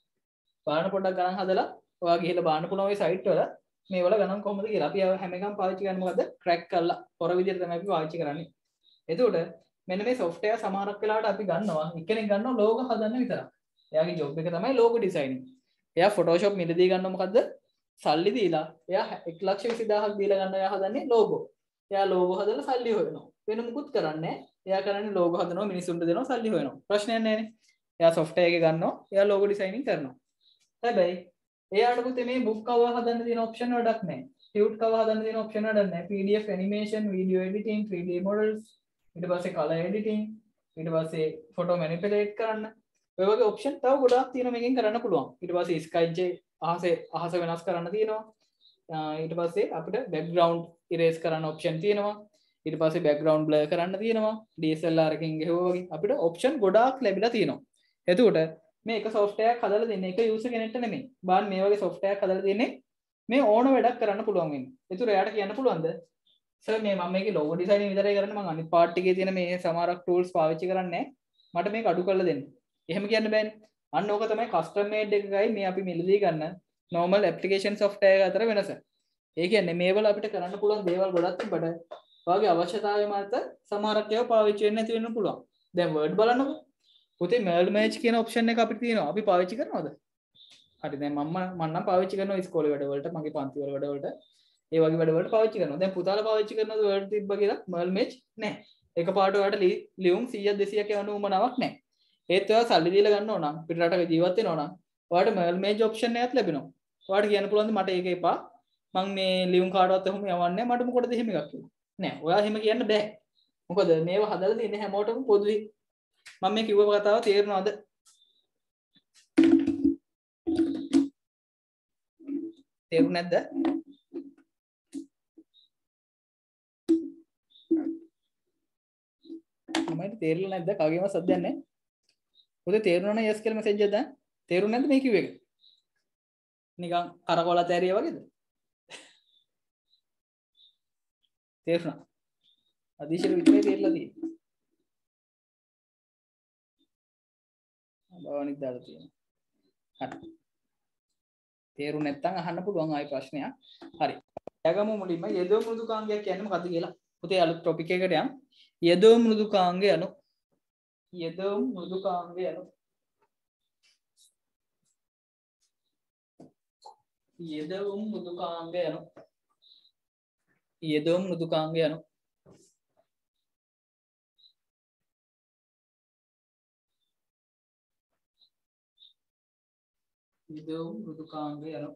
බලන්න පොඩ්ඩක් ගණන් හදලා ඔයා ගිහලා බලන්න පුළුවන් ওই site වල මේ වල ගණන් කොහොමද කියලා. අපි හැම එකම පාවිච්චි කරන්නේ මොකද්ද? crack කරලා පොර විදිහට තමයි අපි පාවිච්චි කරන්නේ. එතකොට මෙන්න මේ software සමහරක් වෙලාවට අපි ගන්නවා එක්කෙනෙක් ගන්නවා logo හදන්න විතරක්. එයාගේ job එක තමයි logo designing. එයා Photoshop මිලදී ගන්නවා මොකද්ද? සල්ලි දීලා. එයා එක ලක්ෂ විසි දහයක් දීලා ගන්න එයා හදන්නේ logo. එයා logo හදලා සල්ලි හොයනවා. වෙන මුකුත් කරන්නේ නැහැ. එයා කරන්නේ logo හදනවා මිනිස්සුන්ට දෙනවා සල්ලි හොයනවා. ප්‍රශ්නයක් නැහැනේ. එයා software එක ගන්නවා. එයා logo designing කරනවා. හැබැයි එයාට පුතේ මේ book cover හදන්න තියෙන option වැඩක් නැහැ. tube cover හදන්න තියෙන option වැඩක් නැහැ. P D F animation, video editing, three D models, ඊට පස්සේ color editing, ඊට පස්සේ photo manipulate කරන්න. ඔය වගේ option තව ගොඩාක් තියෙනවා මේකෙන් කරන්න පුළුවන්. ඊට පස්සේ skype අහසේ අහස වෙනස් කරන්න තියෙනවා. ඊට පස්සේ අපිට background erase කරන්න option තියෙනවා. ඊට පස්සේ background blur කරන්න තියෙනවා. D S L R එකකින් ගෙවුවා වගේ අපිට option ගොඩාක් ලැබිලා තියෙනවා. එතකොට මේ එක software එකක් හදලා දෙන්නේ එක user කෙනෙක්ට නෙමෙයි. බාන් මේ වගේ software එකක් හදලා දෙන්නේ මේ ඕන වැඩක් කරන්න පුළුවන් වෙන්නේ. ඒතර එයාට කියන්න පුළුවන්ද? සර් මේ මම මේකේ logo designing විතරයි කරන්නේ මම අනිත් part එකේ තියෙන මේ සමහරක් tools පාවිච්චි කරන්නේ නැහැ. මට මේක අඩු කරලා දෙන්න. එහෙම කියන්න බෑනේ. අන්න ඕක තමයි custom made එකයි මේ අපි මිලදී ගන්න normal application software එක අතර වෙනස. ඒ කියන්නේ මේවල අපිට කරන්න පුළුවන් දේවල් ගොඩක් තිබ්බට ඔයාගේ අවශ්‍යතාවය මත සමහරක් ඒවා පාවිච්චි වෙන්න නැති වෙන්න පුළුවන්. දැන් word බලන්නකෝ. පුතේ merge merge කියන option එක අපිට තියෙනවා. අපි පාවිච්චි කරනවද? හරි දැන් මම මම නම් පාවිච්චි කරනවා ඉස්කෝලේ වැඩ වලට මගේ පන්ති වල වැඩ වලට ඒ වගේ වැඩ වලට පාවිච්චි කරනවා. දැන් පුතාලා පාවිච්චි කරනවද word තිබ්බ කියලා merge merge නැහැ. එකපාරට ඔයාලට ලියුම් සීයක් දෙසීයක් යවන්න උවමනාවක් නැහැ. ඒත් ඔයා සල්ලි දීලා ගන්නව නම් පිට රටක ජීවත් වෙනව නම් ඔයාලට merge merge option එකක් ලැබෙනවා. ඔයාලට කියන්න පුළුවන් මට ඒක එපා. මම මේ ලියුම් කාඩවත් එහෙම යවන්නේ මට මොකටද එහෙම එකක් කියලා. නෑ ඔයා එහෙම කියන්න බෑ. මොකද මේව හදලා තියෙන්නේ හැමෝටම පොදුයි. මම මේ කිව්ව කතාව තේරෙනවද? තේරුනේ නැද්ද? මමයි තේරෙන්නේ නැද්ද? කවගේම සද්දයක් නැහැ. පොතේ තේරුණා නම් yes කියලා මැසේජ් එකක් දාන්න. තේරුනේ නැද්ද මේ කිව්ව එක? නිකන් කරකොලත ඇරියා වගේද? තේරුණා. අදිශර විතරේ තේරලා තියෙන්නේ. බවනික් දාලා තියෙනවා. හරි. තේරුනේ නැත්නම් අහන්න පුළුවන් ආයි ප්‍රශ්නයක්. හරි. යගමු මුලින්ම යෙදෝ මෘදුකාංගයක් කියන්නේ මොකක්ද කියලා. පුතේ අලුත් ටොපික් එකකට යමු. යෙදෝ මෘදුකාංගය අනු යෙදෝ මෘදුකාංගය අනු යෙදෝ මෘදුකාංගය අනු යෙදෝ මෘදුකාංගය අනු යෙදෝ මෘදුකාංගය අනු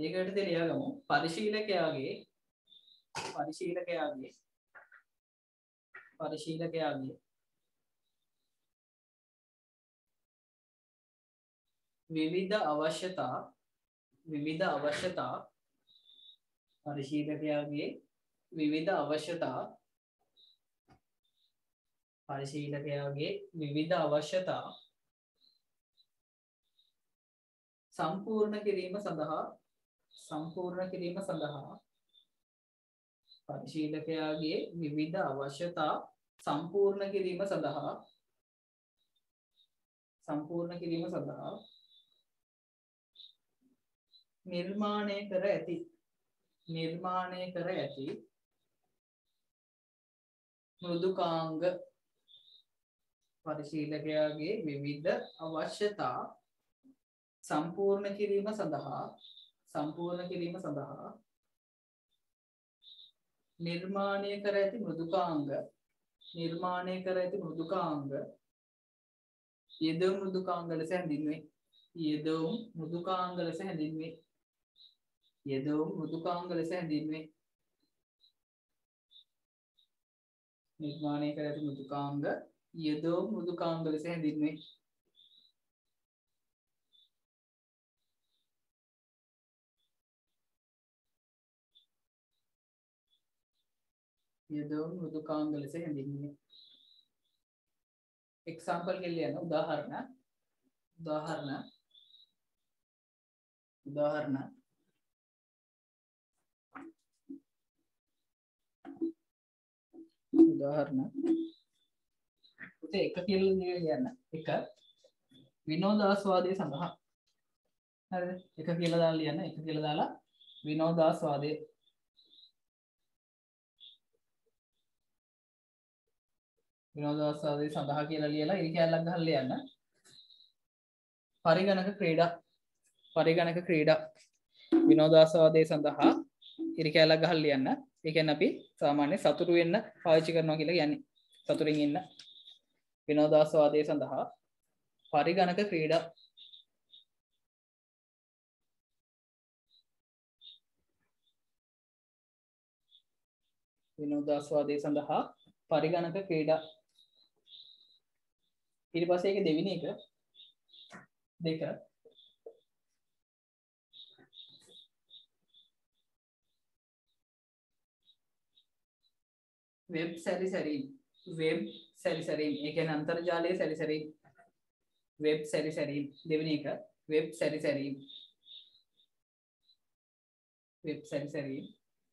ඒකට දෙලියාගමු පරිශීලකයාගේ පරිශීලකයාගේ පරිශීලකයාගේ විවිධ අවශ්‍යතා විවිධ අවශ්‍යතා පරිශීලකයාගේ විවිධ අවශ්‍යතා පරිශීලකයාගේ විවිධ අවශ්‍යතා සම්පූර්ණ කිරීම සඳහා සම්පූර්ණ කිරීම සඳහා පරිශීලකයාගේ විවිධ අවශ්‍යතා සම්පූර්ණ කිරීම සඳහා සම්පූර්ණ කිරීම සඳහා නිර්මාණය කර ඇති නිර්මාණය කර ඇති මෘදුකාංග පරිශීලකයාගේ විවිධ අවශ්‍යතා සම්පූර්ණ කිරීම සඳහා සම්පූර්ණ කිරීම සඳහා නිර්මාණය කර ඇති මෘදුකාංග නිර්මාණය කර ඇති මෘදුකාංග යෙදවුම් මෘදුකාංග ලෙස හැඳින්වේ යෙදවුම් මෘදුකාංග ලෙස හැඳින්වේ යෙදවුම් මෘදුකාංග ලෙස හැඳින්වේ නිර්මාණය කර ඇති මෘදුකාංග යෙදවුම් මෘදුකාංග ලෙස හැඳින්වේ යෙදවුම් මෘදුකාංග ලෙස හැඳින්වේ එක්සැම්පල් ගෙල්ලියන උදාහරණ උදාහරණ උදාහරණ උදාහරණ පුතේ එක කියලා ලියන්න එක විනෝදාස්වාදය සඳහා හරිද එක කියලා දාලා ලියන්න එක කියලා දාලා විනෝදාස්වාදය විනෝදාස්වාදය සඳහා කියලා ලියලා ඉරි කැලක් ගහලා ලියන්න පරිගණක ක්‍රීඩා පරිගණක ක්‍රීඩා විනෝදාස්වාදය සඳහා ඉරි කැලක් ගහලා ලියන්න ඒ කියන්නේ අපි සාමාන්‍ය සතුටු වෙන්න පාවිච්චි කරනවා කියලා කියන්නේ සතුටින් ඉන්න විනෝදාස්වාදය සඳහා පරිගණක ක්‍රීඩා විනෝදාස්වාදය සඳහා පරිගණක ක්‍රීඩා ඊට පස්සේ ඒක දෙවෙනි එක දෙක වෙබ් සැරිසැරීම් වෙබ් සැරිසැරීම් ඒ කියන්නේ අන්තර්ජාලයේ සැරිසැරීම් වෙබ් සැරිසැරීම් දෙවෙනි එක වෙබ් සැරිසැරීම් වෙබ් සැරිසැරීම්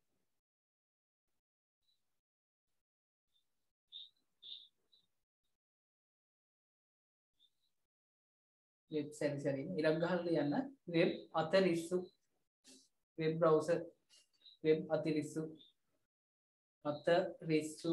වෙබ් සැරිසැරීම් ඉරක් ගහලා ලියන්න වෙබ් අතරිස්සු වෙබ් බ්‍රවුසර් වෙබ් අතිරිස්සු අතරිස්සු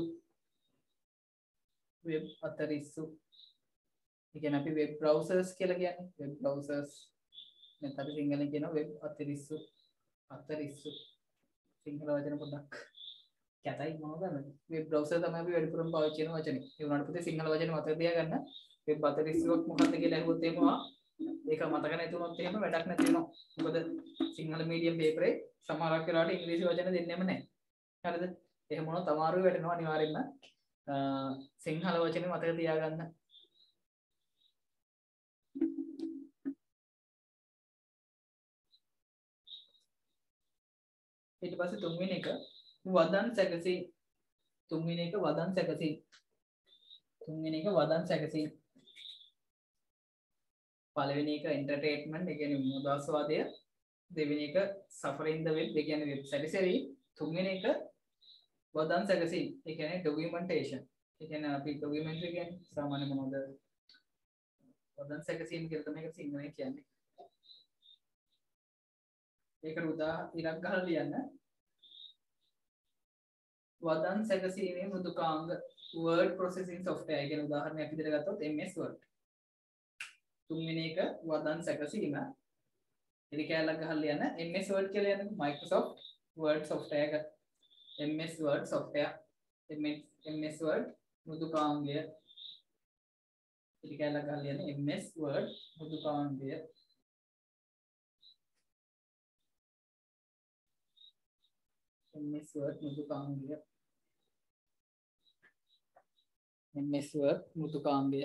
වෙබ් අතරිස්සු ඒ කියන්නේ අපි වෙබ් බ්‍රවුසර්ස් කියලා කියන්නේ වෙබ් බ්‍රවුසර්ස් නැත්නම් අපි සිංහලෙන් කියනවා වෙබ් අතරිස්සු අතරිස්සු සිංහල වචන පොඩ්ඩක් කැතයි මොනවද වෙබ් බ්‍රවුසර් තමයි අපි වැඩිපුරම පාවිච්චි කරන වචනේ ඒ වුණාට පුතේ සිංහල වචන මතක තියාගන්න වෙබ් අතරිස්සුවක් මොකක්ද කියලා අහුවොත් එහෙම ඒක මතක නැති වුණොත් එහෙම වැඩක් නැති වෙනවා මොකද සිංහල මීඩියම් පේපරේ සමහරක් වෙලාවට ඉංග්‍රීසි වචන දෙන්නෙම නැහැ හරිද එහෙම වුණොත් අමාරු වෙටෙනවා අනිවාර්යෙන්ම සිංහල වචනේ මතක තියාගන්න ඊට පස්සේ තුන්වෙනි එක වදන් සැකසී තුන්වෙනි එක වදන් සැකසී තුන්වෙනි එක වදන් සැකසී පළවෙනි එක එන්ටර්ටේන්මන්ට් ඒ කියන්නේ විනෝදාස්වාදය දෙවෙනි එක සෆරින් ද වෙබ් ඒ කියන්නේ වෙබ් සැරිසැරීම් තුන්වෙනි එක වදන් සැකසී ඒ කියන්නේ ඩොකියුමන්ටේෂන් ඒ කියන්නේ අපි ඩොකියුමන්ටරි කියන්නේ සාමාන්‍ය මොනවද වදන් සැකසීම් කියලා තමයි ඒක සිංහලෙන් කියන්නේ ඒකට උදා ඉරක් ගහලා ලියන්න වදන් සැකසීමේ මෘදුකාංග word processing software ඒ කියන්නේ උදාහරණයක් විදිහට ගත්තොත් M S Word තුන්වෙනි එක වදන් සැකසීම ඉරි කැලක් ගහලා ලියන්න M S Word කියලා යන්නේ Microsoft Word software එක M S Word software M S Word මෘදුකාංගය ඉරි කැලක් ගහලා ලියන්න M S Word මෘදුකාංගය M S Word මෘදුකාංගය M S Word මෘදුකාංගය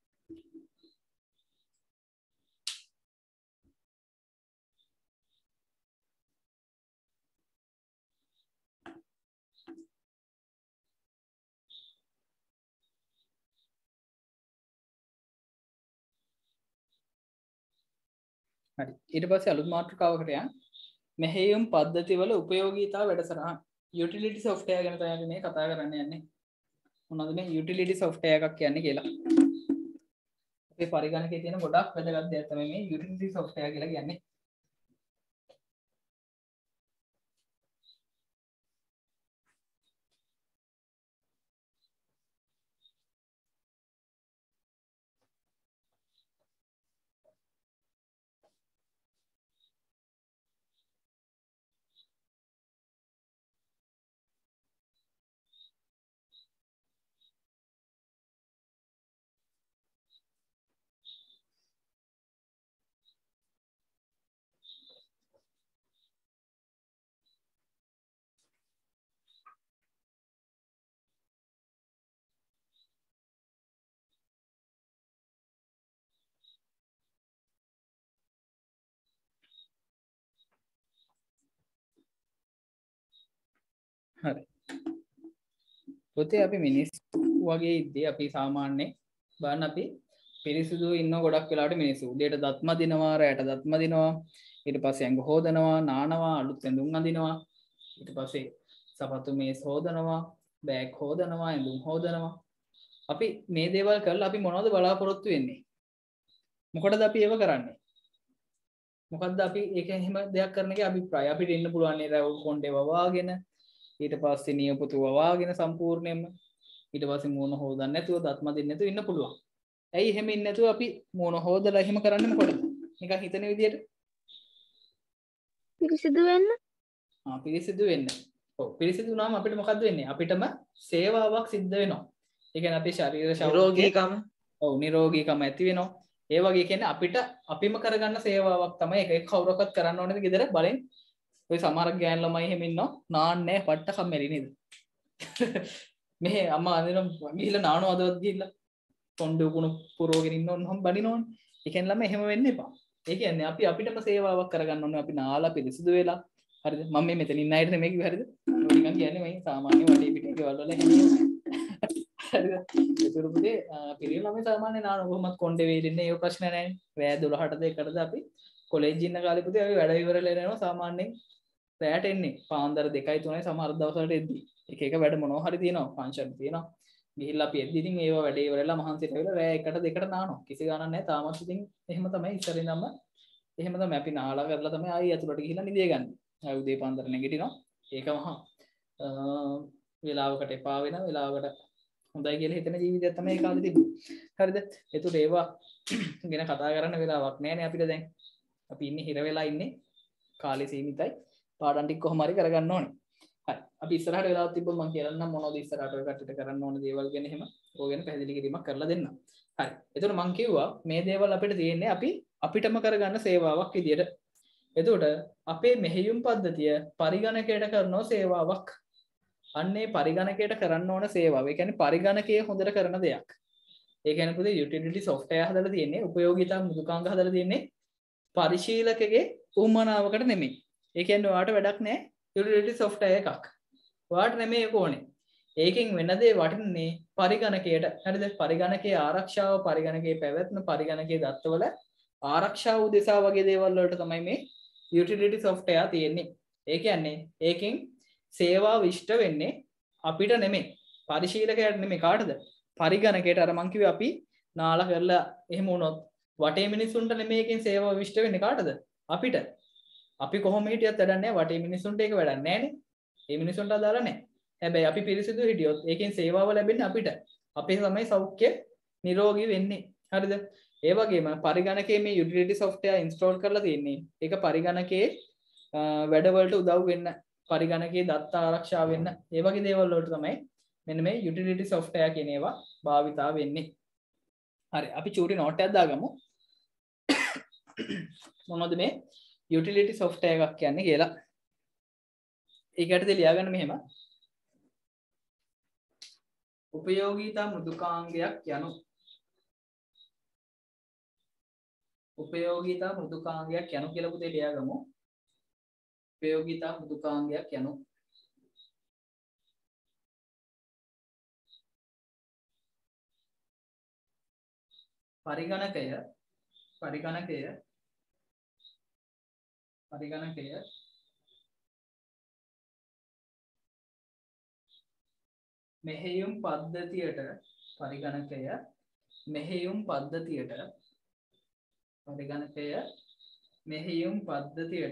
හරි ඊට පස්සේ අලුත් මාතෘකාවකට යන්න මෙහෙයුම් පද්ධතිවල උපයෝගීතාව වැඩසටහන යුටිලිටි සොෆ්ට්වෙයාර් ගැන තමයි මේ කතා කරන්න යන්නේ මොනවද මේ යුටිලිටි සොෆ්ට්වෙයාර් එකක් කියන්නේ කියලා අපේ පරිගණකයේ තියෙන ගොඩක් වැදගත් දෙයක් තමයි මේ යුටිලිටි සොෆ්ට්වෙයාර් කියලා කියන්නේ හරි පොතේ අපි මිනිස්සු වගේ ඉද්දී අපි සාමාන්‍යයෙන් බලන්න අපි පිරිසිදු ඉන්න ගොඩක් වෙලාවට මිනිස්සු උදේට දත් මදිනවා රැට දත් මදිනවා ඊට පස්සේ ඇඟ හොදනවා නානවා අලුත් ඇඳුම් අඳිනවා ඊට පස්සේ සපත්තු මේස් හොදනවා බෑග් හොදනවා ඇඳුම් හොදනවා අපි මේ දේවල් කරලා අපි මොනවද බලාපොරොත්තු වෙන්නේ මොකටද අපි ඒව කරන්නේ මොකද්ද අපි ඒක එහෙම දෙයක් කරන එකේ අභිප්‍රාය අපිට ඉන්න පුළුවන් නේ රැවුල් කොණ්ඩේ වවාගෙන ඊට පස්සේ නියපොතු වවාගෙන සම්පූර්ණයෙන්ම ඊට පස්සේ මූණ හොදන්න නැතුව දත් මදින්න නැතුව ඉන්න පුළුවන්. ඇයි එහෙම ඉන්නේ නැතුව අපි මූණ හොදලා එහෙම කරන්නේ මොකටද? නිකන් හිතන විදියට පිරිසිදු වෙන්න. ආ පිරිසිදු වෙන්න. ඔව් පිරිසිදු වුණාම අපිට මොකද්ද වෙන්නේ? අපිටම සේවාවක් සිද්ධ වෙනවා. ඒ කියන්නේ අපේ ශරීර නිරෝගීකම ඔව් නිරෝගීකම ඇති වෙනවා. ඒ වගේ කියන්නේ අපිට අපිම කරගන්න සේවාවක් තමයි ඒක කවුරක්වත් කරන්න ඕනේද ගෙදර බලෙන් ඔය සමහර ගෑන් ළමයි එහෙම ඉන්නවා නාන්නේ පට්ට කම්මැලි නේද මෙහෙ අම්මා අදින ගිහිල්ලා නානවදවත් ගිහිල්ලා කොණ්ඩේ උකුණු පුරවගෙන ඉන්න ඕනනම් බනිනවනේ ඒ කියන්නේ ළමයි එහෙම වෙන්න එපා ඒ කියන්නේ අපි අපිටම සේවාවක් කරගන්න ඕනේ අපි නාලා පිරිසිදු වෙලා හරිද මම මේ මෙතන ඉන්න අයට නෙමෙයි කිව්වේ හරිද නිකන් කියන්නේ මේ සාමාන්‍ය වටේ පිටේ ගෙවල් වල එහෙම හරිද ඒතර පුතේ පිරිමි ළමයි සාමාන්‍ය නාන කොහොමත් කොණ්ඩේ වේලෙන්නේ ඒක ප්‍රශ්න නැහැ රෑ දොළහට දෙකටද අපි කොලෙජ් ඉන්න කාලේ පුතේ අපි වැඩ ඉවරලා එනවා සාමාන්‍යයෙන් රැට එන්නේ පාන්දර දෙකයි තුනයි සමහර දවස්වලට එද්දි එක එක වැඩ මොනවා හරි තියෙනවා ෆන්ක්ෂන් තියෙනවා ගිහිල්ලා අපි එද්දි ඉතින් ඒව වැඩේ ඉවරලා මහන්සියට ඇවිල්ලා රෑ එකට දෙකට නානවා කිසි ගාණක් නැහැ තාමත් ඉතින් එහෙම තමයි ඉස්සර ඉඳන්ම එහෙම තමයි අපි නාලා කරලා තමයි ආයි ඇතුළට ගිහිල්ලා නිදිය ගන්න. ආයි උදේ පාන්දර නැගිටිනවා ඒක මහා වෙලාවකට එපා වෙන වෙලාවකට හොඳයි කියලා හිතන ජීවිතයක් තමයි ඒ කාලේ තිබුණේ. හරිද? ඒතකොට ඒවා ගැන කතා කරන්න වෙලාවක් නැහැ නේ අපිට දැන්. අපි ඉන්නේ හිර වෙලා ඉන්නේ කාලේ සීමිතයි. පාඩම් ටික කොහොම හරි කරගන්න ඕනේ. හරි. අපි ඉස්සරහට වෙලාවක් තිබ්බොත් මම කියන්නම් මොනවද ඉස්සරහට ඔය කට්ටියට කරන්න ඕන දේවල් ගැන එහෙම ඕක ගැන පැහැදිලි කිරීමක් කරලා දෙන්නම්. හරි. එතකොට මම කිව්වා මේ දේවල් අපිට තියෙන්නේ අපි අපිටම කරගන්න සේවාවක් විදියට. එතකොට අපේ මෙහෙයුම් පද්ධතිය පරිගණකයට කරන සේවාවක්. අන්නේ පරිගණකයට කරන්න ඕන සේවාව. ඒ කියන්නේ පරිගණකයේ හොඳට කරන දෙයක්. ඒ කියන්නේ පුතේ යුටිලිටි සොෆ්ට්වෙයාර් හදලා තියෙන්නේ උපයෝගීතා මෘදුකාංග හදලා තියෙන්නේ පරිශීලකගේ උවමනාවකට නෙමෙයි. ඒ කියන්නේ ඔයාලට වැඩක් නැහැ යුටිලිටි සොෆ්ට්වෙයාර් එකක්. ඔයාලට නෙමෙයි ඒක ඕනේ. ඒකෙන් වෙන දේ වටින්නේ පරිගණකයට. හරිද? පරිගණකයේ ආරක්ෂාව, පරිගණකයේ පැවැත්ම, පරිගණකයේ දත්තවල ආරක්ෂාව උදෙසා වගේ දේවල් වලට තමයි මේ යුටිලිටි සොෆ්ට්වෙයාර් තියෙන්නේ. ඒ කියන්නේ ඒකෙන් සේවා විෂ්ඨ වෙන්නේ අපිට නෙමෙයි. පරිශීලකයට නෙමෙයි කාටද? පරිගණකයට. අර මං කිව්වේ අපි නාලා කරලා එහෙම වුණොත් වටේ මිනිස්සුන්ට නෙමෙයි එකෙන් සේවා විෂ්ඨ වෙන්නේ කාටද? අපිට. අපි කොහොම හිටියත් වැඩක් නැහැ වටේ මිනිස්සුන්ට ඒක වැඩක් නැහැනේ. ඒ මිනිස්සුන්ට අදාළ නැහැ. හැබැයි අපි පිරිසිදු හිටියොත් ඒකෙන් සේවාව ලැබෙන්නේ අපිට. අපේ තමයි සෞඛ්‍ය නිරෝගී වෙන්නේ. හරිද? ඒ වගේම පරිගණකයේ මේ යුටිලිටි සොෆ්ට්වෙයාර් ඉන්ස්ටෝල් කරලා තියෙන්නේ. ඒක පරිගණකයේ වැඩවලට උදව් වෙන්න, පරිගණකයේ දත්ත ආරක්ෂා වෙන්න, ඒ වගේ දේවල් වලට තමයි මෙන්න මේ යුටිලිටි සොෆ්ට්වෙයාර් කියන ඒවා භාවිතා වෙන්නේ. හරි අපි චූටි නෝට් එකක් දාගමු. මොනවද මේ යුටිලිටි සොෆ්ට්වෙයාර් එකක් කියන්නේ කියලා. ඒක යටතේ ලියාගන්න මෙහෙම. උපයෝගීතා මෘදුකාංගයක් යනු උපයෝගීතා මෘදුකාංගයක් යනු කියලා පුතේ ලියාගමු. උපයෝගීතා මෘදුකාංගයක් යනු පරිගණකය පරිගණකය පරිගණකය මෙහෙයුම් පද්ධතියට පරිගණකය මෙහෙයුම් පද්ධතියට පරිගණකය මෙහෙයුම් පද්ධතියට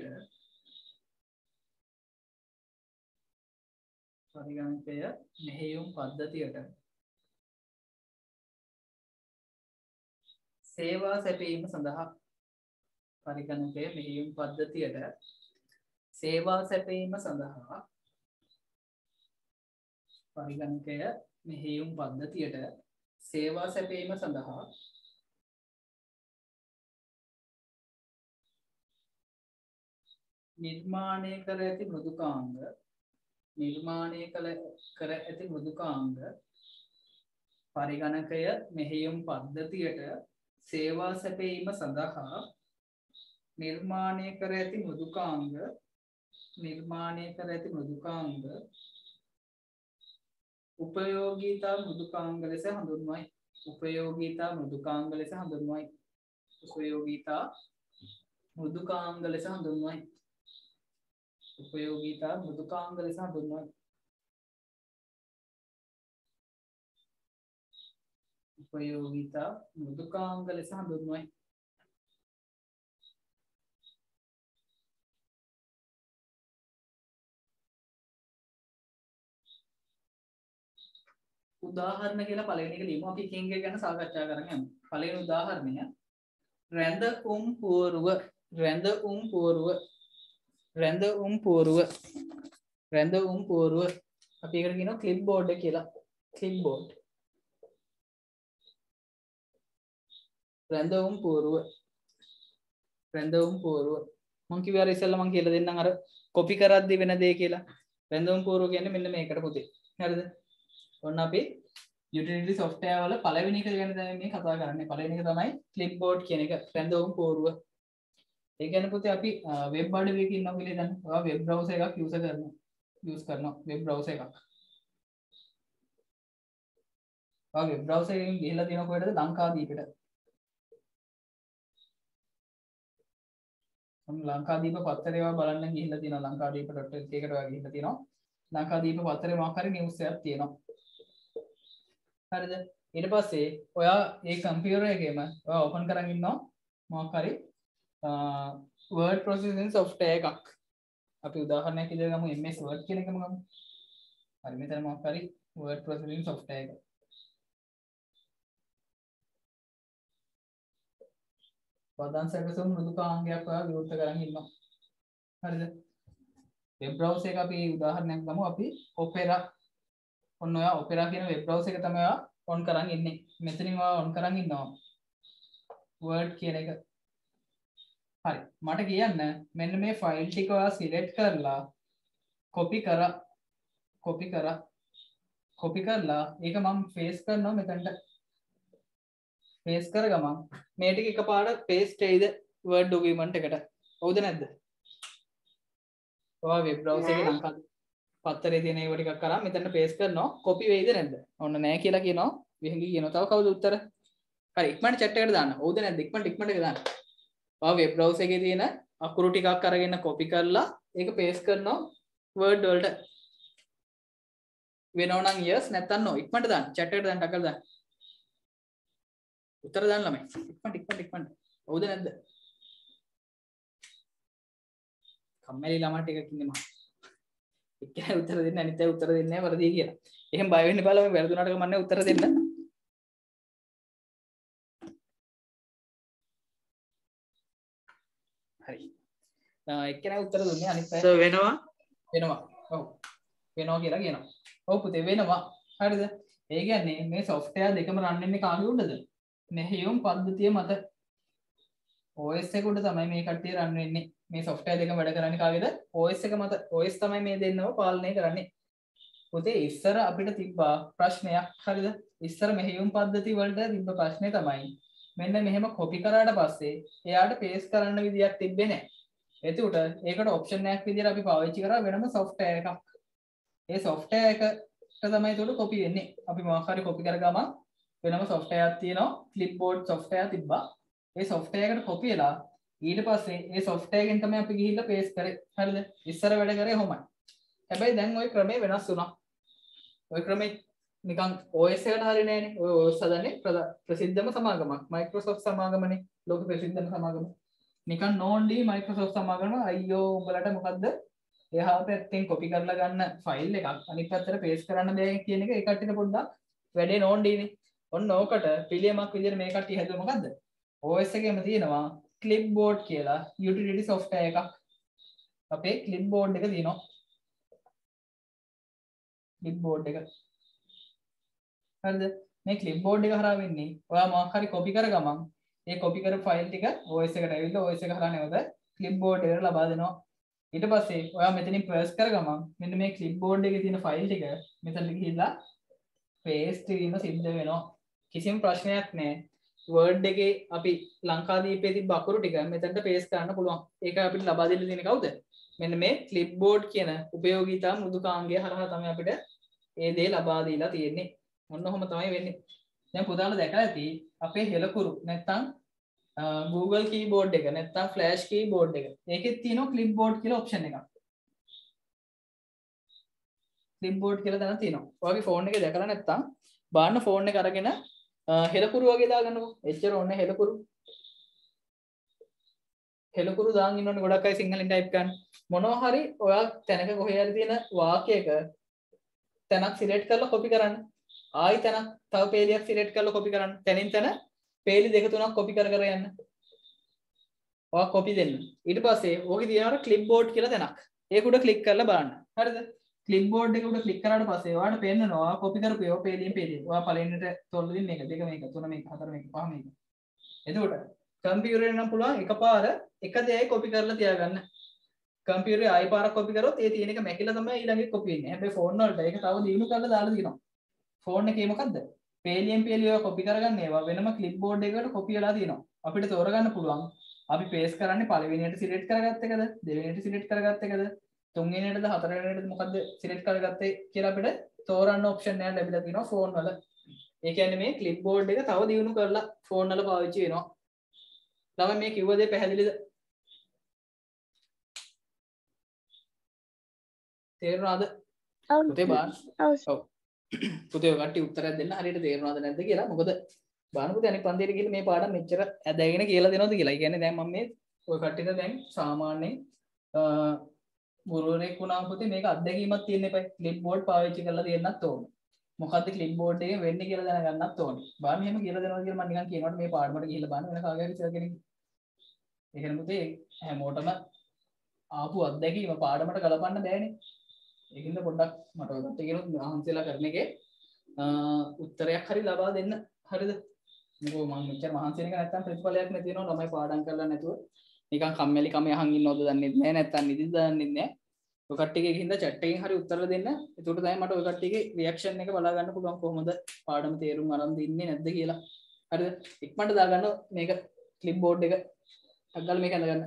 පරිගණකය මෙහෙයුම් පද්ධතියට සේවා සැපීම සඳහා පරිගණකය මෙහෙයුම් පද්ධතියට සේවා සැපීම සඳහා පරිගණකය මෙහෙයුම් පද්ධතියට සේවා සැපීම සඳහා නිර්මාණය කර ඇති මෘදුකාංග නිර්මාණය කළ කර ඇති මෘදුකාංග පරිගණකය මෙහෙයුම් පද්ධතියට සේවා සැපීම සඳහා නිර්මාණය කර ඇති මෘදුකාංග නිර්මාණය කර ඇති මෘදුකාංග උපයෝගීතා මෘදුකාංග ලෙස හඳුන්වයි. උපයෝගීතා මෘදුකාංග ලෙස හඳුන්වයි. උපයෝගීතා මෘදුකාංග ලෙස හඳුන්වයි. උපයෝගීතා මෘදුකාංග ලෙස හඳුන්වයි. උපයෝගීතා මෘදුකාංග ලෙස හඳුන්වයි. උදාහරණ කියලා පළවෙනි එක ලියමු. අපි එකින් එක ගැන සාකච්ඡා කරගෙන යමු. පළවෙනි උදාහරණය රැඳ උම් පුවරුව රැඳ උම් පුවරුව රැඳ උම් පුවරුව රැඳ උම් පුවරුව අපි ඒකට කියනවා ක්ලිප් බෝඩ් එක කියලා. ක්ලිප් බෝඩ් රැඳ උම් පුවරුව රැඳ උම් පුවරුව මම කිව්වා අර ඉස්සෙල්ලා මම කියලා දෙන්නම් අර කොපි කරද්දි වෙන දේ කියලා. රැඳ උම් පුවරුව කියන්නේ මෙන්න මේකට පුතේ. හරිද? ඔන්න අපි යුටිලිටි software වල පළවෙනි එක ගැන දැන් මේ කතා කරන්නේ. පළවෙනි එක තමයි clipboard කියන එක. රැඳවුම් පෝරුව. ඒ කියන්නේ පුතේ අපි web අඩවි එකක ඉන්නවා කියලා දැන් ඔයා web browser එකක් use කරනවා. use කරනවා web browser එකක්. ඔයා web browser එකෙන් ගිහලා තියෙන කොහෙටද? ලංකාදීපෙට. මම ලංකාදීප පත්තරේ ඒවා බලන්න ගිහිල්ලා තියෙනවා. ලංකාදීප dot l k එකට ඔයා ගිහිල්ලා තියෙනවා. ලංකාදීප පත්තරේ මොකක් හරි news එකක් තියෙනවා. හරිද? ඊට පස්සේ ඔයා මේ කම්පියුටර් එකේම ඔයා ඕපන් කරන් ඉන්නවා මොකක් හරි word processing software එකක්. අපි උදාහරණයක් විදිහට ගමු M S Word කියන එකම ගමු. හරි මෙතන මොකක් හරි word processing software එකක්. පදං සැකසුම් මෘදුකාංගයක් ඔයා විවෘත කරන් ඉන්නවා. හරිද? web browser එක අපි උදාහරණයක් ගමු. අපි Opera ඔන්න ඔයා Opera කියන web browser එක තමයි ඔයා on කරන් ඉන්නේ. මෙතනින් ඔයා on කරන් ඉන්නවා. Word කියන එක. හරි. මට කියන්න මෙන්න මේ ෆයිල් ටික ඔයා select කරලා copy කරා. copy කරා. copy කරලා ඒක මම paste කරනවා මෙතනට. paste කර ගමන් මේ ටික එකපාරට paste වෙයිද Word document එකට. හවුද නැද්ද? ඔයා web browser එකේ ලංකාවේ පත්තරේ තියෙන ඒවා ටිකක් කරා මෙතන paste කරනවා copy වෙයිද නැද්ද? ඔන්න නෑ කියලා කියනවා. විහිංගි කියනවා. තව කවුද උත්තර? හරි ඉක්මනට chat එකට දාන්න. හවුද නැද්ද? ඉක්මනට ඉක්මනට එක දාන්න. ඔයා web browser එකේ තියෙන අකුරු ටිකක් අරගෙන copy කරලා ඒක paste කරනවා Word වලට. වෙනව නම් yes නැත්නම් no. ඉක්මනට දාන්න. chat එකට දාන්න ටකල් දාන්න. උත්තර දාන්න ළමයි. ඉක්මනට ඉක්මනට ඉක්මනට. හවුද නැද්ද? කම්මැලි ළමයි ටිකක් ඉන්නේ මම. එක්කයි උත්තර දෙන්න අනිත් අය උත්තර දෙන්නේ නැහැ වරදී කියලා. එහෙනම් බය වෙන්න එපා ළමයි වැරදුනාට කමන්නේ උත්තර දෙන්න. හරි. එක්කෙනා උත්තර දුන්නේ අනිත් අය සර් වෙනවා වෙනවා. ඔව්. වෙනවා කියලා කියනවා. ඔව් පුතේ වෙනවා. හරිද? ඒ කියන්නේ මේ software දෙකම run වෙන්නේ කාගේ උඩද? මෙහෙයුම් පද්ධතිය මත. O S එක උඩ තමයි මේ කට්ටිය රන් වෙන්නේ. මේ software දෙක වැඩ කරන්නේ කාගේද? O S එක මත. O S තමයි මේ දෙන්නව පාලනය කරන්නේ. පුතේ ඉස්සර අපිට තිබ්බා ප්‍රශ්නයක් හරිද? ඉස්සර මෙහෙයුම් පද්ධති වලට තිබ්බ ප්‍රශ්නේ තමයි මෙන්න මෙහෙම කොපි කරාට පස්සේ එයාට පේස්ට් කරන්න විදියක් තිබ්බේ නැහැ. එතකොට ඒකට ඔප්ෂන් එකක් විදියට අපි පාවිච්චි කරා වෙනම software එකක්. ඒ software එකට තමයි එතකොට කොපි වෙන්නේ. අපි මොකක් හරි කොපි කරගම වෙනම software එකක් තියෙනවා. clipboard software තිබ්බා. ඒ software එකට කොපි වෙලා ඊට පස්සේ ඒ software එකෙන් තමයි අපි ගිහිල්ලා paste කරේ. හරිද? ඉස්සර වැඩ කරේ කොහොමද? හැබැයි දැන් ওই ක්‍රමේ වෙනස් වුණා. ওই ක්‍රමේ නිකන් O S එකට හරියන්නේ නැහැනේ. ඔය O S හදන්නේ ප්‍රසිද්ධම සමාගමක්. Microsoft සමාගමනේ. ලෝක ප්‍රසිද්ධම සමාගම. නිකන් නෝන්ලි Microsoft සමාගම අයියෝ උඹලට මොකද්ද? එහා පැත්තෙන් කොපි කරලා ගන්න ෆයිල් එකක් අනිත් පැත්තට paste කරන්න බෑ කියන එක ඒ කට්ටියට පොඩ්ඩක් වැඩේ නෝන්ඩිනේ. ඔන්න ඕකට පිළියමක් විදියට මේ කට්ටිය හැදුවා මොකද්ද? O S එකේම තියෙනවා clipboard කියලා utility software එකක්. අපේ clipboard එක තියෙනවා. clipboard එක. හරිද? මේ clipboard එක හරහා වෙන්නේ ඔයා මොකක් හරි copy කර ගමන් ඒ copy කරපු ෆයිල් ටික O S එකට ඇවිල්ලා O S එක හරහා නැවත clipboard එකට ලබා දෙනවා. ඊට පස්සේ ඔයා මෙතනින් press කර ගමන් මෙන්න මේ clipboard එකේ තියෙන ෆයිල් ටික මෙතනට ගිහිල්ලා paste වීම සිද්ධ වෙනවා. කිසිම ප්‍රශ්නයක් නැහැ. Word එකේ අපි ලංකාදීපයේ තිබ්බ අකුරු ටික මෙතනට paste කරන්න පුළුවන්. ඒක අපිට ලබා දෙන්න තියෙන්නේ කවුද? මෙන්න මේ clipboard කියන උපයෝගීතා මෘදුකාංගය හරහා තමයි අපිට ඒ දේ ලබා දීලා තියෙන්නේ. ඔන්න ඔහොම තමයි වෙන්නේ. දැන් පුතාලා දැකලා ඇති අපේ හෙලකුරු නැත්තම් Google keyboard එක නැත්තම් flash keyboard එක. ඒකෙත් තියෙනවා clipboard කියලා option එකක්. clipboard කියලා දැන තියෙනවා. ඔයාගේ phone එකේ දැකලා නැත්තම් බාන්න phone එක අරගෙන හෙලකුරු වගේ දාගන්නකො. එච්චර ඕනේ හෙලකුරු. හෙලකුරු දාන් ඉන්නෝනේ ගොඩක් අය සිංහලෙන් type කරන්න. මොනවා හරි ඔයා තැනක කොහේ හරි තියෙන වාක්‍යයක තැනක් select කරලා copy කරන්න. ආයි තැනක් තව පේලියක් select කරලා copy කරන්න. තැනින් තැන පේලි දෙක තුනක් copy කර කර යන්න. ඔයා copy දෙන්න. ඊට පස්සේ ඕකේ තියෙනවා clipboard කියලා තැනක්. ඒක උඩ click කරලා බලන්න. හරිද? clipboard එක උඩ click කරාට පස්සේ ඔයාලට පේන්නනවා ඔයා copy කරපු ඒවා පේලියෙන් පේලිය. ඔයා පළවෙනිට තොරතුරින් මේක, දෙක මේක, තුන මේක, හතර මේක, පහ මේක. එතකොට කම්පියුටර් එකෙන් නම් පුළුවන් එකපාර එක දෙයයි copy කරලා තියාගන්න. කම්පියුටර් එකේ ආයි පාරක් copy කරොත් ඒ තියෙන එක මැකිලා තමයි ඊළඟට copy වෙන්නේ. හැබැයි ෆෝන් වලට ඒක තව දිනු කරලා දාලා තියෙනවා. ෆෝන් එකේ මොකද්ද? පේලියෙන් පේලිය ඔය copy කරගන්න ඒවා වෙනම clipboard එකකට copy වෙලා තියෙනවා. අපිට තෝරගන්න පුළුවන් අපි paste කරන්නේ පළවෙනියට select කරගත්ත එකද, දෙවෙනියට select කරගත්ත එකද, තුන්වෙනියටද හතරවෙනියටද මොකද්ද select කරගත්තේ කියලා අපිට තෝරන්න option එකක් ලැබිලා තියෙනවා ෆෝන් වල. ඒ කියන්නේ මේ clipboard එක තව දියුණු කරලා ෆෝන් වල පාවිච්චි වෙනවා. ළමයි මේ කිව්ව දේ පැහැදිලිද? තේරුණාද? පුතේ බාන්න. ඔව්. පුතේ ඔය කට්ටිය උත්තරයක් දෙන්න හරියට තේරුණාද නැද්ද කියලා. මොකද බාන්න පුතේ අනිත් පන්තියට ගිහින් මේ පාඩම් මෙච්චර ඇදගෙන කියලා දෙනවද කියලා. ඒ කියන්නේ දැන් මම මේ ඔය කට්ටියට දැන් සාමාන්‍යයෙන් ගුරුවරයෙක් වුණාම පුතේ මේක අත්දැකීමක් තියෙන්න එපා. clipboard පාවිච්චි කරලා දෙන්නත් ඕනේ. මොකද්ද clipboard එකේ වෙන්නේ කියලා දැනගන්නත් ඕනේ. බාන්න මෙහෙම කියලා දෙනවා කියලා මම නිකන් කියනකොට මේ පාඩමට ගිහිල්ලා බලන්න වෙන කාගේද කියලා කෙනෙක්. ඒ කියන්නේ පුතේ හැමෝටම ආපු අත්දැකීම පාඩමට ගලපන්න බෑනේ. ඒකින්ද පොඩ්ඩක් මට ඔය කට්ටිය කියනොත් මහන්සියලා කරන එකේ උත්තරයක් හරි ලබා දෙන්න. හරිද? මොකෝ මම මෙච්චර මහන්සි වෙන එක නැත්තම් ප්‍රතිඵලයක් නැති වෙනවා. ළමයි පාඩම් කරලා නැතුව නිකන් කම්මැලි කම යහන් ඉන්නවද දන්නේ නැහැ. නැත්තම් නිදිද දන්නේ නැහැ. ඔය කට්ටියගේ ගිහින්ද chat එකෙන් හරි උත්තර දෙන්න. ඒකට තමයි මට ඔය කට්ටියගේ reaction එක බලා ගන්න පුළුවන් කොහොමද පාඩම තේරුම් අරන් දින්නේ නැද්ද කියලා. හරිද? ඉක්මනට දාගන්න මේක clipboard එක අග්ගල මේක අඳගන්න.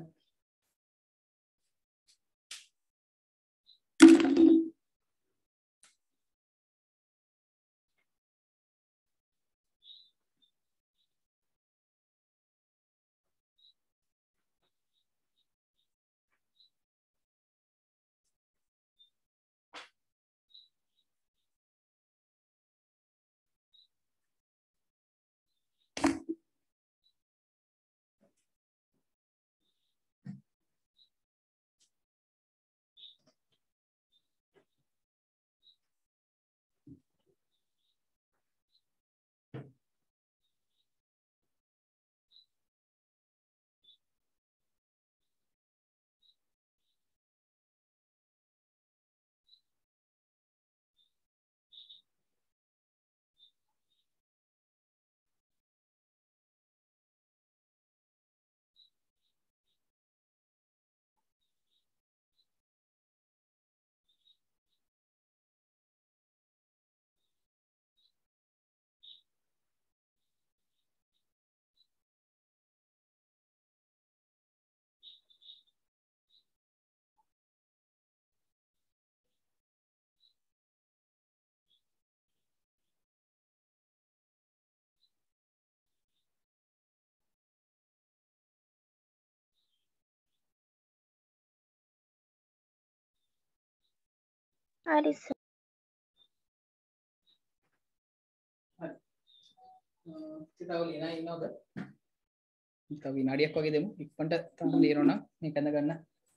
හරි සර්. තව ලියනා ඉන්නවද? තව විනාඩියක් වගේ දෙමු. ඉක්මනට තාම ලියනවා නම් මේක ඇඳ ගන්න.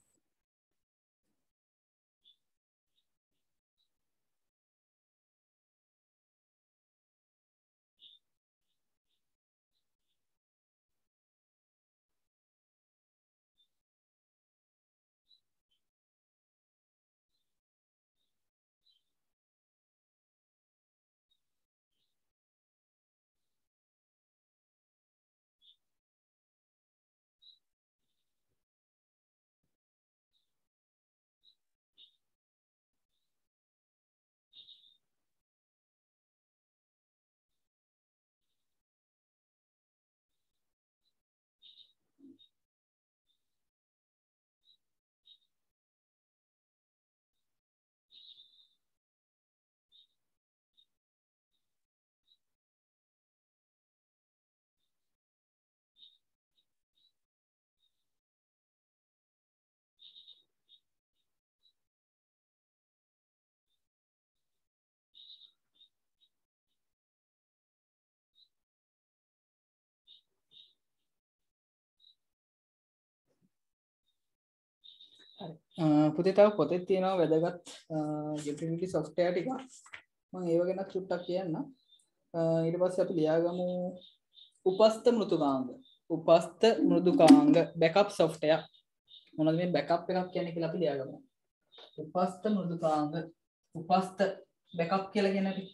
පුතේ තව පොතේ තියෙනවා වැදගත් utility software ටික මම ඒව ගැන චුට්ටක් කියන්න. ඊට පස්සේ අපි ලියාගමු උපස්ත මෘදුකාංග. උපස්ත මෘදුකාංග backup software. මොනවද මේ backup එකක් කියන්නේ කියලා අපි ලියාගමු. උපස්ත මෘදුකාංග. උපස්ත backup කියලා කියන්නේ අපි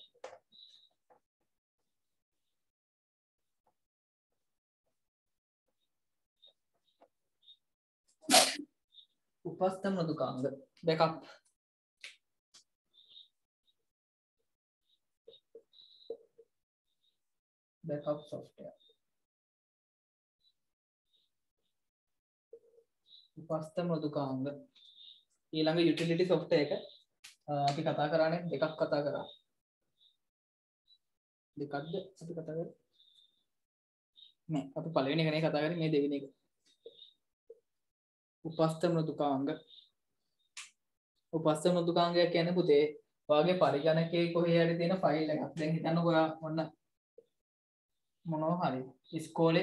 උපස්ත මෘදුකාංග backup backup software උපස්ත මෘදුකාංග ඊළඟ utility software එක අපි කතා කරන්නේ දෙකක් කතා කරා දෙකක්ද අපි කතා කරේ නෑ අපි පළවෙනි එක නේ කතා කරේ මේ දෙවෙනි එක උපස්ත මෘදුකාංග උපස්ත මෘදුකාංගය කියන්නේ පුතේ ඔයාගේ පරිගණකයේ කොහේ හරි තියෙන ෆයිල් එකක්. දැන් හිතන්නකෝ ඔයා මොන මොනවා හරි ඉස්කෝලේ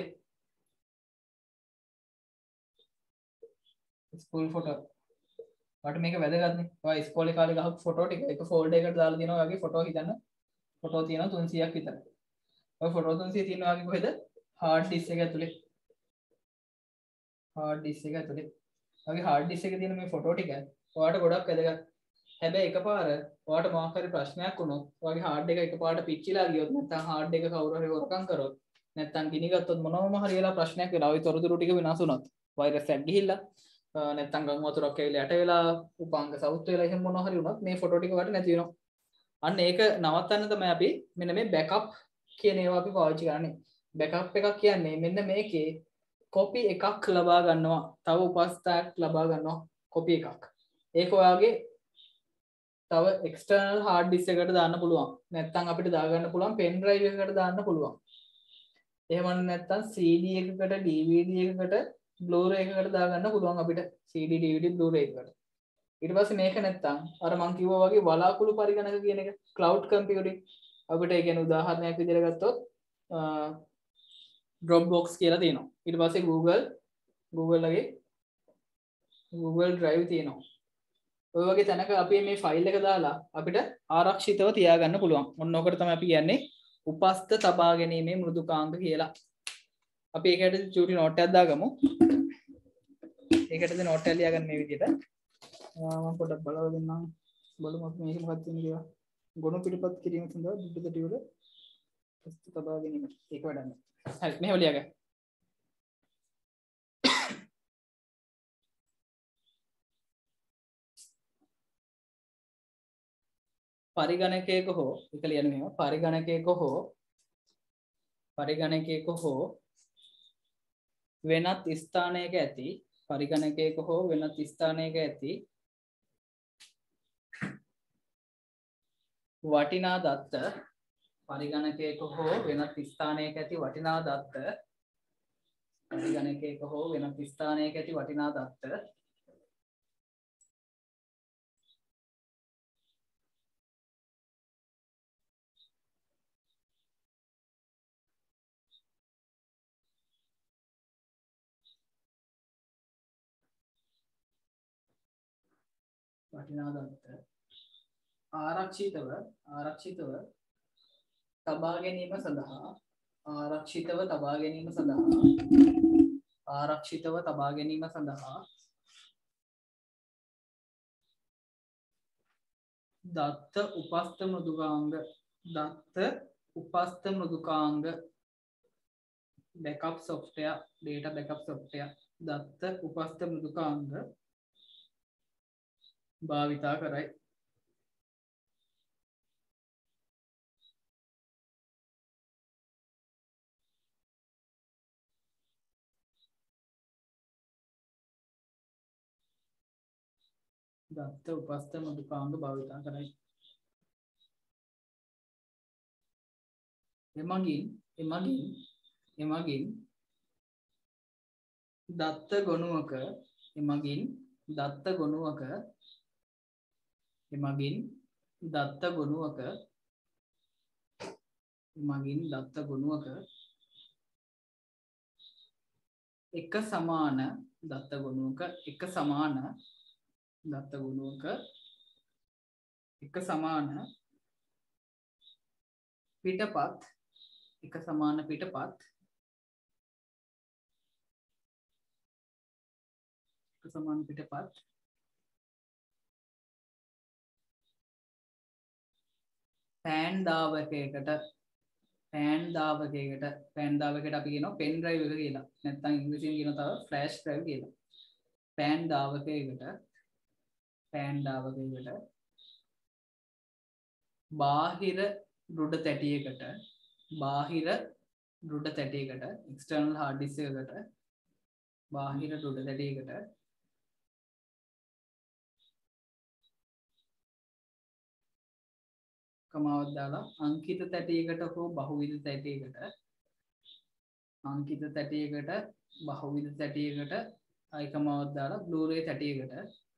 ස්කූල් ෆොටෝ වට මේක වැදගත් නේ. ඔයා ඉස්කෝලේ කාලේ ගහපු ෆොටෝ ටික එක ෆෝල්ඩර් එකකට දාලා දිනවා. ඔයාගේ ෆොටෝ හිතන්න ෆොටෝ තියෙනවා තුන්සියයක් විතර. ඔය ෆොටෝ තුන්සිය තියෙනවා ඔයාගේ කොහෙද? හાર્ඩ් ඩිස්ක් එක ඇතුලේ. හાર્ඩ් ඩිස්ක් එක ඇතුලේ. ඔයාගේ හાર્ඩ් ඩිස්ක් එකේ තියෙන මේ ෆොටෝ ටික ඔයාලට ගොඩක් වැදගත්. හැබැයි එකපාර ඔයාලට මොකක් හරි ප්‍රශ්නයක් වුණොත් ඔයාගේ හાર્ඩ් එක එකපාරට පිච්චිලා ගියොත් නැත්නම් හાર્ඩ් එක කවුරු හරි හොරකම් කරොත් නැත්නම් ගිනි ගත්තොත් මොනවම හරි වෙලා ප්‍රශ්නයක් වෙලා ওই තොරතුරු ටික විනාශ වුණොත් වෛරස් එකක් ගිහිල්ලා නැත්නම් ගම් වතුරක් ඇවිල්ලා යට වෙලා උපාංග සවුත් වෙලා එහෙම මොනවා හරි වුණොත් මේ ෆොටෝ ටික වට නැති වෙනවා. අන්න ඒක නවත්තන්න තමයි අපි මෙන්න මේ බෑකප් කියන ඒවා අපි පාවිච්චි කරන්නේ. බෑකප් එකක් කියන්නේ මෙන්න මේකේ කොපි එකක් ලබා ගන්නවා. තව උපස්ථායක් ලබා ගන්නවා කොපි එකක්. ඒක ඔයාගේ තව එක්ස්ටර්නල් හાર્ඩ් ඩිස්ක් එකකට දාන්න පුළුවන්. නැත්නම් අපිට දාගන්න පුළුවන් පෙන් ඩ්‍රයිව් එකකට දාන්න පුළුවන්. එහෙම නැත්නම් සී ඩී එකකට ඩී වී ඩී එකකට Blu-ray එකකට දාගන්න පුළුවන් අපිට සී ඩී ඩී වී ඩී Blu-ray එකකට. ඊට පස්සේ මේක නැත්නම් අර මං කිව්වා වගේ වලාකුළු පරිගණක කියන එක cloud computing අපිට ඒ කියන්නේ උදාහරණයක් විදිහට ගත්තොත් Dropbox කියලා තියෙනවා. ඊට පස්සේ Google Google ලගේ Google Drive තියෙනවා. ඔය වගේ තැනක අපි මේ ෆයිල් එක දාලා අපිට ආරක්ෂිතව තියාගන්න පුළුවන්. ඔන්න ඔකට තමයි අපි කියන්නේ උපස්ත තබා ගැනීමේ මෘදුකාංග කියලා. අපි ඒකට චූටි නෝට් එකක් දාගමු. ඒකටද නෝට් එක ලියාගන්න මේ විදිහට. මම පොඩ්ඩක් බලලා දෙන්නම්. බලමු අපි මේක මොකක්ද කියන්නේ කියලා. ගොනු පිටපත් කිරීම සඳහා පිටපත වල උපස්ත තබා ගැනීම. ඒක වැඩන්නේ. හරි මෙහෙම ලියාගන්න. පරිගණකයක හෝ එක ලියන්න මෙහෙම පරිගණකයක හෝ පරිගණකයක හෝ වෙනත් ස්ථානයක ඇති පරිගණකයක හෝ වෙනත් ස්ථානයක ඇති වටිනා දත්ත පරිගණකයක හෝ වෙනත් ස්ථානයක ඇති වටිනා දත්ත පරිගණකයක හෝ වෙනත් ස්ථානයක ඇති වටිනා දත්ත වටිනා දත්ත ආරක්ෂිතව ආරක්ෂිතව තබා ගැනීම සඳහා ආරක්ෂිතව තබා ගැනීම සඳහා ආරක්ෂිතව තබා ගැනීම සඳහා දත්ත උපස්ථ මෘදුකාංග දත්ත උපස්ථ මෘදුකාංග backup software data backup software දත්ත උපස්ථ මෘදුකාංග භාවිතා කරයි. දත්ත උපස්ථ මෘදුකාංග භාවිතා කරයි. එමගින් එමගින් එමගින් දත්ත ගොනුවක එමගින් දත්ත ගොනුවක එමගින් දත්ත ගොනුවක එමගින් දත්ත ගොනුවක එක සමාන දත්ත ගොනුවක එක සමාන දත්ත ගුණුවක එක සමාන පිටපත් එක සමාන පිටපත් එක සමාන පිටපත් පෑන් දාවකයකට පෑන් දාවකයකට පෑන් දාවකයට අපි කියනවා පෙන් ඩ්‍රයිව් එක කියලා. නැත්නම් ඉංග්‍රීසියෙන් කියනවා තව ෆ්ලෑෂ් ඩ්‍රයිව් කියලා. පෑන් දාවකයකට පෑන් දාවකයකට බාහිර දෘඩ තැටියකට බාහිර දෘඩ තැටියකට එක්ස්ටර්නල් හાર્ඩ් ඩිස්ක් එකකට බාහිර දෘඩ තැටියකට කමාවක් දාලා අංකිත තැටියකට හෝ බහුවිධ තැටියකට අංකිත තැටියකට බහුවිධ තැටියකට අයි කමාවක් දාලා බ්ලූරේ තැටියකට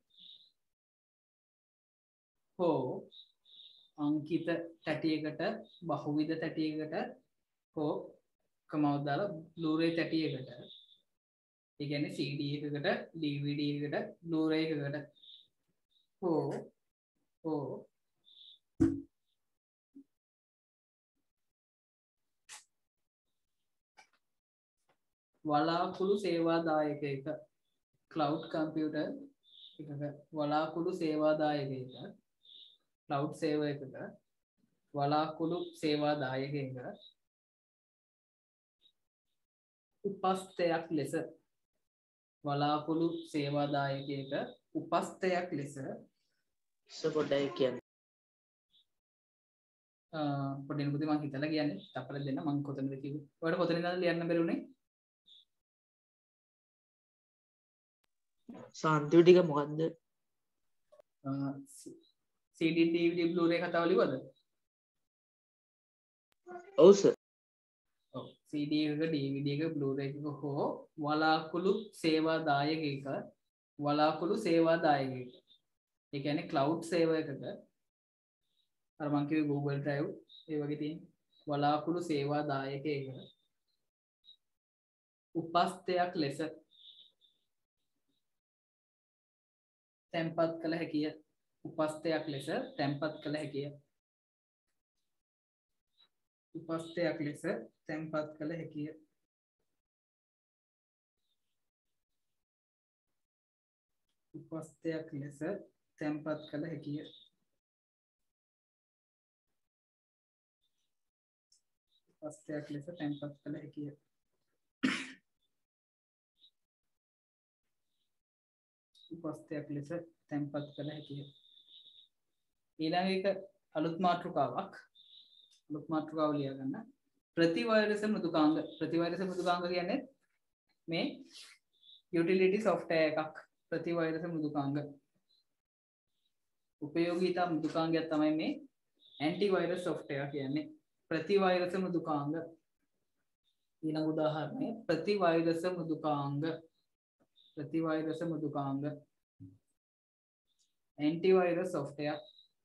හෝ අංකිත තැටියකට බහුවිධ තැටියකට හෝ කමාවක් දාලා බ්ලූරේ තැටියකට ඒ කියන්නේ සී ඩී එකකට ඩී වී ඩී එකකට බ්ලූරේ එකකට හෝ හෝ වලාකුළු සේවාදායකයක ක්ලවුඩ් කම්පියුටර් එකක වලාකුළු සේවාදායකයක ක්ලවුඩ් සේවයකක වලාකුළු සේවාදායකයක උපස්ථයක් ලෙස වලාකුළු සේවාදායකයක උපස්ථයක් ලෙස පොඩ්ඩයි කියන්න. පොඩ්ඩක් පුතේ මම හිතලා කියන්නේ තපල දෙන්න මම කොතනද කිව්වේ. ඔයාලට කොතනින්ද ලියන්න බැරිුනේ? සාන්තිව ටික මොකද්ද? සී ඩී ඩී වී ඩී බ්ලූරේ කතාව ලිව්වද? ඔව් සර්. ඔව් සී ඩී එක ඩී වී ඩී එක බ්ලූරේ එක හෝ වලාකුළු සේවාදායකයක වලාකුළු සේවාදායකයක ඒ කියන්නේ ක්ලවුඩ් සේවයකට අර මං කිව්වේ Google Drive ඒ වගේ තියෙන වලාකුළු සේවාදායකයක උපස්ථයක් ලෙස තැන්පත් කළ හැකිය. උපස්ථයක් ලෙස තැන්පත් කළ හැකිය. උපස්ථයක් ලෙස තැන්පත් කළ හැකිය. උපස්ථයක් ලෙස තැන්පත් කළ හැකිය. උපස්ථයක් ලෙස තැන්පත් කළ හැකිය. උපස්ථයක් ලෙස තැන්පත් කළ හැකිය. ඊළඟ එක අලුත් මාතෘකාවක්. අලුත් මාතෘකාව ලියා ගන්න. ප්‍රතිවෛරස මෘදුකාංග. ප්‍රතිවෛරස මෘදුකාංග කියන්නේ මේ යුටිලිටි software එකක්. ප්‍රතිවෛරස මෘදුකාංග. උපයෝගීතා මෘදුකාංගයක් තමයි මේ ඇන්ටිවෛරස් software කියන්නේ. ප්‍රතිවෛරස මෘදුකාංග. ඊළඟ උදාහරණය ප්‍රතිවෛරස මෘදුකාංග. ප්‍රතිවෛරස මෘදුකාංග antivirus software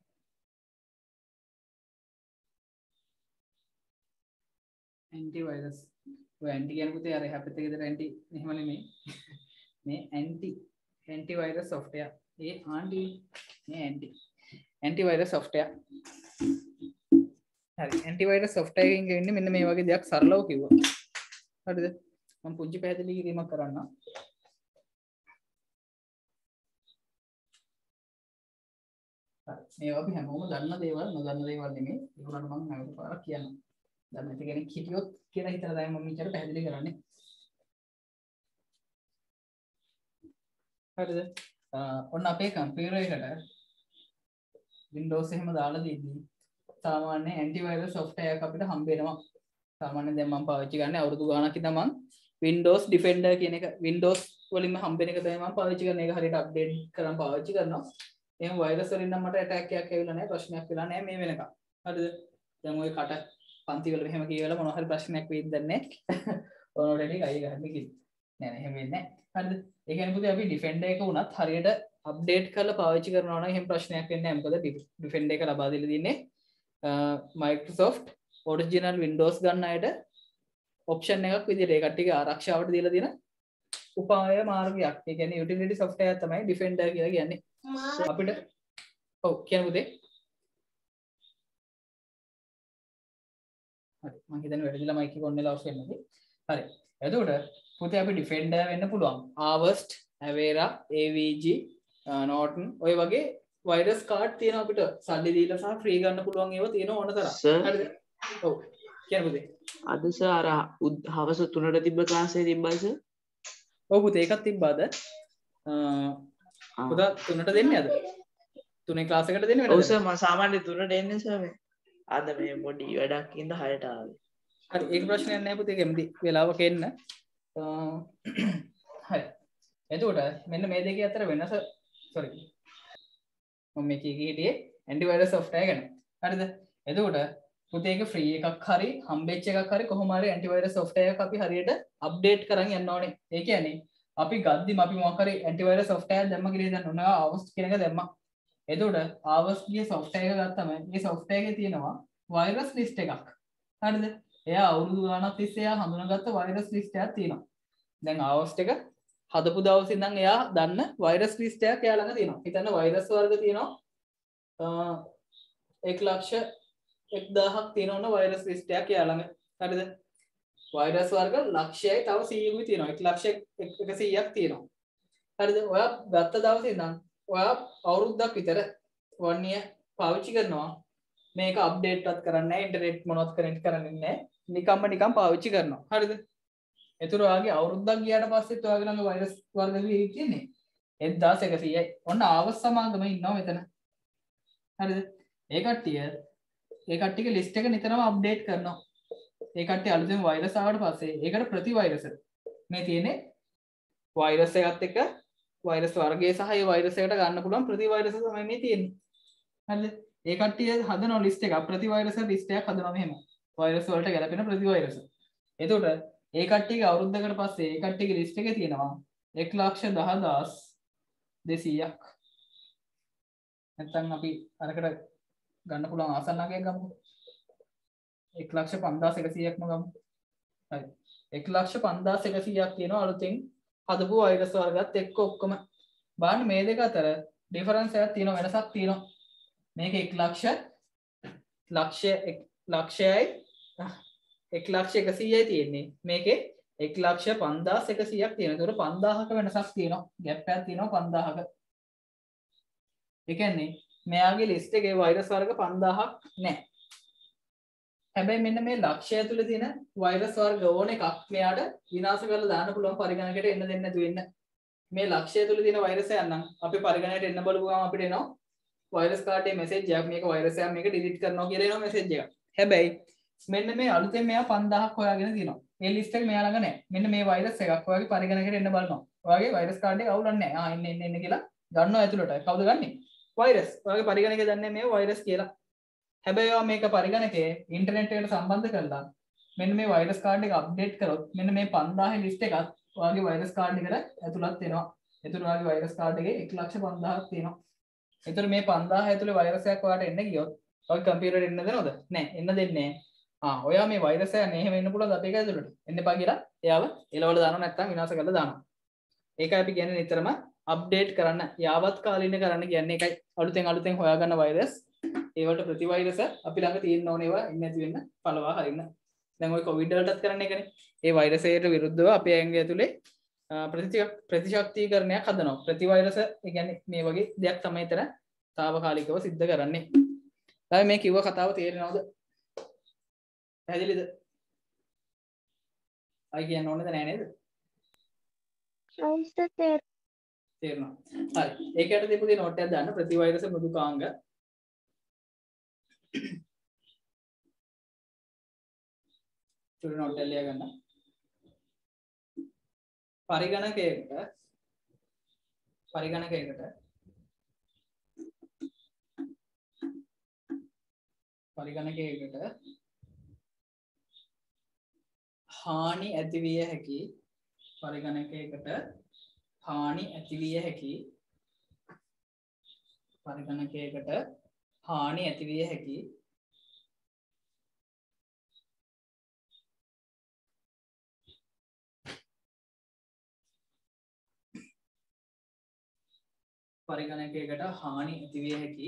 antivirus ඔය anti කියන පුතේ අර එහා පැත්තේ ගෙදර anti එහෙම නෙමෙයි මේ anti antivirus software ඒ ආන්ටි මේ ඇන්ටි ඇන්ටිවයිරස් software හරි ඇන්ටිවයිරස් software එකකින් ගෙන්නේ මෙන්න මේ වගේ දෙයක් සරලව කිව්වා හරිද මම පුංචි පැහැදිලි කිරීමක් කරන්නම් මේ අපි හැමෝම දන්න දේවල් නොදන්න දේවල් නෙමෙයි ඒගොල්ලන්ට මම නැවත පාරක් කියන්නම් දැන් නැති කෙනෙක් හිටියොත් කියලා හිතලා දැන් මම මෙච්චර පැහැදිලි කරන්නේ හරිද ඔන්න අපේ කම්පියුටර් එකට Windows එහෙම දාලා දීදී සාමාන්‍ය ඇන්ටිවයිරස් software එකක් අපිට හම්බ වෙනවා සාමාන්‍යයෙන් දැන් මම පාවිච්චි කරන්නේ අවුරුදු ගාණක් ඉඳන් මම Windows Defender කියන එක Windows වලින්ම හම්බෙන එක තමයි මම පාවිච්චි කරන එක හරියට අප්ඩේට් කරන් පාවිච්චි කරනවා එහෙනම් වෛරස් වලින් නම් මට ඇටැක් එකක් ඇවිල්ලා නැහැ ප්‍රශ්නයක් වෙලා නැහැ මේ වෙනකම් හරිද දැන් ඔය කට පන්ති වල මෙහෙම කියවලා මොනවා හරි ප්‍රශ්නයක් වෙයිද දන්නේ නැහැ ඕනෝට ටික අය ගන්න කිව්ව නෑ නෑ එහෙම වෙන්නේ නැහැ හරිද ඒ කියන්නේ පුතේ අපි Defender එක උනත් හරියට අප්ඩේට් කරලා පාවිච්චි කරනවා නම් එහෙම ප්‍රශ්නයක් වෙන්නේ නැහැ මොකද Defender එක ලබා දීලා තියෙන්නේ Microsoft original Windows ගන්න අයට option එකක් විදිහට ඒ කට්ටියගේ ආරක්ෂාවට දීලා තියෙන උපාය මාර්ගයක්. ඒ කියන්නේ utility software තමයි Defender කියලා කියන්නේ. අපිට ඔව් කියන පුතේ. හරි මම හිතන්නේ වැඩිලා මයික් එක ඔන් වෙලා ඔෆ් වෙන්නේ. හරි. එතකොට පුතේ අපි Defender වෙන්න පුළුවන්. Avast, Avera, A V G, Norton ඔය වගේ වෛරස් කාඩ් තියෙනවා අපිට සල්ලි දීලා සහ ෆ්‍රී ගන්න පුළුවන් ඒවා තියෙනවා ඕන තරම්. හරිද? ඔව්. කියන පුතේ. අද සර් අර හවස තුනට තිබ්බ ක්ලාස් එකේ තිබ්බද සර්? ඔව් පුතේ ඒකත් තිබ්බාද? අ පුතා තුනට දෙන්නේ අද? තුනේ ක්ලාස් එකට දෙන්නේ වෙනද? ඔව් සර් මම සාමාන්‍ය තුනට එන්නේ සර් මේ. අද මේ පොඩි වැඩක් ඉඳ හයට ආවේ. හරි ඒක ප්‍රශ්නයක් නෑ පුතේ කැමති වෙලාවක එන්න. හරි. එතකොට මෙන්න මේ දෙකේ අතර වෙනස sorry. මම මේක හිටියේ ඇන්ටිවයිරස් software ගැන. හරිද? එතකොට පුතේ ඒක ෆ්‍රී එකක් හරි හම්බෙච්ච එකක් හරි කොහොම හරි ඇන්ටිවයිරස් software එකක් අපි හරියට අප්ඩේට් කරන් යන්න ඕනේ. ඒ කියන්නේ අපි ගද්දිම අපි මොකක් හරි ඇන්ටිවයිරස් software දැම්ම කියලා දැන් ඔනවා Avast කියන එක දැම්මා. එතකොට Avast කිය software එක ගත්තම මේ software එකේ තියෙනවා virus list එකක්. හරිද? එයා අවුරුදු ගාණක් තිස්සේ එයා හඳුනාගත්ත virus list එකක් තියෙනවා. දැන් Avast එක හදපු දවසේ ඉඳන් එයා දන්න virus list එකක් එයා ළඟ තියෙනවා. හිතන්න virus වර්ග තියෙනවා එක ලක්ෂ එක්දාහක් තියෙනවන virus list එකක් එයා ළඟ. හරිද? virus වර්ග ලක්ෂයයි තව සීයකුයි තියෙනවා. එක ලක්ෂ එකසීයක් තියෙනවා. හරිද? ඔයා ගත්ත දවසේ ඉඳන් ඔයා අවුරුද්දක් විතර one year පාවිච්චි කරනවා. මේක අප්ඩේට්වත් කරන්නේ නැහැ, ඉන්ටර්නෙට් මොනවත් කනෙක්ට් කරන්නේ නැහැ. නිකම්ම නිකම් පාවිච්චි කරනවා. හරිද? ඒතර ඔයාගේ අවුරුද්දක් ගියාට පස්සෙත් ඔයාගේ ළඟ වෛරස් වර්ග කීයක් තියෙන්නේ? එක්දාස් එකසීයයි. ඔන්න ආවස් සමාගම ඉන්නවා මෙතන. හරිද? ඒ කට්ටිය ඒ කට්ටියගේ ලිස්ට් එක නිතරම අප්ඩේට් කරනවා. ඒ කට්ටිය අලුතෙන් වෛරස් ආවට පස්සේ ඒකට ප්‍රති වෛරස් මේ තියෙන්නේ වෛරස් එකත් එක්ක වෛරස් වර්ගය සහ ඒ වෛරස් එකට ගන්න පුළුවන් ප්‍රති වෛරස් තමයි මේ තියෙන්නේ. හරිද? ඒ කට්ටිය හදන ලිස්ට් එක ප්‍රති වෛරස් ලිස්ට් එකක් හදනවා මෙහෙම. වෛරස් වලට ගැලපෙන ප්‍රති වෛරස්. එතකොට ඒ කට්ටියගේ අවුරුද්දකට පස්සේ ඒ කට්ටියගේ ලිස්ට් එකේ තියෙනවා එක ලක්ෂ දහදාස් දෙසීයක්. නැත්නම් අපි අරකට ගන්න පුළුවන් ආසන්නකයක් ගමු. එක ලක්ෂ පන්දාස් එකසීයක්ම ගමු. හරි. එක ලක්ෂ පන්දාස් එකසීයක් තියෙනවා අලුතෙන් හදපු වෛරස් වර්ගات එක්ක ඔක්කොම. බලන්න මේ දෙක අතර ඩිෆරන්ස් එකක් තියෙනවා වෙනසක් තියෙනවා. මේක එක ලක්ෂ ලක්ෂය ලක්ෂයයි එක ලක්ෂ එකසීයයි තියෙන්නේ. මේකේ එක ලක්ෂ පන්දාස් එකසීයක් තියෙනවා. ඒතකොට පන්දාහක වෙනසක් තියෙනවා. ગેප් එකක් තියෙනවා පන්දාහක. ඒ කියන්නේ මෙයාගේ ලිස්ට් එකේ වෛරස් වර්ග පන්දාහක් නැහැ. හැබැයි මෙන්න මේ ලක්ෂය ඇතුලේ තියෙන වෛරස් වර්ග ඕන එකක් මෙයාට විනාශ කරලා දාන්න පුළුවන් පරිගණකයට එන්න දෙන්නේ නැතු වෙන්න. මේ ලක්ෂය ඇතුලේ තියෙන වෛරස් එකක් නම් අපි පරිගණකයට එන්න බලපු ගමන් අපිට එනවා වෛරස් කාඩේ මෙසේජ් එකක් මේක වෛරස් එකක් මේක ඩිලීට් කරනවා කියලා එනවා මෙසේජ් එකක්. හැබැයි මෙන්න මේ අලුතෙන් මෙයා පන්දාහක් හොයාගෙන තියෙනවා. මේ ලිස්ට් එක මෙයා ළඟ නැහැ. මෙන්න මේ වෛරස් එකක් ඔයාගේ පරිගණකයට එන්න බලනවා. ඔයාගේ වෛරස් කාඩ් එක අවුලක් නැහැ. ආ එන්න එන්න එන්න කියලා ගන්නවා ඇතුළට. කවුද ගන්නෙ? වෛරස්. ඔයාගේ පරිගණකයේ දන්නේ මේ වෛරස් කියලා. හැබැයි ඔයා මේක පරිගණකයේ ඉන්ටර්නෙට් එකට සම්බන්ධ කරලා මෙන්න මේ වෛරස් කාඩ් එක අප්ඩේට් කරොත් මෙන්න මේ පන්දාහේ ලිස්ට් එකත් ඔයාගේ වෛරස් කාඩ් එකට ඇතුළත් වෙනවා. එතකොට ඔයාගේ වෛරස් කාඩ් එකේ එක ලක්ෂ පන්දාහක් තියෙනවා. එතකොට මේ පන්දාහ ඇතුලේ වෛරස් එකක් ඔයාලට එන්න ගියොත් ඔයාගේ කම්පියුටරේට එන්න දෙනවද? නැහැ. එන්න දෙන්නේ නැහැ. ආ ඔයා මේ වෛරස් එක නේ එහෙම එන්න පුළුවන් අපේ එක ඇතුළට. එන්න එපා කියලා එයාව එලවල දානවා නැත්නම් විනාශ කරලා දානවා. ඒකයි අපි කියන්නේ නිතරම අප්ඩේට් කරන්න යාවත් කාලීන කරන්න කියන්නේ එකයි අලුතෙන් අලුතෙන් හොයාගන්න වෛරස් ඒවට ප්‍රතිවෛරස අපි ළඟ තියෙන්න ඕනේ ඒවා ඉන්නේ නැති වෙන්න පළවා හරින්න. දැන් ওই කොවිඩ් වලටත් කරන්නේ ඒකනේ. ඒ වෛරසයට විරුද්ධව අපේ ඇඟ ඇතුලේ ප්‍රතිශක්තිකරණයක් හදනවා. ප්‍රතිවෛරස ඒ කියන්නේ මේ වගේ දෙයක් තමයි එතන తాවකාලිකව සිද්ධ කරන්නේ. දැන් මේ කිව්ව කතාව තේරෙනවද? පැහැදිලිද? අය කියන්න ඕනේද නෑ නේද? අවුස්ත තේර තේරෙනවා. හරි. ඒකට දීපුදී නෝට් එකක් දාන්න ප්‍රතිවෛරස මෘදුකාංග. චුරු නෝට් එක ලියා ගන්න. පරිගණකයකට පරිගණකයකට පරිගණකයකට හානි ඇතිවිය හැකි පරිගණකයකට හානි ඇතිවිය හැකි පරිගණකයකට හානි ඇතිවිය හැකි පරිගණකයකට හානි ඇතිවිය හැකි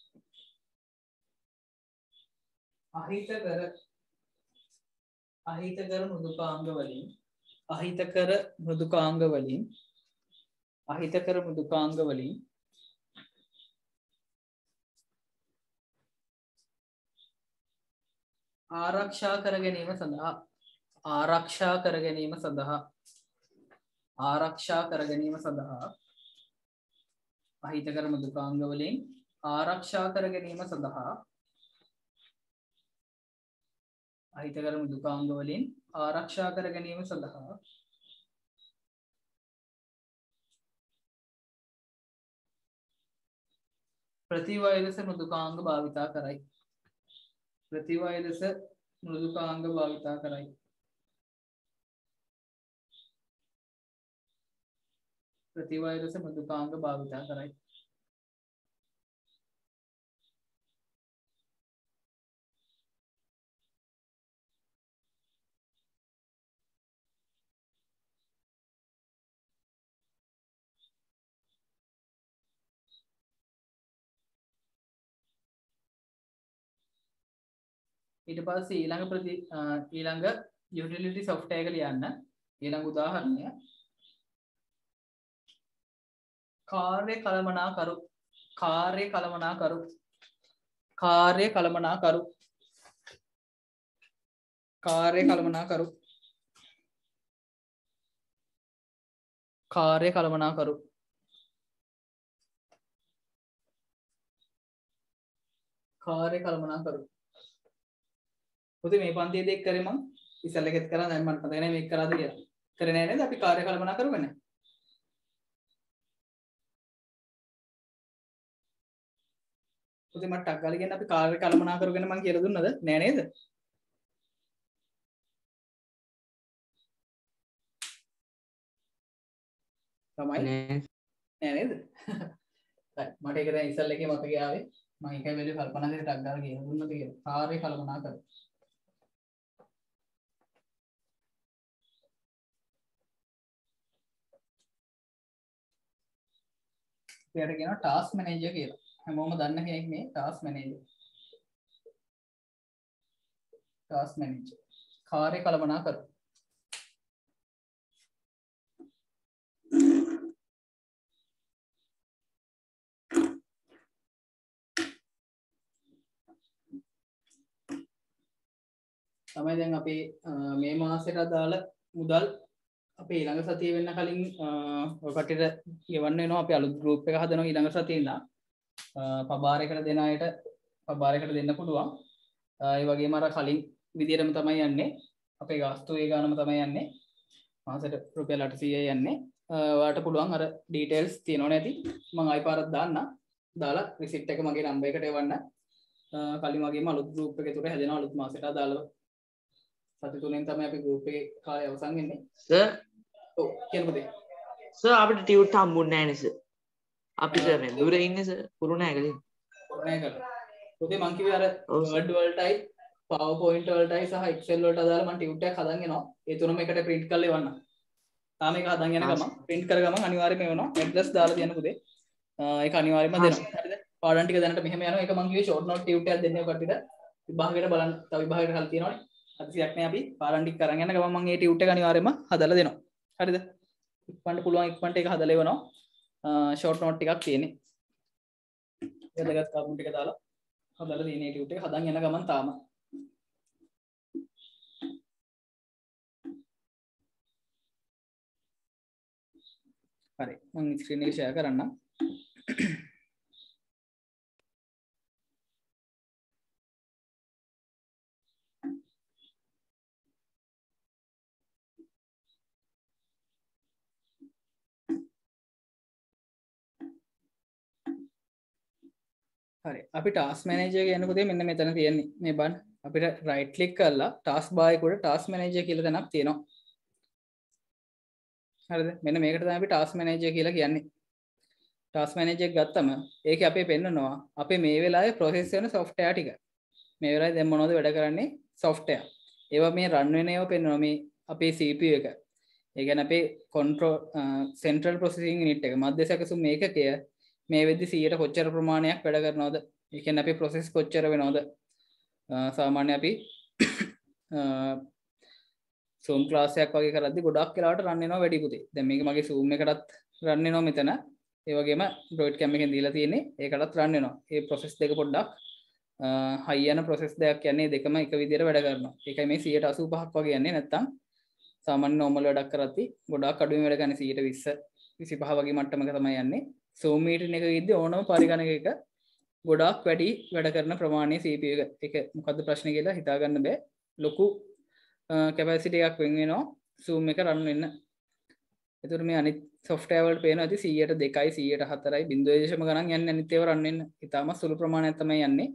අහිතකර අහිතකර මෘදුකාංග වලින් අහිතකර මෘදුකාංග වලින් අහිතකර මෘදුකාංග වලින් ආරක්ෂා කර ගැනීම සඳහා ආරක්ෂා කර ගැනීම සඳහා ආරක්ෂා කර ගැනීම සඳහා අහිතකර මෘදුකාංග වලින් ආරක්ෂා කර ගැනීම සඳහා අහිතකර මෘදුකාංග වලින් ආරක්ෂා කර ගැනීම සඳහා ප්‍රතිවෛරස මෘදුකාංග භාවිතා කරයි. ප්‍රතිවෛරස මෘදුකාංග භාවිතා කරයි. ප්‍රතිවෛරස මෘදුකාංග භාවිතා කරයි. ඊට පස්සේ ඊළඟ ප්‍රති ඊළඟ යුටිලිටි software එක ලියන්න. ඊළඟ උදාහරණය කාර්ය කළමනාකරු කාර්ය කළමනාකරු කාර්ය කළමනාකරු කාර්ය කළමනාකරු කාර්ය කළමනාකරු කාර්ය කළමනාකරු පුතේ මේ පන්තියේදී එක් කරේ මං ඉස්සෙල්ලා එකත් කරා දැන් මම මතක නැහැ මේක කරාද කියලා. කරේ නැහැ නේද? අපි කාර්ය කළමනාකරු වෙන්නේ. පුතේ මට ටක් ගාලා කියන්නේ අපි කාර්ය කළමනාකරු ගැන මං කියලා දුන්නද? නෑ නේද? තමයි නෑ නෑ නේද? හරි මට ඒක දැන් ඉස්සෙල්ලා එකේ මතකේ ආවේ. මම ඒකයි වෙලේ කල්පනා කරේ ටක් ගාලා කියලා දුන්නද කියලා. කාර්ය කළමනාකරු එයාට කියනවා ටාස්ක් මැනේජර් කියලා. හැමෝම දන්න කෙනෙක් මේ ටාස්ක් මැනේජර්. Task manager. කාර්ය කළමනාකරු. තමයි දැන් අපේ මේ මාසෙට අදාළ මුදල් අපේ ඊළඟ සතිය වෙන්න කලින් ඔය කට්ටියට ගෙවන්න වෙනවා. අපි අලුත් ගෲප් එක හදනවා ඊළඟ සතියේ ඉඳන්. පබාරයකට දෙන අයට පබාරයකට දෙන්න පුළුවන්. ඒ වගේම අර කලින් විදියටම තමයි යන්නේ. අපේ ගාස්තු ඒ ගානම තමයි යන්නේ. මාසෙට රුපියල් අටසීය යන්නේ. ඔයාලට පුළුවන් අර ඩීටේල්ස් තියෙනව නැති මම ආයි පාරක් දාන්න. දාලා රිසිට් එක මගේ නම්බර් එකට එවන්න. කලින් වගේම අලුත් ගෲප් එකේ තුර හැදෙනවා අලුත් මාසෙට අදාළව. සති තුනෙන් තමයි අපි ගෲප් එකේ කාලය අවසන් වෙන්නේ. සර් ඔව් කියන්න පුතේ. සර් අපිට ටියුට් හම්බුන්නේ නැහැ නේ සර්. අපි සර් මේ දුර ඉන්නේ සර් කුරුණෑගල. කුරුණෑගල. පුතේ මං කිව්වේ අර Word වලටයි PowerPoint වලටයි සහ Excel වලට අදාළ මම ටියුට් එකක් හදන් එනවා. ඒ තුනම එකට print කරලා එවන්න. තාම ඒක හදන් යන ගමන් print කර ගමන් අනිවාර්යයෙන්ම වෙනවා address දාලා තියන්න පුතේ. ඒක අනිවාර්යයෙන්ම දෙනවා. හරිද? පාඩම් ටික දැනට මෙහෙම යනවා. ඒක මම කිව්වේ short note tube එකක් දෙන්න ඔය කට්ටියට. විභාගයට බලන්න. තව විභාගයට හල් තියෙනවනේ. හදිසියක් නෑ අපි පාඩම් ටික කරන් යන ගමන් මම මේ tube එක අනිවාර්යයෙන්ම හදලා දෙනවා. හරිද? ඉක්මනට පුළුවන් ඉක්මනට ඒක හදලා එවනවා. short note ටිකක් තියෙන්නේ. වැදගත් කරුණු ටික දාලා හදලා තියෙන මේ tube එක හදන් යන ගමන් තාම හරි මම ස්ක්‍රීන් එක ෂෙයා කරන්නම්. හරි අපි ටාස්ක් මැනේජර් කියන පුතේ මෙන්න මෙතන තියෙන්නේ මේ බලන්න අපිට රයිට් ක්ලික් කරලා ටාස්ක් බාර් එකේ උඩ ටාස්ක් මැනේජර් කියලා තැනක් තියෙනවා. හරිද? මෙන්න මේකට තමයි අපි ටාස්ක් මැනේජර් කියලා කියන්නේ. ටාස්ක් මැනේජර් එක ගත්තම ඒකේ අපේ පෙන්නනවා අපේ මේ වෙලාවේ ප්‍රොසෙස් වෙන software ටික. මේ වෙලාවේ දැන් මොනවද වැඩ කරන්නේ software. ඒවා මේ run වෙන ඒවා පෙන්නනවා මේ අපේ C P U එක. ඒ කියන්නේ අපේ control central processing unit එක මධ්‍යසැකසුම් මේකකය මේ වෙද්දි සීයට කොච්චර ප්‍රමාණයක් වැඩ කරනවද? ඒ කියන්නේ අපේ process කොච්චර වෙනවද? සාමාන්‍ය අපි Zoom class එකක් වගේ කරද්දි ගොඩක් වෙලාවට run වෙනවා වැඩි පුතේ. දැන් මේක මගේ Zoom එකටත් run වෙනවා මෙතන. ඒ වගේම Android cam එකෙන් දීලා තියෙන්නේ ඒකටත් run වෙනවා. මේ process දෙක පොඩ්ඩක් high යන process දෙකක් කියන්නේ දෙකම එක විදිහට වැඩ කරනවා. ඒකයි මේ සීයට අසූ පහක් වගේ යන්නේ නැත්තම් සාමාන්‍ය normal වැඩක් කරද්දි ගොඩක් අඩුවෙන් වැඩ ගන්න සීයට විස්ස විසිපහ වගේ මට්ටමක තමයි යන්නේ. Zoom meeting එක ඉද්දි ඕනම පරිගණකයක ගොඩක් වැඩි වැඩ කරන ප්‍රමාණය C P U එක. ඒක මොකද්ද ප්‍රශ්නේ කියලා හිතා ගන්න බෑ. ලොකු capacity එකක් වෙන් වෙනවා Zoom එක run වෙන්න. ඒතර මේ අනිත් software වලට පේනවා ඇති සීයට දෙකයි සීයට හතරයි බිංදුව දශම ගණන් යන්නේ අනිත් ඒවා run වෙන්න. ඊටම සුළු ප්‍රමාණයක් තමයි යන්නේ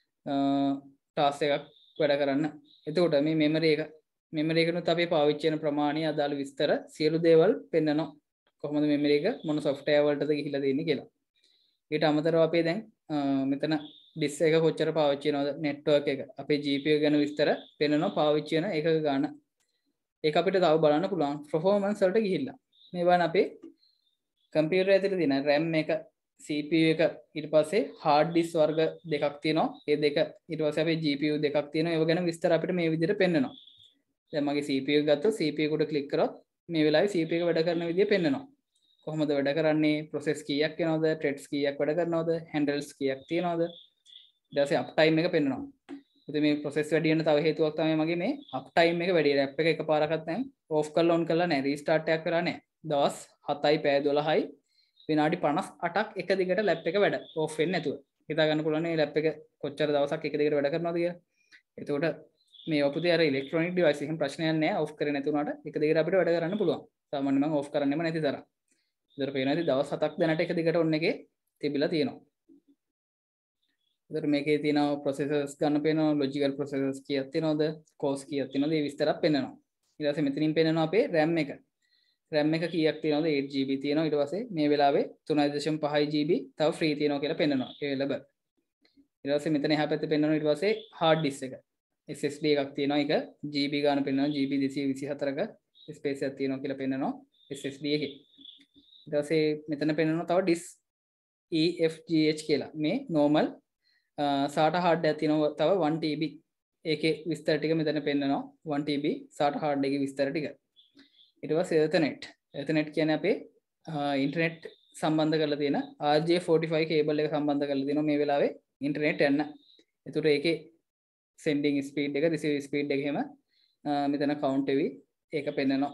task එකක් වැඩ කරන්න. එතකොට මේ memory එක memory එකනොත් අපි පාවිච්චි කරන ප්‍රමාණය අදාළ විස්තර සියලු දේවල් පෙන්නනවා. කොහොමද memory එක මොන software වලටද ගිහිලා තියෙන්නේ කියලා. ඊට අමතරව අපේ දැන් මෙතන disk එක කොච්චර පාවිච්චි වෙනවද network එක අපේ G P U ගැන විස්තර පෙන්නනවා පාවිච්චි වෙන එකක ගාන. ඒක අපිට තව බලන්න පුළුවන් performance වලට ගිහිල්ලා. මේ බලන්න අපේ computer ඇතුලේ තියෙන RAM එක C P U එක ඊට පස්සේ hard disk වර්ග දෙකක් තියෙනවා. ඒ දෙක ඊට පස්සේ අපේ G P U දෙකක් තියෙනවා. ඒව ගැන විස්තර අපිට මේ විදිහට පෙන්නනවා. දැන් මගේ C P U එක ගත්තොත් C P U එකට ක්ලික් කරොත් මේ වෙලාවේ C P U එක වැඩ කරන විදිය පෙන්නනවා. කොහොමද වැඩ කරන්නේ? process කීයක් වෙනවද? threads කීයක් වැඩ කරනවද? handles කීයක් තියෙනවද? ඊට පස්සේ up time එක පෙන්නනවා. ඉතින් මේ process වැඩි වෙන තව හේතුවක් තමයි මගේ මේ up time එක වැඩි. app එක එකපාරකට දැන් off කරලා on කරලා නැහැ. restart එකක් කරලා නැහැ. දවස් හතයි පැය දොළහයි විනාඩි පනස් අටක් එක දිගට lap එක වැඩ off වෙන්නේ නැතුව. හිතා ගන්න පුළුවන් මේ lap එක කොච්චර දවසක් එක දිගට වැඩ කරනවද කියලා. එතකොට මේ ඔපුතේ අර ඉලෙක්ට්‍රොනික ඩිවයිස් එකෙන් ප්‍රශ්නයක් නැහැ off කරේ නැති වුණාට එක දිගට අපිට වැඩ කරන්න පුළුවන්. සාමාන්‍යයෙන් මම off කරන්නෙම නැති තරම්. ඉතින් පේනවා ඉතින් දවස් හතක් දැනට එක දිගට on එකේ තිබිලා තියෙනවා. ඉතින් මේකේ තියෙනවා processors ගන්න පේනවා logical processors කීයක් තියෙනවද cores කීයක් තියෙනවද මේ විස්තරයක් පෙන්නනවා. ඊට පස්සේ මෙතනින් පෙන්නනවා අපේ RAM එක. RAM එක කීයක් තියෙනවද eight G B තියෙනවා. ඊට පස්සේ මේ වෙලාවේ තුනයි දශම පහයි G B තව free තියෙනවා කියලා පෙන්නනවා available. ඊට පස්සේ මෙතන එහා පැත්තේ පෙන්නනවා ඊට පස්සේ hard disk එක S S D එකක් තියෙනවා. ඒක G B ගාන පෙන්නනවා G B දෙසිය විසිහතරක space එකක් තියෙනවා කියලා පෙන්නනවා S S D එකේ. ඊට පස්සේ මෙතන පෙන්නනවා තව disk E F G H කියලා. මේ normal SATA hard එකක් තියෙනවා තව one T B. ඒකේ විස්තර ටික මෙතන පෙන්නනවා one T B SATA hard එකේ විස්තර ටික. ඊට පස්සේ Ethernet. Ethernet කියන්නේ අපේ ඉන්ටර්නෙට් සම්බන්ධ කරලා තියෙන R J forty-five cable එක සම්බන්ධ කරලා තියෙනවා මේ වෙලාවේ ඉන්ටර්නෙට් යන්න. ඒතකොට ඒකේ sending speed එක receiving speed එක එහෙම මෙතන count වෙවි ඒක පෙන්නනවා.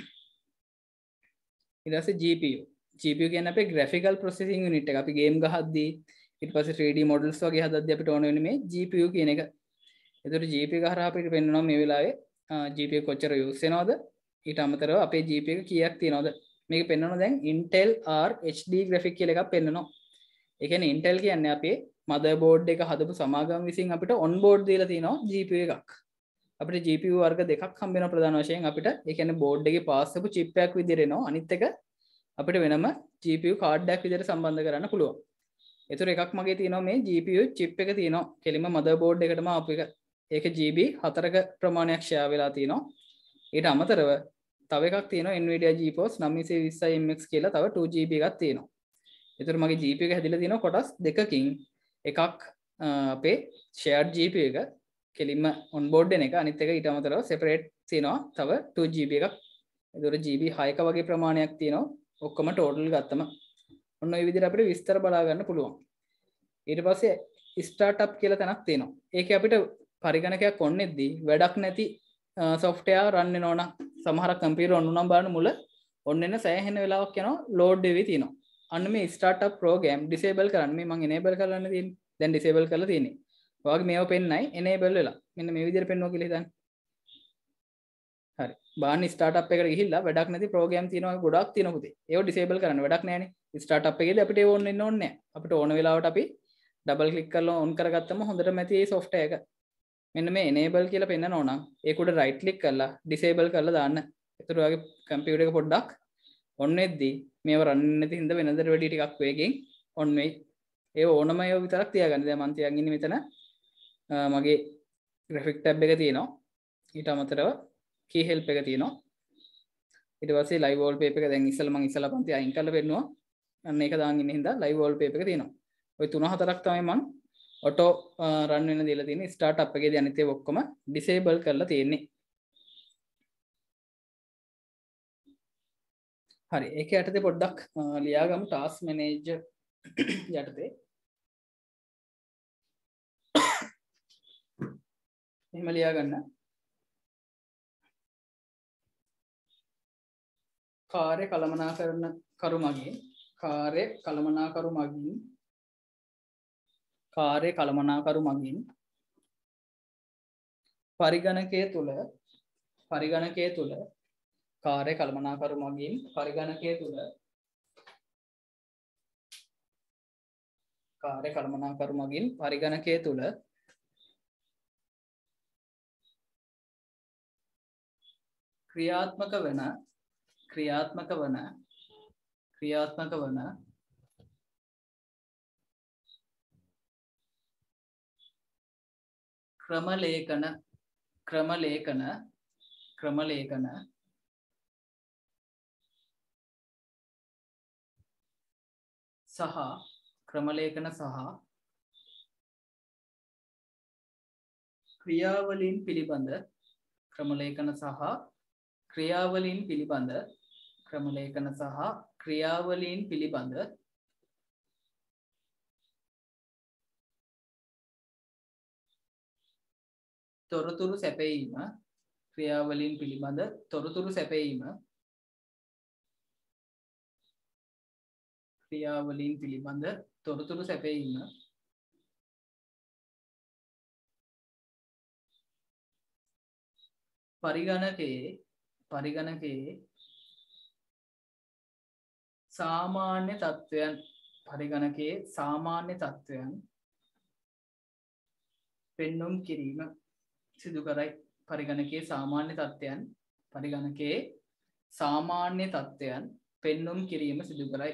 ඊට පස්සේ G P U. G P U කියන්නේ අපේ graphical processing unit එක. අපි game ගහද්දී ඊට පස්සේ three D models වගේ හදද්දී අපිට ඕන වෙන්නේ මේ G P U කියන එක. ඒතකොට G P U එක හරහා අපිට පෙන්නනවා මේ වෙලාවේ G P U කොච්චර use වෙනවද? ඊට අමතරව අපේ G P U එක කීයක් තියෙනවද? මේක පෙන්නනවා දැන් Intel R H D graphic කියලා එකක් පෙන්නනවා. ඒ කියන්නේ Intel කියන්නේ අපේ motherboard එක හදපු සමාගම විසින් අපිට on board දීලා තියෙනවා G P U එකක්. අපිට G P U වර්ග දෙකක් හම්බ වෙනවා ප්‍රධාන වශයෙන් අපිට. ඒ කියන්නේ board එකේ pass කරපු chip එකක් විදිහට එනවා. අනිත් එක අපිට වෙනම G P U card එකක් විදිහට සම්බන්ධ කරන්න පුළුවන්. ඒතර එකක් මගේ තියෙනවා මේ G P U chip එක තියෙනවා. කෙලින්ම motherboard එකටම ආපු එක. ඒක G B හතරක ප්‍රමාණයක් share වෙලා තියෙනවා. ඊට අමතරව තව එකක් තියෙනවා Nvidia GeForce nine twenty M X කියලා තව two G B එකක් තියෙනවා. ඒතර මගේ G P U එක හැදිලා තියෙනවා කොටස් දෙකකින්. එකක් අපේ shared G P U එක කෙලින්ම onboard වෙන එක, අනිත් එක ඊට අමතරව separate තියෙනවා තව two G B එකක්. ඒතර G B six වගේ ප්‍රමාණයක් තියෙනවා. ඔක්කොම total ගත්තම ඔන්න ඔය විදිහට අපිට විස්තර බලා ගන්න පුළුවන්. ඊට පස්සේ startup කියලා තැනක් තියෙනවා. ඒකේ අපිට පරිගණකයක් ඔන්නෙද්දී වැඩක් නැති software run වෙනවා නම් සමහරක් computer on උනම් බලන්න මුල ඔන්න එන සෑහෙන වෙලාවක් යනවා load වෙවි තියෙනවා. අන්න මේ startup program disable කරන්න මේ මම enable කරන්න තියෙන්නේ. දැන් disable කරලා තියෙන්නේ. ඔයාගේ මේව පෙන්නයි enable වෙලා. මෙන්න මේ විදිහට පෙන්වනවා කියලා හිතන්න. හරි. බාන්න startup එකට ගිහිල්ලා වැඩක් නැති program තියෙනවා ගොඩක් තියෙනවා පුතේ. ඒව disable කරන්න වැඩක් නැහැනේ. startup එකේදී අපිට ඒව on වෙන්න ඕනේ නැහැ. අපිට ඕන වෙලාවට අපි double click කරලා on කරගත්තම හොඳටම ඇති මේ software එක. මෙන්න මේ enable කියලා පෙන්නනවා නම් ඒක උඩ right click කරලා disable කරලා දාන්න. එතකොට ඔයාගේ computer එක පොඩ්ඩක් on වෙද්දී මේව run නැති හින්දා වෙනදට වැඩි ටිකක් වේගෙන් on වෙයි. ඒ ඕනම ඒවා විතරක් තියාගන්න. දැන් මම තියන් ඉන්නේ මෙතන මගේ graphic tab එක තියෙනවා. ඊට අමතරව key help එක තියෙනවා. ඊට පස්සේ live wallpaper එක දැන් ඉස්සෙල්ලා මම ඉස්සෙල්ලා පන්ති අයින් කරලා පෙන්නුවා. අන්න ඒක දාන් ඉන්න හින්දා live wallpaper එක තියෙනවා. ওই තුන හතරක් තමයි මම auto run වෙන දීලා තියෙන්නේ. startup එකේදී අනිත් ඒවා ඔක්කොම disable කරලා තියෙන්නේ. හරි. ඒක යටතේ පොඩ්ඩක් ලියාගමු task manager යටතේ. එහෙම ලියාගන්න. කාර්ය කළමනාකරන කරු මගින් කාර්ය කළමනාකරු මගින් කාර්ය කළමනාකරු මගින් පරිගණකය තුල පරිගණකය තුල කාර්ය කළමනාකරු මගින් පරිගණකය තුල කාර්ය කළමනාකරු මගින් පරිගණකය තුල ක්‍රියාත්මක වන ක්‍රියාත්මක වන ක්‍රියාත්මක වන ක්‍රම ලේඛන ක්‍රම ලේඛන ක්‍රම ලේඛන සහ ක්‍රම ලේඛන සහ ක්‍රියාවලින් පිළිබඳ ක්‍රම ලේඛන සහ ක්‍රියාවලින් පිළිබඳ ක්‍රම ලේඛන සහ ක්‍රියාවලින් පිළිබඳ තොරතුරු සැපයීම ක්‍රියාවලින් පිළිබඳ තොරතුරු සැපයීම ක්‍රියාවලින් පිළිබඳ තොරතුරු සැපයීම පරිගණකයේ පරිගණකයේ සාමාන්‍ය තත්වයන් පරිගණකයේ සාමාන්‍ය තත්වයන් පෙන්නුම් කිරීම සිදු කරයි. පරිගණකයේ සාමාන්‍ය තත්වයන් පරිගණකයේ සාමාන්‍ය තත්වයන් පෙන්නුම් කිරීම සිදු කරයි.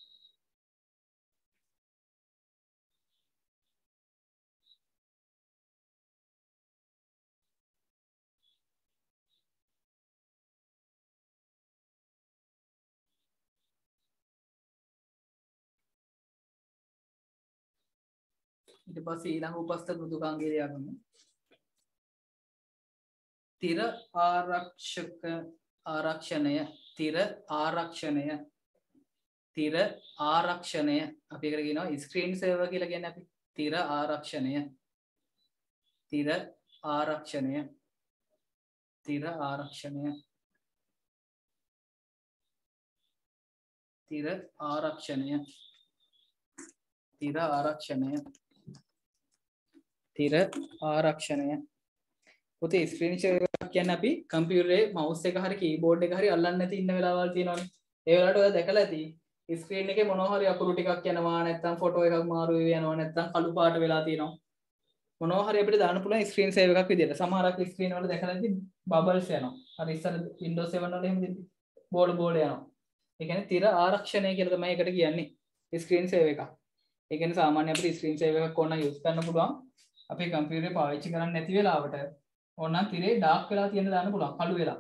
ඊට පස්සේ ඊළඟ උපස්ථ මෘදුකාංගය ලියාගමු. තිර ආරක්ෂක ආරක්ෂණය තිර ආරක්ෂණය තිර ආරක්ෂණය අපි එකට කියනවා ස්ක්‍රීන් සේවර් කියලා කියන්නේ අපි. තිර ආරක්ෂණය තිර ආරක්ෂණය තිර ආරක්ෂණය තිර ආරක්ෂණය තිර ආරක්ෂණය තිර ආරක්ෂණය පුතේ ස්ක්‍රීන් ෂෙයාර් එකක් කියන්නේ අපි කම්පියුටරේ මවුස් එක හරි කීබෝඩ් එක හරි අල්ලන්නේ නැති ඉන්න වෙලාවල් තියෙනවානේ. ඒ වෙලාවට ඔයා දැකලා ඇති ස්ක්‍රීන් එකේ මොනවා හරි අකුරු ටිකක් යනවා නැත්නම් ෆොටෝ එකක් මාරු වෙවි යනවා නැත්නම් කළු පාට වෙලා තියෙනවා. මොනවා හරි අපිට දාන්න පුළුවන් ස්ක්‍රීන් සේවර් එකක් විදියට. සමහරක් ස්ක්‍රීන් වල දැකලා ඇති බබල්ස් යනවා. හරි ඉස්සර Windows seven වල එහෙම දෙන්නේ. බෝඩ බෝඩ යනවා. ඒ කියන්නේ තිර ආරක්ෂණය කියලා තමයි ඒකට කියන්නේ. ස්ක්‍රීන් සේවර් එකක්. ඒ කියන්නේ සාමාන්‍ය අපිට ස්ක්‍රීන් සේවර් එකක් ඕන යූස් කරන්න පුළුවන්. අපේ කම්පියුටරේ පාවිච්චි කරන්නේ නැති වෙලාවට ඕනනම් තිරේ ඩාර්ක් වෙලා තියෙන දාන්න පුළුවන්. කළු වෙලා.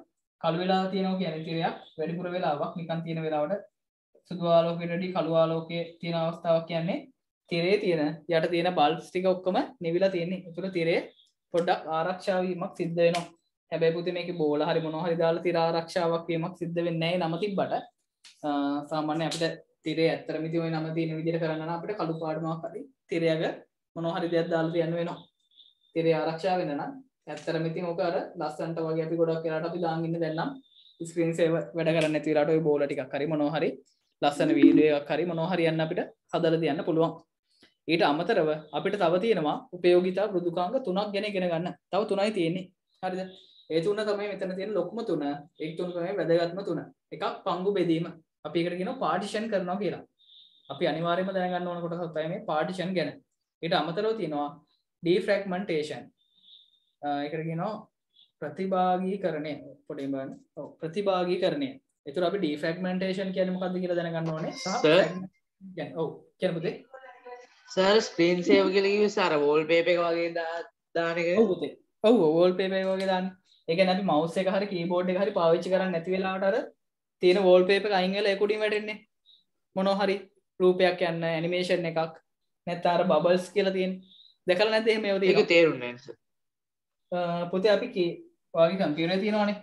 කළු වෙලා තියෙනවා කියන්නේ තිරයක් වැඩිපුර වෙලාවක් නිකන් තියෙන වෙලාවට සුදු ආලෝකයටදී කළු ආලෝකයේ තියෙන අවස්ථාවක් කියන්නේ තිරේ තියෙන යට තියෙන බල්බ්ස් ටික ඔක්කොම නිවිලා තියෙන්නේ. ඒතර තිරේ පොඩ්ඩක් ආරක්ෂා වීමක් සිද්ධ වෙනවා. හැබැයි පුතේ මේකේ බෝල හරි මොනවා හරි දාලා තිර ආරක්ෂාවක් වීමක් සිද්ධ වෙන්නේ නැහැ නම තිබ්බට. සාමාන්‍ය අපිට තිරේ ඇත්තටම ඉතින් ওই නම තියෙන විදිහට කරන්න නම් අපිට කළු පාට මොකක් හරි තිරයක මොනවා හරි දෙයක් දාලා තියන්න වෙනවා. තිරේ ආරක්ෂා වෙන්න නම් ඇත්තටම ඉතින් ඔක අර ලස්සන්ට වගේ අපි ගොඩක් වෙලාවට අපි දාන් ඉන්න දැන් නම් ස්ක්‍රීන් සේවර් වැඩ කරන්නේ නැති වෙලාවට ওই බෝල ටිකක් හරි මොනවා හරි ලස්සන වීඩියෝ එකක් හරි මොනවා හරි යන්න අපිට හදලා තියන්න පුළුවන්. ඊට අමතරව අපිට තව තියෙනවා උපයෝගිතා මෘදුකාංග තුනක් ගැන ඉගෙන ගන්න. තව තුනයි තියෙන්නේ. හරිද? ඒ තුන තමයි මෙතන තියෙන ලොකුම තුන. ඒ තුන තමයි වැදගත්ම තුන. එකක් පංගු බෙදීම. අපි ඒකට කියනවා පාටිෂන් කරනවා කියලා. අපි අනිවාර්යයෙන්ම දැනගන්න ඕන කොටසක් තමයි මේ පාටිෂන් ගැන. ඊට අමතරව තියෙනවා ඩිෆ්‍රැග්මන්ටේෂන්. ඒකට කියනවා ප්‍රතිභාගීකරණය. පොඩ්ඩක් බලන්න. ඔව් ප්‍රතිභාගීකරණය. ඒතර අපි ඩිෆ්‍රැග්මන්ටේෂන් කියන්නේ මොකක්ද කියලා දැනගන්න ඕනේ. සහ කියන්නේ ඔව් කියන පුතේ. සර් ස්ක්‍රීන් සේව් කියලා කිව්වේ සර් වෝල්පේපර් එක වගේ දාන එක. ඔව් පුතේ. ඔව් වෝල්පේපර් එක වගේ දාන්න. ඒ කියන්නේ අපි මවුස් එක හරි කීබෝඩ් එක හරි පාවිච්චි කරන්නේ නැති වෙලාවට අර තියෙන වෝල්පේපර් එක අයින් වෙලා ඒක උඩින් වැටෙන්නේ. මොනවා හරි රූපයක් යන ඇනිමේෂන් එකක් නැත්නම් අර බබල්ස් කියලා තියෙන්නේ. දැකලා නැද්ද එහෙම ඒවා තියෙනවා? ඒක තේරුන්නේ නැහැ සර්. පුතේ අපි කී ඔයාගේ කම්පියුටරේ තියෙනවනේ.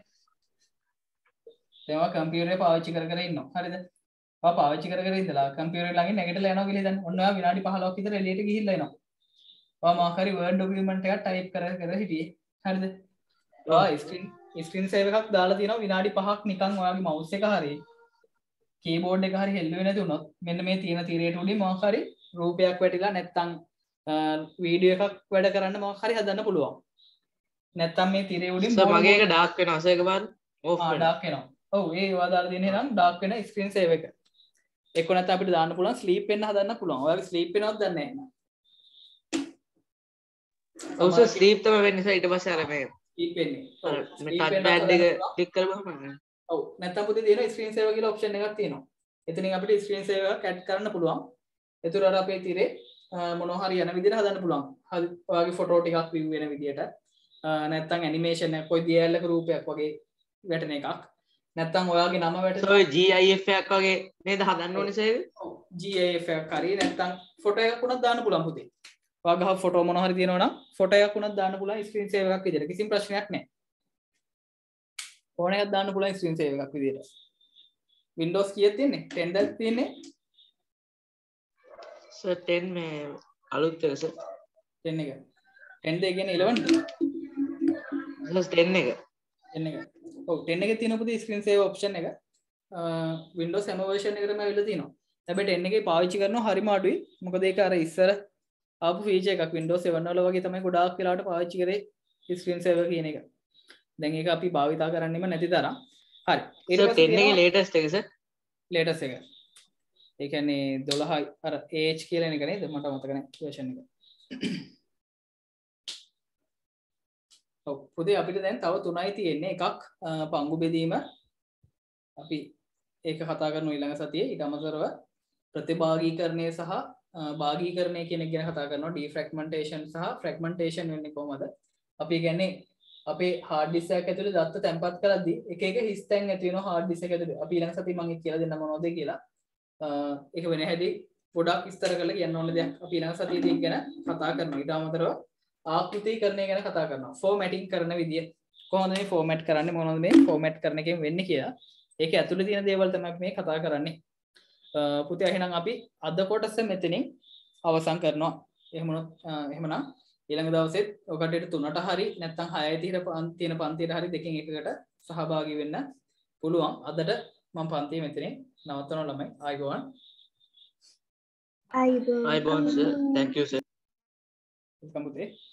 ඒවා කම්පියුටරේ පාවිච්චි කර කර ඉන්නවා. හරිද? ඔයා පාවිච්චි කර කර ඉඳලා කම්පියුටරේ ළඟින් නැගිටලා යනවා කියලා හිතන්න. ඔන්න ඔයා විනාඩි පහළොවක් විතර එළියට ගිහිල්ලා එනවා. ඔයා මොකක් හරි වර්ඩ් ඩොකියුමන්ට් එකක් ටයිප් කර කර හිටියේ. හරිද? ඔයා ස්ක්‍රීන් ස්ක්‍රීන් සේව් එකක් දාලා තියෙනවා විනාඩි පහක් නිකන් ඔයාගේ මවුස් එක හරි කීබෝඩ් එක හරි හෙල්ලුවේ නැති වුණොත් මෙන්න මේ තියෙන තිරයට උඩින් මොකක් හරි රූපයක් වැටිලා නැත්තම් වීඩියෝ එකක් වැඩ කරන්න මොකක් හරි හදන්න පුළුවන්. නැත්තම් මේ තිරේ උඩින් සර් මගේ එක ඩාර්ක් වෙනවා සර් එකපාර ඕෆ් වෙනවා. ඩාර්ක් වෙනවා. ඔව් ඒ ඒවා දාලා දෙන්නේ නම් ඩාර්ක් වෙන ස්ක්‍රීන් සේව් එක. එක්ක නැත්නම් අපිට දාන්න පුළුවන් ස්ලීප් වෙන්න හදන්න පුළුවන්. ඔයාගේ ස්ලීප් වෙනවද දන්නේ නැහැ. ඔව් සර් ස්ලීප් තමයි වෙන්නේ සර් ඊට පස්සේ අර මේ ස්ලීප් වෙන්නේ. ඔව් මේ ටච් පෑඩ් එක ක්ලික් කරපුවම ඔව් නැත්නම් පුතේ තියෙන ස්ක්‍රීන් සේවර් කියලා ඔප්ෂන් එකක් තියෙනවා. එතනින් අපිට ස්ක්‍රීන් සේවර් එකක් ඇඩ් කරන්න පුළුවන්. ඒතර අර අපේ තිරේ මොනවා හරි යන විදිහට හදන්න පුළුවන්. හරි ඔයාගේ ෆොටෝ ටිකක් view වෙන විදිහට නැත්නම් ඇනිමේෂන් එක කොයි දියැලක රූපයක් වගේ වැටෙන එකක්. නැත්නම් ඔයාගේ නම වැටෙන ඔය ජී.අයි.එෆ් එකක් වගේ නේද හදන්න ඕනේ සර්? ඔව් ජී.අයි.එෆ් එකක් හරි නැත්නම් ෆොටෝ එකක් උනත් දාන්න පුළුවන් පුතේ. ඔයා ගහ ෆොටෝ මොනවා හරි තියෙනවා නම් ෆොටෝ එකක් උනත් දාන්න පුළුවන් ස්ක්‍රීන් සේවර් එකක් විදිහට. කිසිම ප්‍රශ්නයක් නැහැ. ෆෝන් එකක් දාන්න පුළුවන් ස්ක්‍රීන් සේවර් එකක් විදිහට. Windows කීයක් තියෙන්නේ? ten ද තියෙන්නේ? සර් ten මේ අලුත් එක සර්. ten එක. ten ද කියන්නේ eleven ද? සර් ten එක. ten එක. ඔව් ten එකේ තියෙන පුතේ ස්ක්‍රීන් සේවර් ඔප්ෂන් එක Windows හැම version එකකටම ඇවිල්ලා තියෙනවා. හැබැයි ten එකේ පාවිච්චි කරනවා හරිම අඩුයි. මොකද ඒක අර ඉස්සර ආපු ෆීචර් එකක් Windows seven වල වගේ තමයි ගොඩාක් වෙලාවට පාවිච්චි කරේ ස්ක්‍රීන් සේවර් කියන එක. දැන් ඒක අපි භාවිතා කරන්නෙම නැති තරම්. හරි. ඊට සර් පස්සේ ten එකේ latest එක සර්. latest එක. ඒ කියන්නේ twelve අර A H කියලා එක නේද? මට මතක නැහැ version එක. ඔව් පුතේ අපිට දැන් තව තුනයි තියෙන්නේ. එකක් පංගු බෙදීම. අපි ඒක කතා කරනවා ඊළඟ සතියේ. ඊට අමතරව ප්‍රතිභාගීකරණය සහ භාගීකරණය කියන එක ගැන කතා කරනවා. ඩිෆ්‍රැග්මන්ටේෂන් සහ ෆ්‍රැග්මන්ටේෂන් වෙන්නේ කොහොමද? අපි කියන්නේ අපේ හાર્ඩ් ඩිස්ක් එකක් ඇතුලේ දත්ත තැන්පත් කරද්දී එක එක හිස් තැන් ඇති වෙනවා හાર્ඩ් ඩිස්ක් එක ඇතුලේ. අපි ඊළඟ සතියේ මම ඒක කියලා දෙන්න මොනවද කියලා. ඒක වෙන හැටි ගොඩක් විස්තර කරලා කියන්න ඕන දෙයක්. අපි ඊළඟ සතියේදී ගැන කතා කරනවා. ඊට අමතරව ආකෘතිකරණය ගැන කතා කරනවා. ෆෝමැටිං කරන විදිය. කොහොමද මේ ෆෝමැට් කරන්නේ? මොනවද මේ ෆෝමැට් කරන එකෙන් වෙන්නේ කියලා. ඒක ඇතුලේ තියෙන දේවල් තමයි අපි මේ කතා කරන්නේ. පුතේ එහෙනම් අපි අද කොටස මෙතනින් අවසන් කරනවා. එහෙමනොත් එහෙමනම් ඊළඟ දවසෙත් ඔකට තුනට හරි නැත්නම් හයයි තියෙන පන්තියට හරි දෙකෙන් එකකට සහභාගී වෙන්න පුළුවන්. අදට මම පන්තිය මෙතනින් නවත්තනවා ළමයි. ආයිබෝවන්. ආයිබෝවන්. ආයිබෝවන් sir. thank you sir. welcome පුතේ.